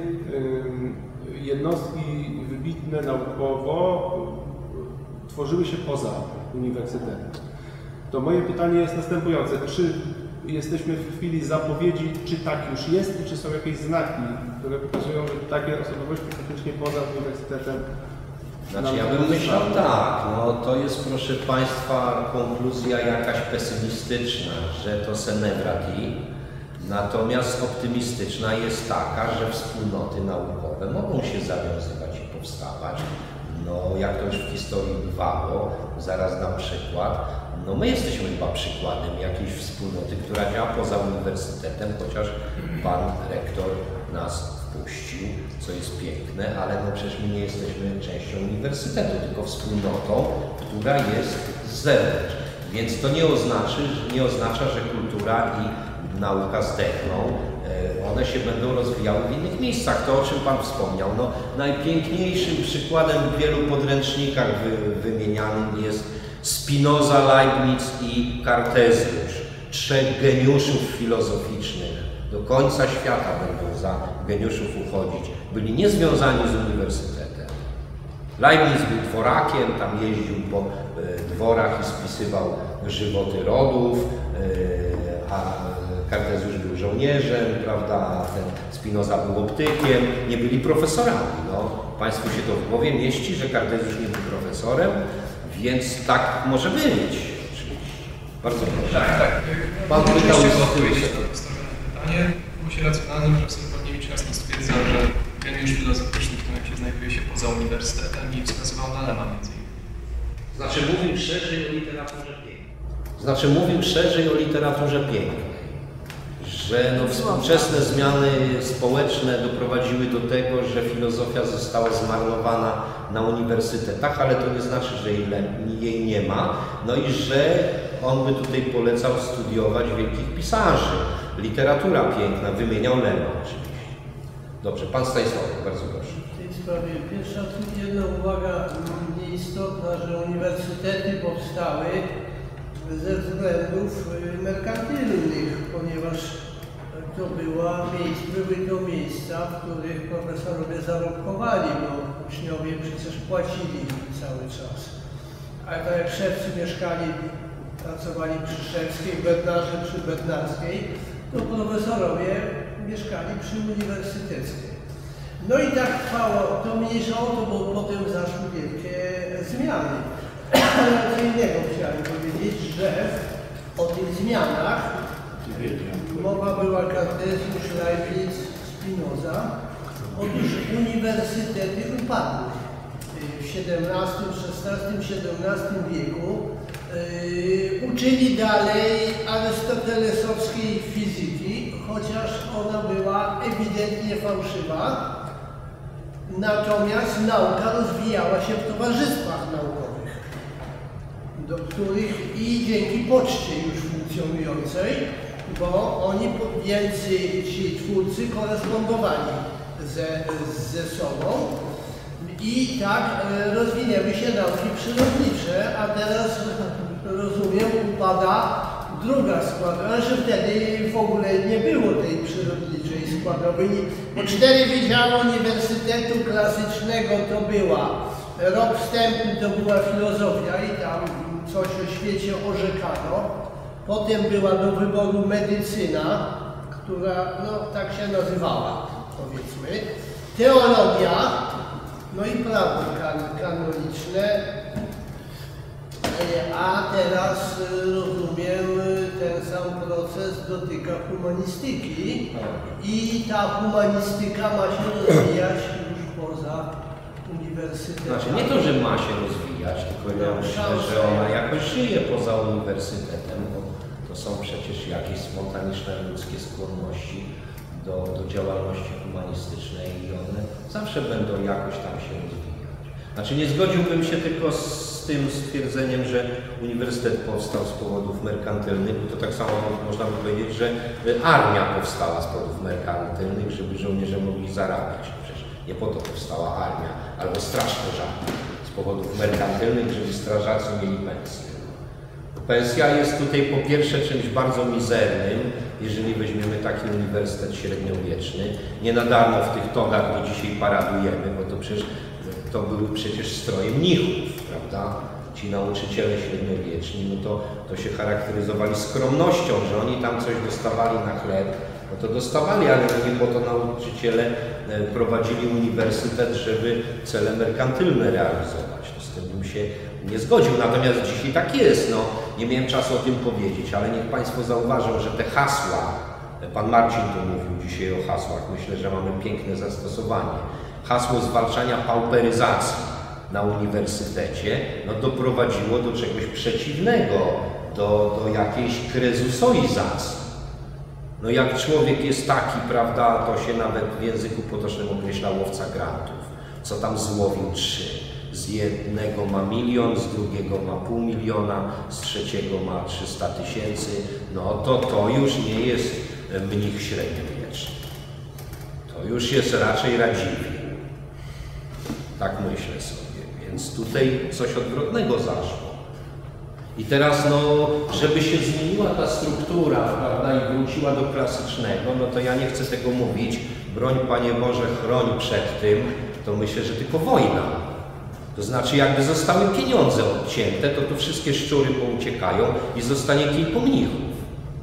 Speaker 12: jednostki wybitne naukowo tworzyły się poza uniwersytetem. To moje pytanie jest następujące. Czy jesteśmy w chwili zapowiedzi, czy tak już jest i czy są jakieś znaki, które pokazują, że takie osobowości faktycznie poza uniwersytetem?
Speaker 10: Znaczy ja bym myślał tak, no to jest proszę Państwa konkluzja jakaś pesymistyczna, że to senevrati, natomiast optymistyczna jest taka, że wspólnoty naukowe mogą się zawiązywać i powstawać. No jak to już w historii bywało, zaraz dam przykład. No my jesteśmy chyba przykładem jakiejś wspólnoty, która działa poza uniwersytetem, chociaż pan rektor nas wpuścił, co jest piękne, ale no przecież my nie jesteśmy częścią uniwersytetu, tylko wspólnotą, która jest z zewnątrz. Więc to nie oznacza, nie oznacza, że kultura i nauka zdechną. One się będą rozwijały w innych miejscach. To, o czym Pan wspomniał, no, najpiękniejszym przykładem w wielu podręcznikach wy, wymienianym jest Spinoza, Leibniz i Kartezjusz. Trzech geniuszów filozoficznych. Do końca świata będą za geniuszów uchodzić. Byli niezwiązani z uniwersytetem. Leibniz był dworakiem, tam jeździł po y, dworach i spisywał żywoty rodów, y, a Kartezjusz był żołnierzem, prawda, ten Spinoza był optykiem, nie byli profesorami. No, Państwu się to w głowie mieści, że Kartezjusz nie był profesorem, więc tak może być. Oczywiście. Bardzo proszę.
Speaker 13: Tak, tak.
Speaker 10: Pan pytał
Speaker 13: o odpowiedź na postawione pytanie. Było się racjonalnym, że profesor Wolniewicz jasno stwierdzał, że geniusz filozoficzny w tym momencie znajduje się poza uniwersytetem i wskazywał na Lema między innymi.
Speaker 10: Znaczy mówił szerzej o literaturze pięknej. Znaczy mówił szerzej o literaturze pięknej. Że no, współczesne zmiany społeczne doprowadziły do tego, że filozofia została zmarnowana na uniwersytetach, ale to nie znaczy, że jej, jej nie ma. No i że on by tutaj polecał studiować wielkich pisarzy. Literatura piękna, wymieniał Lema oczywiście. Dobrze, Pan Stanisław, bardzo proszę.
Speaker 8: W tej sprawie pierwsza, jedna uwaga nieistotna, że uniwersytety powstały ze względów merkantylnych, ponieważ to była miejsce, były to miejsca, w których profesorowie zarobkowali, bo uczniowie przecież płacili cały czas. Ale tak jak szewcy mieszkali, pracowali przy szewskiej, bednarze przy bednarskiej, to profesorowie mieszkali przy uniwersyteckiej. No i tak trwało, to mniejsza o to, bo potem zaszły wielkie zmiany. Ale co innego chciałem powiedzieć, że o tych zmianach mowa była Kartezjusz, Leibniz, Spinoza. Otóż uniwersytety upadły. W siedemnastym, szesnastym, siedemnastym wieku yy, uczyli dalej arystotelesowskiej fizyki, chociaż ona była ewidentnie fałszywa. Natomiast nauka rozwijała się w towarzystwach naukowych, do których i dzięki poczcie już funkcjonującej, bo oni, więc ci twórcy korespondowali ze, ze sobą i tak rozwinęły się nauki przyrodnicze, a teraz rozumiem upada druga składowa, że wtedy w ogóle nie było tej przyrodniczej składowej, bo cztery wydziały Uniwersytetu Klasycznego to była, rok wstępny to była filozofia i tam coś o świecie orzekano. Potem była do wyboru medycyna, która no tak się nazywała, powiedzmy. Teologia, no i prawo kan kanoniczne. A teraz rozumiem, ten sam proces dotyka humanistyki i ta humanistyka ma się rozwijać już poza uniwersytetem.
Speaker 10: Znaczy nie to, że ma się rozwijać, tylko ja myślę, że ona jakoś żyje poza uniwersytetem, bo to są przecież jakieś spontaniczne ludzkie skłonności do, do działalności humanistycznej i one zawsze będą jakoś tam się rozwijać. Znaczy nie zgodziłbym się tylko z z tym stwierdzeniem, że uniwersytet powstał z powodów merkantylnych, bo to tak samo można by powiedzieć, że armia powstała z powodów merkantylnych, żeby żołnierze mogli zarabiać. Przecież nie po to powstała armia, albo straż pożarna z powodów merkantylnych, żeby strażacy mieli pensję. Pensja jest tutaj po pierwsze czymś bardzo mizernym, jeżeli weźmiemy taki uniwersytet średniowieczny. Nie na darmo w tych togach, gdzie dzisiaj paradujemy, bo to przecież to były przecież stroje mnichów, prawda? Ci nauczyciele średniowieczni, no to, to się charakteryzowali skromnością, że oni tam coś dostawali na chleb, no to dostawali, ale nie po to nauczyciele prowadzili uniwersytet, żeby cele merkantylne realizować. No z tym bym się nie zgodził, natomiast dzisiaj tak jest. No, nie miałem czasu o tym powiedzieć, ale niech Państwo zauważą, że te hasła, Pan Marcin tu mówił dzisiaj o hasłach, myślę, że mamy piękne zastosowanie. Hasło zwalczania pauperyzacji na uniwersytecie no, doprowadziło do czegoś przeciwnego, do, do jakiejś krezusoizacji. No jak człowiek jest taki, prawda, to się nawet w języku potocznym określa łowca grantów. Co tam złowił trzy. Z jednego ma milion, z drugiego ma pół miliona, z trzeciego ma trzysta tysięcy. No to to już nie jest mnich średniowieczny. To już jest raczej Radziwiłł. Tak myślę sobie. Więc tutaj coś odwrotnego zaszło. I teraz, no, żeby się zmieniła ta struktura, prawda, i wróciła do klasycznego, no to ja nie chcę tego mówić. Broń, Panie Boże, chroń przed tym, to myślę, że tylko wojna. To znaczy, jakby zostały pieniądze odcięte, to tu wszystkie szczury pouciekają i zostanie kilku mnichów.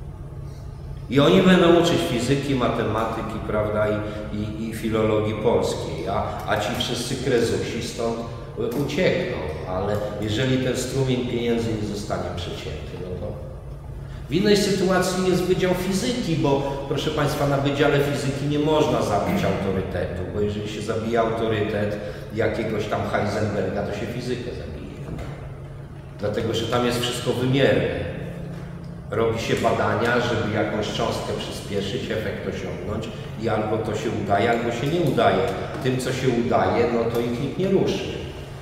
Speaker 10: I oni będą uczyć fizyki, matematyki, prawda, i, i, i filologii polskiej, a, a ci wszyscy krezusi stąd uciekną. Ale jeżeli ten strumień pieniędzy nie zostanie przecięty, no to... W innej sytuacji jest Wydział Fizyki, bo proszę Państwa, na Wydziale Fizyki nie można zabić autorytetu, bo jeżeli się zabija autorytet jakiegoś tam Heisenberga, to się fizykę zabije. Dlatego, że tam jest wszystko wymierne. Robi się badania, żeby jakąś cząstkę przyspieszyć, efekt osiągnąć i albo to się udaje, albo się nie udaje. Tym, co się udaje, no to ich nikt nie ruszy.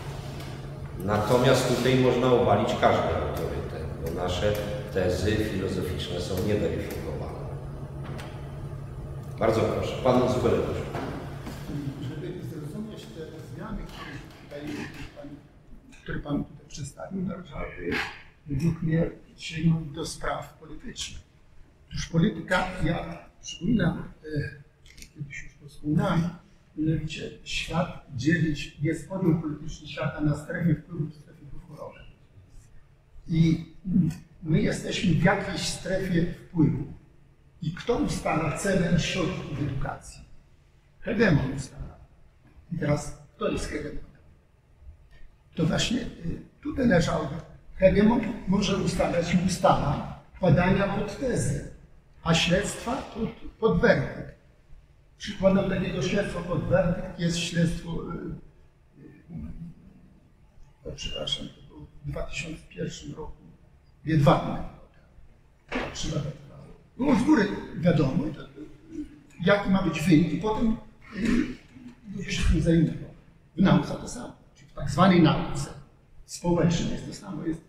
Speaker 10: Natomiast tutaj można obalić każdy autorytet, bo nasze tezy filozoficzne są nieweryfikowane. Bardzo proszę, Pan Zubelecki.
Speaker 5: Żeby zrozumieć te zmiany, które, tutaj, które Pan tutaj przedstawił, należałoby według mnie sięgnąć do spraw politycznych. Otóż polityka, ja przypominam, kiedyś już to wspominałem, mianowicie świat dzielić, jest podział polityczny świata na strefy wpływów i strefy choroby. I my jesteśmy w jakiejś strefie wpływu. I kto ustala cele i środki w edukacji? Hegemon ustala. I teraz kto jest hegemonem? To właśnie tutaj leżałoby. Hegemon może ustalać i ustala badania pod tezę, a śledztwa pod, pod werdykt. Przykładem takiego śledztwa pod werdykt jest śledztwo, yy, yy, przepraszam, to było w dwa tysiące pierwszym roku, Jedwabne. Trzy lata trwało. Było z góry wiadomo, to, to, jaki ma być wynik i potem yy, ludzie się tym zajmują. W nauce to samo, czyli w tak zwanej nauce społecznej jest to samo, jest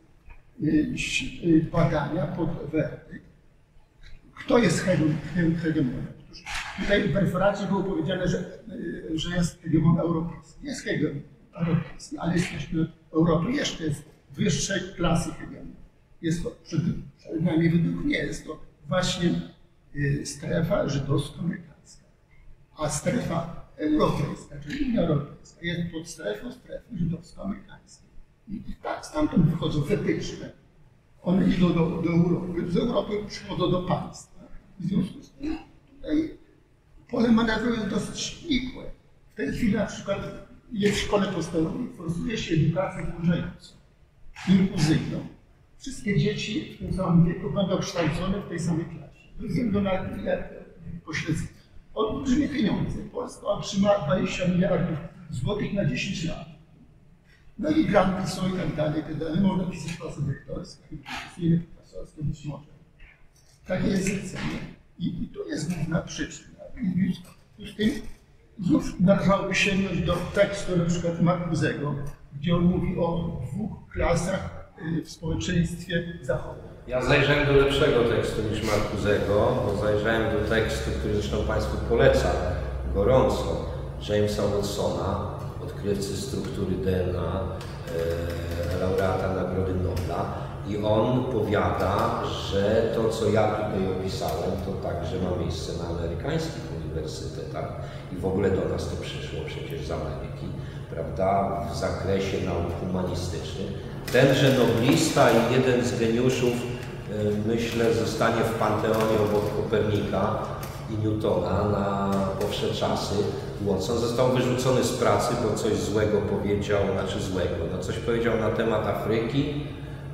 Speaker 5: yy, badania pod werdykt. Kto jest hegemonem? Otóż tutaj w referacie było powiedziane, że, że jest hegemon europejski. Jest hegemon europejski, ale jesteśmy w Europie jeszcze jest wyższej klasy hegemon. Jest to, przynajmniej według mnie, jest to właśnie strefa żydowsko-amerykańska. A strefa europejska, czyli Unia Europejska, jest pod strefą strefy żydowsko-amerykańskiej. I tak stamtąd wychodzą wytyczne. One idą do, do Europy, z Europy przychodzą do państwa. W związku z tym tutaj pole manewru jest dosyć nikłe. W tej chwili na przykład jest w szkole podstawowej, forsuje się edukację włączającą, inkluzyjną. Wszystkie dzieci w tym samym wieku będą kształcone w tej samej klasie. Bez względu na pośledztwo. Olbrzymie pieniądze. Polska otrzyma dwadzieścia miliardów złotych na dziesięć lat. No i granty są i tak dalej, i tak dalej. Można pisać pracę doktorską, i profesorskie być może. Takie jest zlecenie. I, I tu jest główna przyczyna. I w tym znów należałoby sięgnąć do tekstu na przykład Marcuzego, gdzie on mówi o dwóch klasach w społeczeństwie zachodnim.
Speaker 10: Ja zajrzałem do lepszego tekstu niż Marcusego, bo zajrzałem do tekstu, który zresztą Państwu polecam gorąco, Jamesa Wilsona, odkrywcy struktury D N A, e, laureata Nagrody Nobla. I on powiada, że to, co ja tutaj opisałem, to także ma miejsce na amerykańskich uniwersytetach i w ogóle do nas to przyszło przecież z Ameryki, prawda, w zakresie nauk humanistycznych. Tenże noblista i jeden z geniuszów, myślę, zostanie w panteonie obok Kopernika i Newtona na powsze czasy. Watson został wyrzucony z pracy, bo coś złego powiedział, znaczy złego, no coś powiedział na temat Afryki.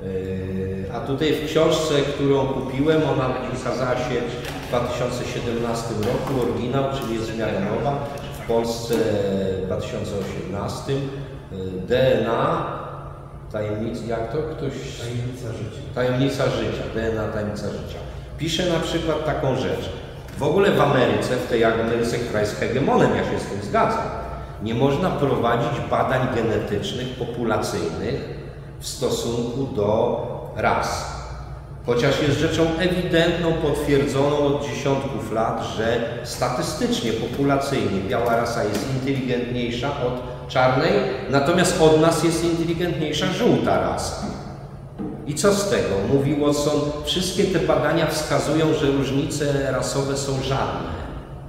Speaker 10: A tutaj w książce, którą kupiłem, ona ukazała się w dwa tysiące siedemnastym roku, oryginał, czyli jest w miarę nowa, w Polsce w dwa tysiące osiemnastym, D N A, tajemnica, jak to ktoś? Tajemnica życia. Tajemnica życia, D N A, tajemnica życia. Pisze na przykład taką rzecz. W ogóle w Ameryce, w tej Ameryce, która jest hegemonem, ja się z tym zgadzam, nie można prowadzić badań genetycznych, populacyjnych w stosunku do ras. Chociaż jest rzeczą ewidentną, potwierdzoną od dziesiątków lat, że statystycznie, populacyjnie biała rasa jest inteligentniejsza od czarnej, natomiast od nas jest inteligentniejsza żółta rasa. I co z tego? Mówi Watson, wszystkie te badania wskazują, że różnice rasowe są żadne.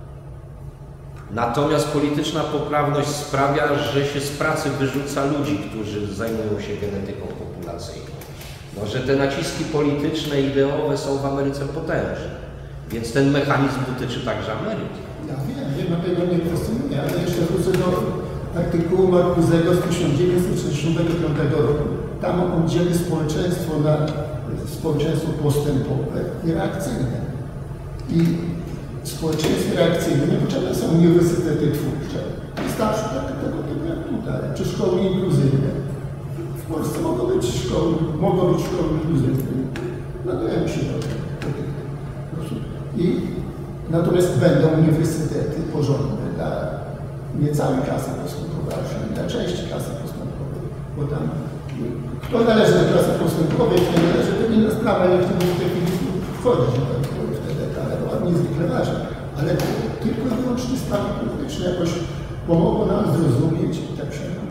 Speaker 10: Natomiast polityczna poprawność sprawia, że się z pracy wyrzuca ludzi, którzy zajmują się genetyką populacyjną. No, że te naciski polityczne, ideowe są w Ameryce potężne. Więc ten mechanizm dotyczy także Ameryki.
Speaker 5: Ja wiem, wiem, na tego nie kwestionuję, ale jeszcze wrócę do artykułu Marcusego z tysiąc dziewięćset sześćdziesiątego piątego roku. Tam on dzieli społeczeństwo na społeczeństwo postępowe i reakcyjne. I w społeczeństwie reakcyjnym niepotrzebne są uniwersytety twórcze. Wystarczy tak, tego typu jak tutaj, czy szkoły inkluzyjne. W Polsce mogą być szkoły, mogą być szkoły inkluzywne. Nadajemy się do tego. I natomiast będą uniwersytety porządne dla nie całej klasy postępowej, ale dla części klasy postępowej. Bo tam kto należy do klasy postępowej, kto nie należy, to inna sprawa, jak to w tej chwili wchodzić w te detale, bo niezwykle ważne. Ale tylko i wyłącznie sprawy polityczne jakoś pomogło nam zrozumieć te przemiany.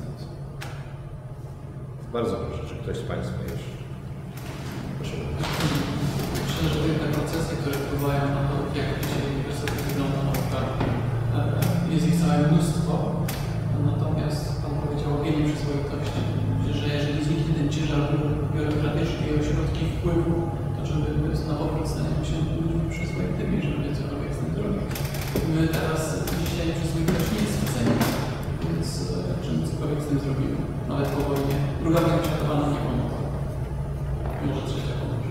Speaker 10: Bardzo proszę, czy ktoś z Państwa jeszcze? Proszę bardzo.
Speaker 6: Myślę, że te procesy, które wpływają na to, jak dzisiaj uniwersytet wygląda nauka, jest ich całe mnóstwo. Natomiast Pan powiedział o genii przyzwoitości, że jeżeli zniknie ten ciężar biurokratyczny i ośrodki wpływu, to żeby na powrót staniemy się ludźmi przyzwoitymi, żeby cokolwiek z tym zrobić. My teraz dzisiaj przyzwoitość nie jest w cenie, więc czy my cokolwiek z tym zrobimy? Nawet po wojnie. Druga wojna światowa nam nie pomogła. Może trzecia pomoże.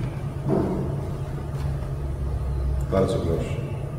Speaker 10: Bardzo proszę.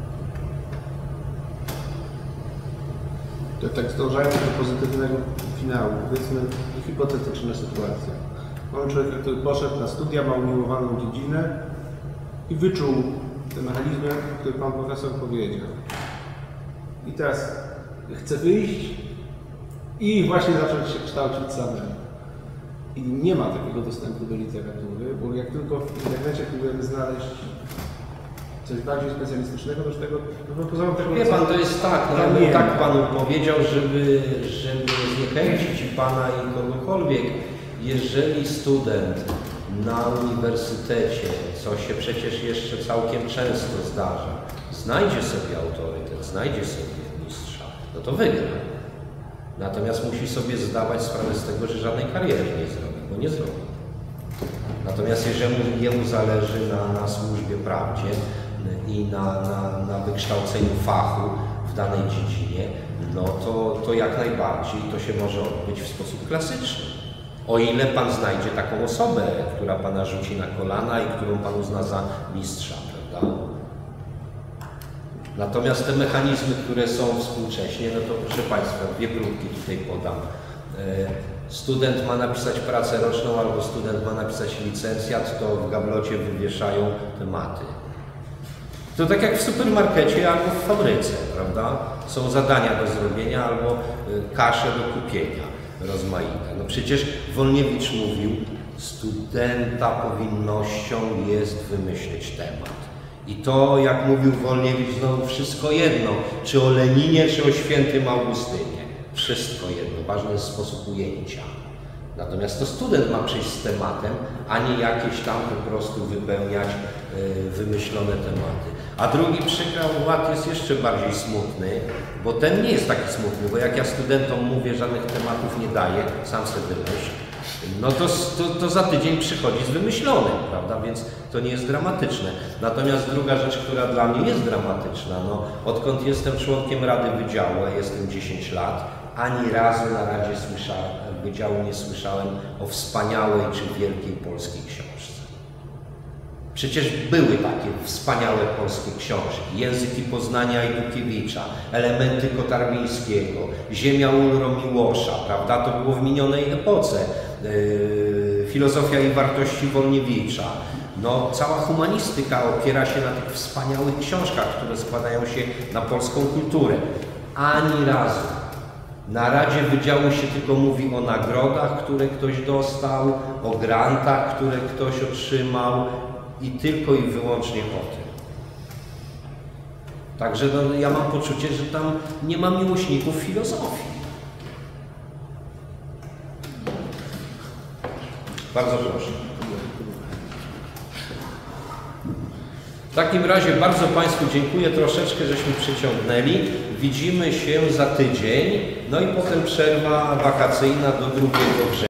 Speaker 12: To tak zdążając do pozytywnego finału, powiedzmy hipotetyczna sytuacja. Mamy człowieka, który poszedł na studia, ma umiłowaną dziedzinę i wyczuł te mechanizmy, które Pan Profesor powiedział. I teraz chce wyjść i właśnie zacząć się kształcić samemu. I nie ma takiego dostępu do literatury, bo jak tylko w internecie próbujemy znaleźć coś bardziej specjalistycznego, to już tego, no poza tego...
Speaker 10: Wie Pan, to jest tak, no, ja bym tak Panu powiedział, żeby, żeby zniechęcić Pana i kogokolwiek, jeżeli student na uniwersytecie, co się przecież jeszcze całkiem często zdarza, znajdzie sobie autorytet, znajdzie sobie mistrza, no to wygra. Natomiast musi sobie zdawać sprawę z tego, że żadnej kariery nie zrobi, bo nie zrobi. Natomiast jeżeli jemu zależy na, na służbie prawdzie i na, na, na wykształceniu fachu w danej dziedzinie, no to, to jak najbardziej to się może odbyć w sposób klasyczny. O ile Pan znajdzie taką osobę, która Pana rzuci na kolana i którą Pan uzna za mistrza, prawda? Natomiast te mechanizmy, które są współcześnie, no to proszę Państwa, dwie próbki tutaj podam. Student ma napisać pracę roczną albo student ma napisać licencjat, to w gablocie wywieszają tematy. To tak jak w supermarkecie albo w fabryce, prawda? Są zadania do zrobienia albo kasze do kupienia. rozmaite. No przecież Wolniewicz mówił, studenta powinnością jest wymyślić temat. I to, jak mówił Wolniewicz, znowu wszystko jedno, czy o Leninie, czy o świętym Augustynie. Wszystko jedno, ważny jest sposób ujęcia. Natomiast to student ma przyjść z tematem, a nie jakieś tam po prostu wypełniać y, wymyślone tematy. A drugi przykład jest jeszcze bardziej smutny, bo ten nie jest taki smutny, bo jak ja studentom mówię, żadnych tematów nie daję, sam sobie wymyśl, no to, to, to za tydzień przychodzi z wymyślonym, prawda, więc to nie jest dramatyczne. Natomiast druga rzecz, która dla mnie jest dramatyczna, no odkąd jestem członkiem Rady Wydziału, a jestem dziesięć lat, ani razu na Radzie słyszałem, Wydziału nie słyszałem o wspaniałej czy wielkiej polskiej książce. Przecież były takie wspaniałe polskie książki, Języki Poznania Ajdukiewicza, Elementy Kotarbińskiego, Ziemia Ulro Miłosza, prawda? To było w minionej epoce. Yy, filozofia i wartości Wolniewicza. No, cała humanistyka opiera się na tych wspaniałych książkach, które składają się na polską kulturę. Ani razu na Radzie Wydziału się tylko mówi o nagrodach, które ktoś dostał, o grantach, które ktoś otrzymał i tylko i wyłącznie o tym. Także no, ja mam poczucie, że tam nie ma miłośników filozofii. Bardzo proszę. W takim razie bardzo Państwu dziękuję, troszeczkę żeśmy przyciągnęli. Widzimy się za tydzień, no i potem przerwa wakacyjna do drugiego września.